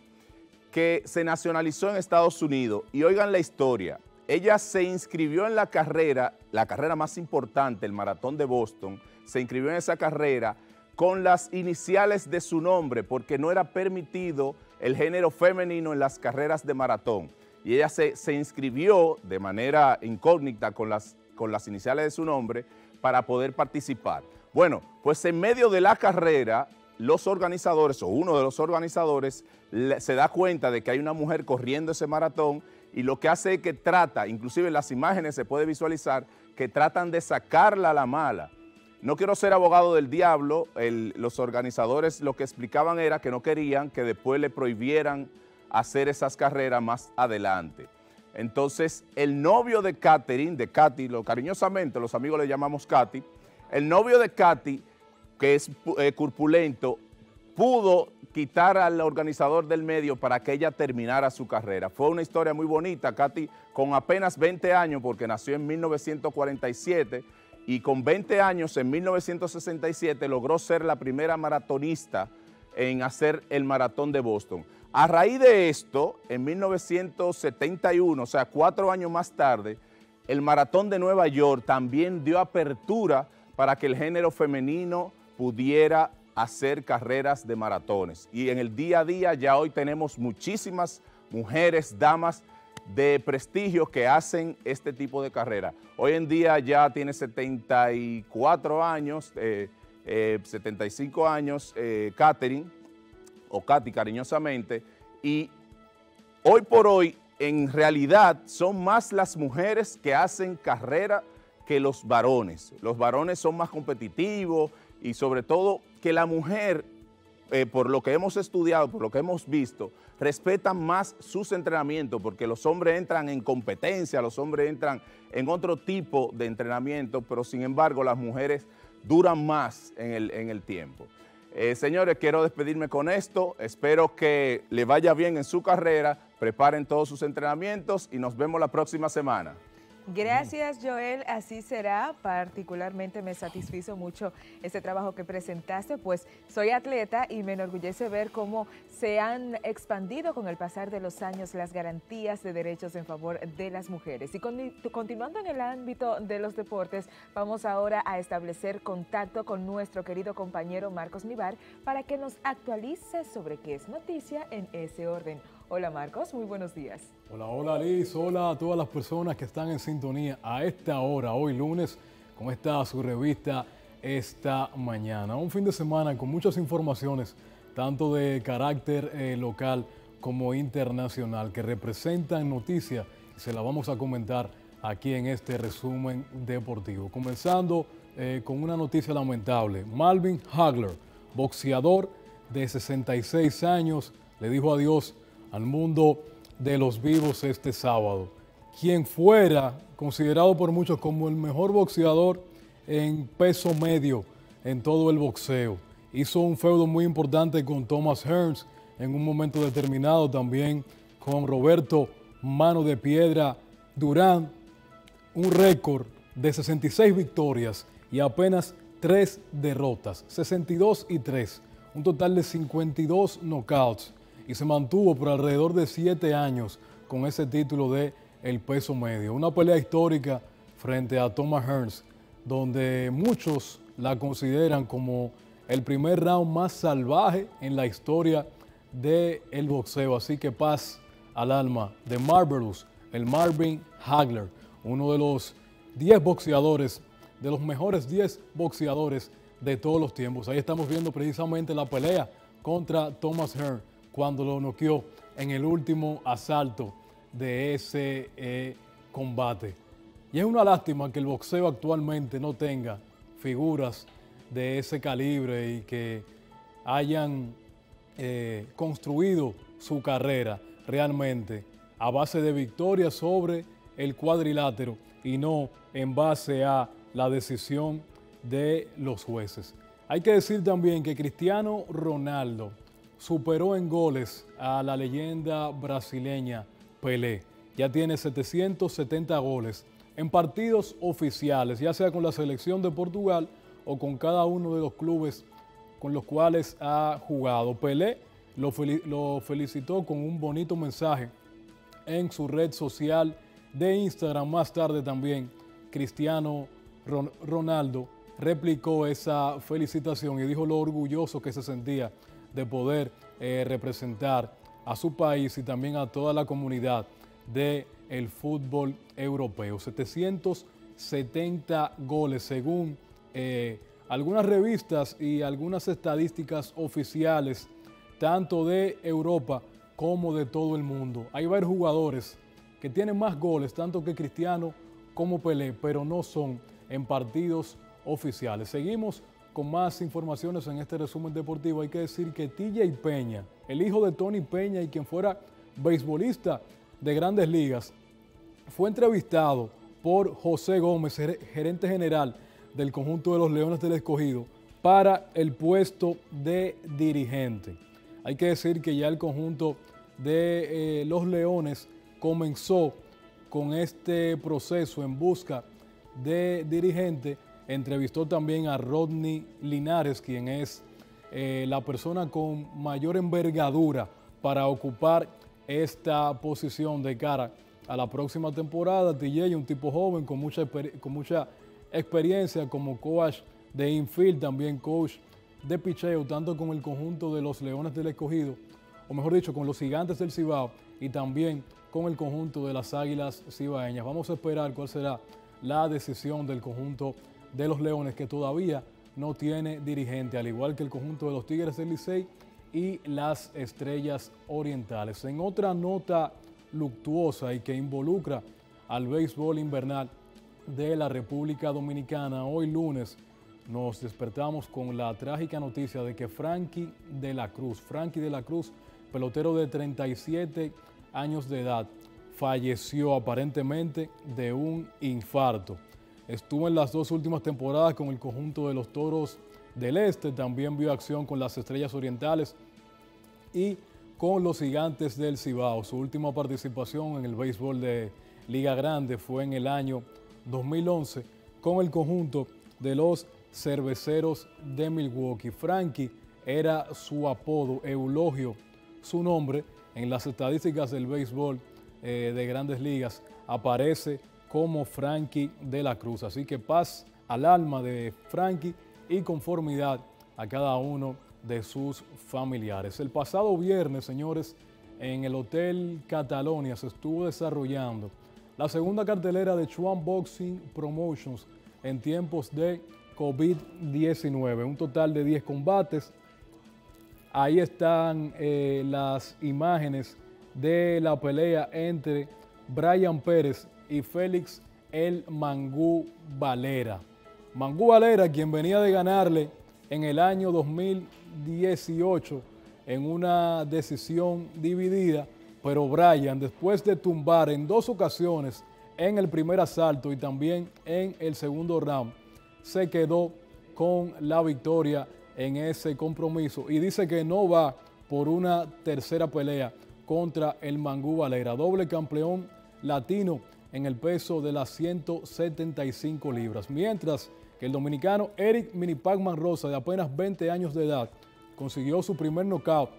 que se nacionalizó en Estados Unidos. Y oigan la historia, ella se inscribió en la carrera, la carrera más importante, el Maratón de Boston, se inscribió en esa carrera con las iniciales de su nombre porque no era permitido el género femenino en las carreras de maratón. Y ella se, se inscribió de manera incógnita con las, con las iniciales de su nombre para poder participar. Bueno, pues en medio de la carrera, los organizadores o uno de los organizadores le, se da cuenta de que hay una mujer corriendo ese maratón y lo que hace es que trata, inclusive en las imágenes se puede visualizar, que tratan de sacarla a la mala. No quiero ser abogado del diablo, el, los organizadores lo que explicaban era que no querían que después le prohibieran hacer esas carreras más adelante. Entonces, el novio de Catherine, de Katy, lo, cariñosamente los amigos le llamamos Katy, el novio de Katy, que es eh, corpulento, pudo quitar al organizador del medio para que ella terminara su carrera. Fue una historia muy bonita. Katy, con apenas veinte años, porque nació en mil novecientos cuarenta y siete, y con veinte años, en mil novecientos sesenta y siete, logró ser la primera maratonista en hacer el maratón de Boston. A raíz de esto, en mil novecientos setenta y uno, o sea, cuatro años más tarde, el Maratón de Nueva York también dio apertura para que el género femenino pudiera hacer carreras de maratones. Y en el día a día ya hoy tenemos muchísimas mujeres, damas de prestigio que hacen este tipo de carrera. Hoy en día ya tiene setenta y cuatro años, eh, eh, setenta y cinco años, eh, Catherine, o Katy cariñosamente, y hoy por hoy en realidad son más las mujeres que hacen carrera que los varones. Los varones son más competitivos y sobre todo que la mujer, eh, por lo que hemos estudiado, por lo que hemos visto, respetan más sus entrenamientos porque los hombres entran en competencia, los hombres entran en otro tipo de entrenamiento, pero sin embargo las mujeres duran más en el, en el tiempo. Eh, señores, quiero despedirme con esto, espero que le vaya bien en su carrera, preparen todos sus entrenamientos y nos vemos la próxima semana. Gracias, Joel, así será. Particularmente me satisfizo mucho este trabajo que presentaste, pues soy atleta y me enorgullece ver cómo se han expandido con el pasar de los años las garantías de derechos en favor de las mujeres. Y con, continuando en el ámbito de los deportes, vamos ahora a establecer contacto con nuestro querido compañero Marcos Nivar para que nos actualice sobre qué es noticia en ese orden. Hola Marcos, muy buenos días. Hola, hola Liz, hola a todas las personas que están en sintonía a esta hora, hoy lunes, con esta su revista Esta Mañana. Un fin de semana con muchas informaciones, tanto de carácter eh, local como internacional, que representan noticias y se las vamos a comentar aquí en este resumen deportivo. Comenzando eh, con una noticia lamentable. Marvin Hagler, boxeador de sesenta y seis años, le dijo adiós al mundo de los vivos este sábado. quien fuera considerado por muchos como el mejor boxeador en peso medio en todo el boxeo. Hizo un feudo muy importante con Thomas Hearns en un momento determinado, también con Roberto Mano de Piedra Durán, un récord de sesenta y seis victorias y apenas tres derrotas, sesenta y dos y tres, un total de cincuenta y dos knockouts, y se mantuvo por alrededor de siete años con ese título de el peso medio. Una pelea histórica frente a Thomas Hearns, donde muchos la consideran como el primer round más salvaje en la historia del boxeo. Así que paz al alma de Marvelous, el Marvin Hagler, uno de los diez boxeadores, de los mejores diez boxeadores de todos los tiempos. Ahí estamos viendo precisamente la pelea contra Thomas Hearns cuando lo noqueó en el último asalto de ese eh, combate. Y es una lástima que el boxeo actualmente no tenga figuras de ese calibre y que hayan eh, construido su carrera realmente a base de victorias sobre el cuadrilátero y no en base a la decisión de los jueces. Hay que decir también que Cristiano Ronaldo superó en goles a la leyenda brasileña Pelé. Ya tiene setecientos setenta goles en partidos oficiales, ya sea con la selección de Portugal o con cada uno de los clubes con los cuales ha jugado. Pelé lo, fel- lo felicitó con un bonito mensaje en su red social de Instagram. Más tarde también Cristiano Ron- Ronaldo replicó esa felicitación y dijo lo orgulloso que se sentía de poder eh, representar a su país y también a toda la comunidad del fútbol europeo. setecientos setenta goles según eh, algunas revistas y algunas estadísticas oficiales, tanto de Europa como de todo el mundo. Hay varios jugadores que tienen más goles, tanto que Cristiano como Pelé, pero no son en partidos oficiales. Seguimos con más informaciones en este resumen deportivo. Hay que decir que T J Peña, el hijo de Tony Peña y quien fuera beisbolista de Grandes Ligas, fue entrevistado por José Gómez, gerente general del conjunto de los Leones del Escogido, para el puesto de dirigente. Hay que decir que ya el conjunto de eh, los Leones comenzó con este proceso en busca de dirigente. Entrevistó también a Rodney Linares, quien es eh, la persona con mayor envergadura para ocupar esta posición de cara a la próxima temporada. T J, un tipo joven con mucha, con mucha experiencia como coach de infield, también coach de picheo, tanto con el conjunto de los Leones del Escogido, o mejor dicho, con los Gigantes del Cibao y también con el conjunto de las Águilas Cibaeñas. Vamos a esperar cuál será la decisión del conjunto de los Leones, que todavía no tiene dirigente, al igual que el conjunto de los Tigres del Licey y las Estrellas Orientales. En otra nota luctuosa y que involucra al béisbol invernal de la República Dominicana, hoy lunes nos despertamos con la trágica noticia de que Frankie de la Cruz, Frankie de la Cruz, pelotero de treinta y siete años de edad, falleció aparentemente de un infarto. Estuvo en las dos últimas temporadas con el conjunto de los Toros del Este, también vio acción con las Estrellas Orientales y con los Gigantes del Cibao. Su última participación en el béisbol de Liga Grande fue en el año dos mil once con el conjunto de los Cerveceros de Milwaukee. Frankie era su apodo, eulogio su nombre. En las estadísticas del béisbol eh, de Grandes Ligas aparece como Frankie de la Cruz. Así que paz al alma de Frankie y conformidad a cada uno de sus familiares. El pasado viernes, señores, en el Hotel Catalonia se estuvo desarrollando la segunda cartelera de Chuan Boxing Promotions en tiempos de COVID diecinueve. Un total de diez combates. Ahí están eh, las imágenes de la pelea entre Brian Pérez y Félix el Mangú Valera. Mangú Valera, quien venía de ganarle en el año dos mil dieciocho en una decisión dividida, pero Bryan, después de tumbar en dos ocasiones en el primer asalto y también en el segundo round, se quedó con la victoria en ese compromiso y dice que no va por una tercera pelea contra el Mangú Valera, doble campeón latino en el peso de las ciento setenta y cinco libras, mientras que el dominicano Eric Mini Pacman Rosa, de apenas veinte años de edad, consiguió su primer knockout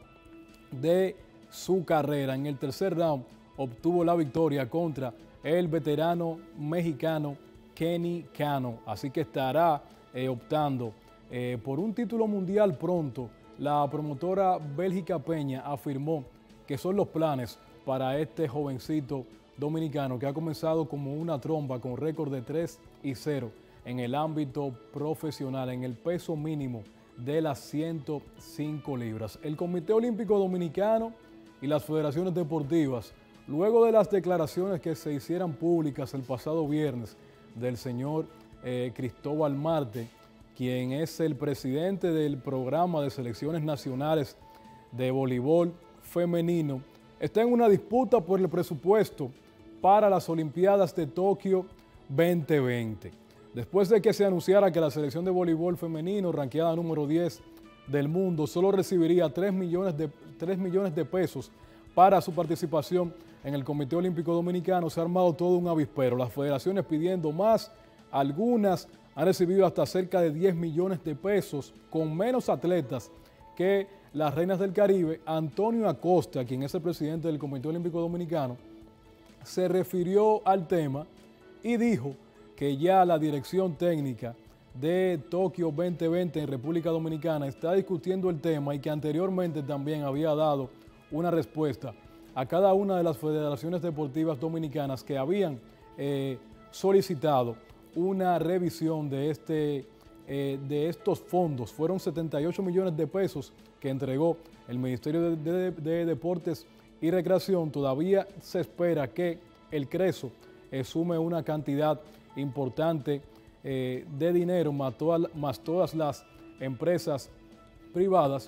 de su carrera. En el tercer round obtuvo la victoria contra el veterano mexicano Kenny Cano, así que estará eh, optando eh, por un título mundial pronto. La promotora Bélgica Peña afirmó que son los planes para este jovencito dominicano que ha comenzado como una tromba con récord de tres y cero en el ámbito profesional, en el peso mínimo de las ciento cinco libras. El Comité Olímpico Dominicano y las federaciones deportivas, luego de las declaraciones que se hicieran públicas el pasado viernes del señor eh, Cristóbal Marte, quien es el presidente del programa de selecciones nacionales de voleibol femenino, está en una disputa por el presupuesto para las Olimpiadas de Tokio veinte veinte. Después de que se anunciara que la selección de voleibol femenino, ranqueada número diez del mundo, solo recibiría tres millones de, tres millones de pesos para su participación en el Comité Olímpico Dominicano, se ha armado todo un avispero. Las federaciones pidiendo más, algunas han recibido hasta cerca de diez millones de pesos, con menos atletas que las Reinas del Caribe. Antonio Acosta, quien es el presidente del Comité Olímpico Dominicano, se refirió al tema y dijo que ya la dirección técnica de Tokio veinte veinte en República Dominicana está discutiendo el tema y que anteriormente también había dado una respuesta a cada una de las federaciones deportivas dominicanas que habían eh, solicitado una revisión de, este, eh, de estos fondos. Fueron setenta y ocho millones de pesos que entregó el Ministerio de, de, de Deportes y Recreación. Todavía se espera que el CRESO eh, sume una cantidad importante eh, de dinero, más, toda, más todas las empresas privadas,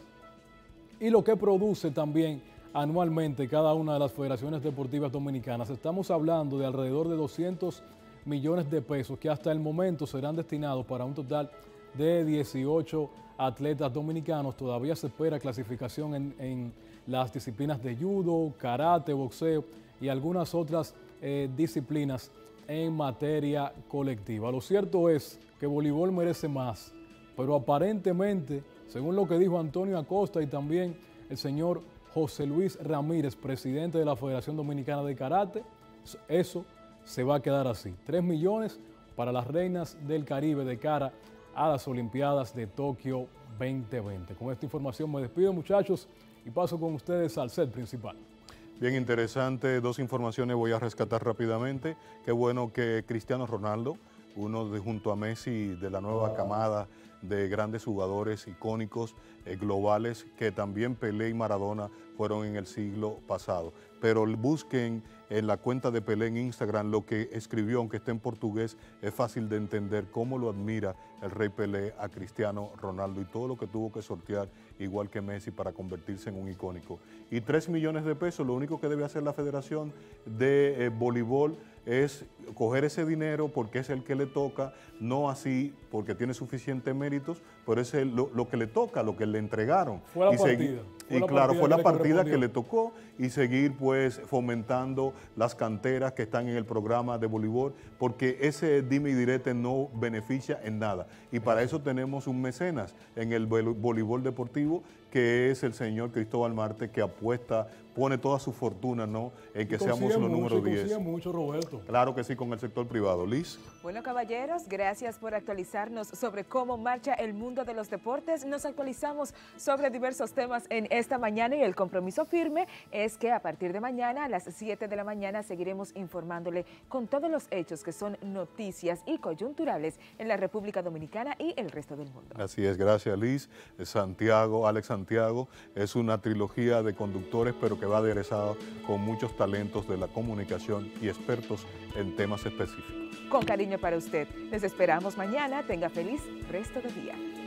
y lo que produce también anualmente cada una de las federaciones deportivas dominicanas. Estamos hablando de alrededor de doscientos millones de pesos que hasta el momento serán destinados para un total de dieciocho atletas dominicanos. Todavía se espera clasificación en, en las disciplinas de judo, karate, boxeo y algunas otras eh, disciplinas en materia colectiva. Lo cierto es que voleibol merece más, pero aparentemente, según lo que dijo Antonio Acosta y también el señor José Luis Ramírez, presidente de la Federación Dominicana de Karate, eso se va a quedar así. Tres millones para las Reinas del Caribe de cara a las Olimpiadas de Tokio veinte veinte. Con esta información me despido, muchachos, y paso con ustedes al set principal. Bien interesante, dos informaciones voy a rescatar rápidamente. Qué bueno que Cristiano Ronaldo, uno de junto a Messi de la nueva camada de grandes jugadores icónicos eh, globales, que también Pelé y Maradona fueron en el siglo pasado. Pero busquen en la cuenta de Pelé en Instagram lo que escribió, aunque esté en portugués, es fácil de entender cómo lo admira el rey Pelé a Cristiano Ronaldo y todo lo que tuvo que sortear, igual que Messi, para convertirse en un icónico. Y tres millones de pesos, lo único que debe hacer la Federación de eh, Voleibol es coger ese dinero porque es el que le toca, no así porque tiene suficientes méritos, pero es el, lo, lo que le toca, lo que le entregaron. Fue la y partida. Segui, fue y la claro, partida fue la que partida le que le tocó, y seguir pues fomentando las canteras que están en el programa de voleibol, porque ese dime y direte no beneficia en nada. Y para eso tenemos un mecenas en el voleibol deportivo, que es el señor Cristóbal Marte, que apuesta, pone toda su fortuna, ¿no?, en que seamos los número diez. Consigue mucho, Roberto. Claro que sí, con el sector privado. Liz. Bueno, caballeros, gracias por actualizarnos sobre cómo marcha el mundo de los deportes. Nos actualizamos sobre diversos temas en esta mañana y el compromiso firme es que a partir de mañana a las siete de la mañana seguiremos informándole con todos los hechos que son noticias y coyunturales en la República Dominicana y el resto del mundo. Así es, gracias Liz. Santiago, Alex Santiago, es una trilogía de conductores, pero que va aderezada con muchos talentos de la comunicación y expertos en temas específicos. Con cariño para usted. Les esperamos mañana. Tenga feliz resto de día.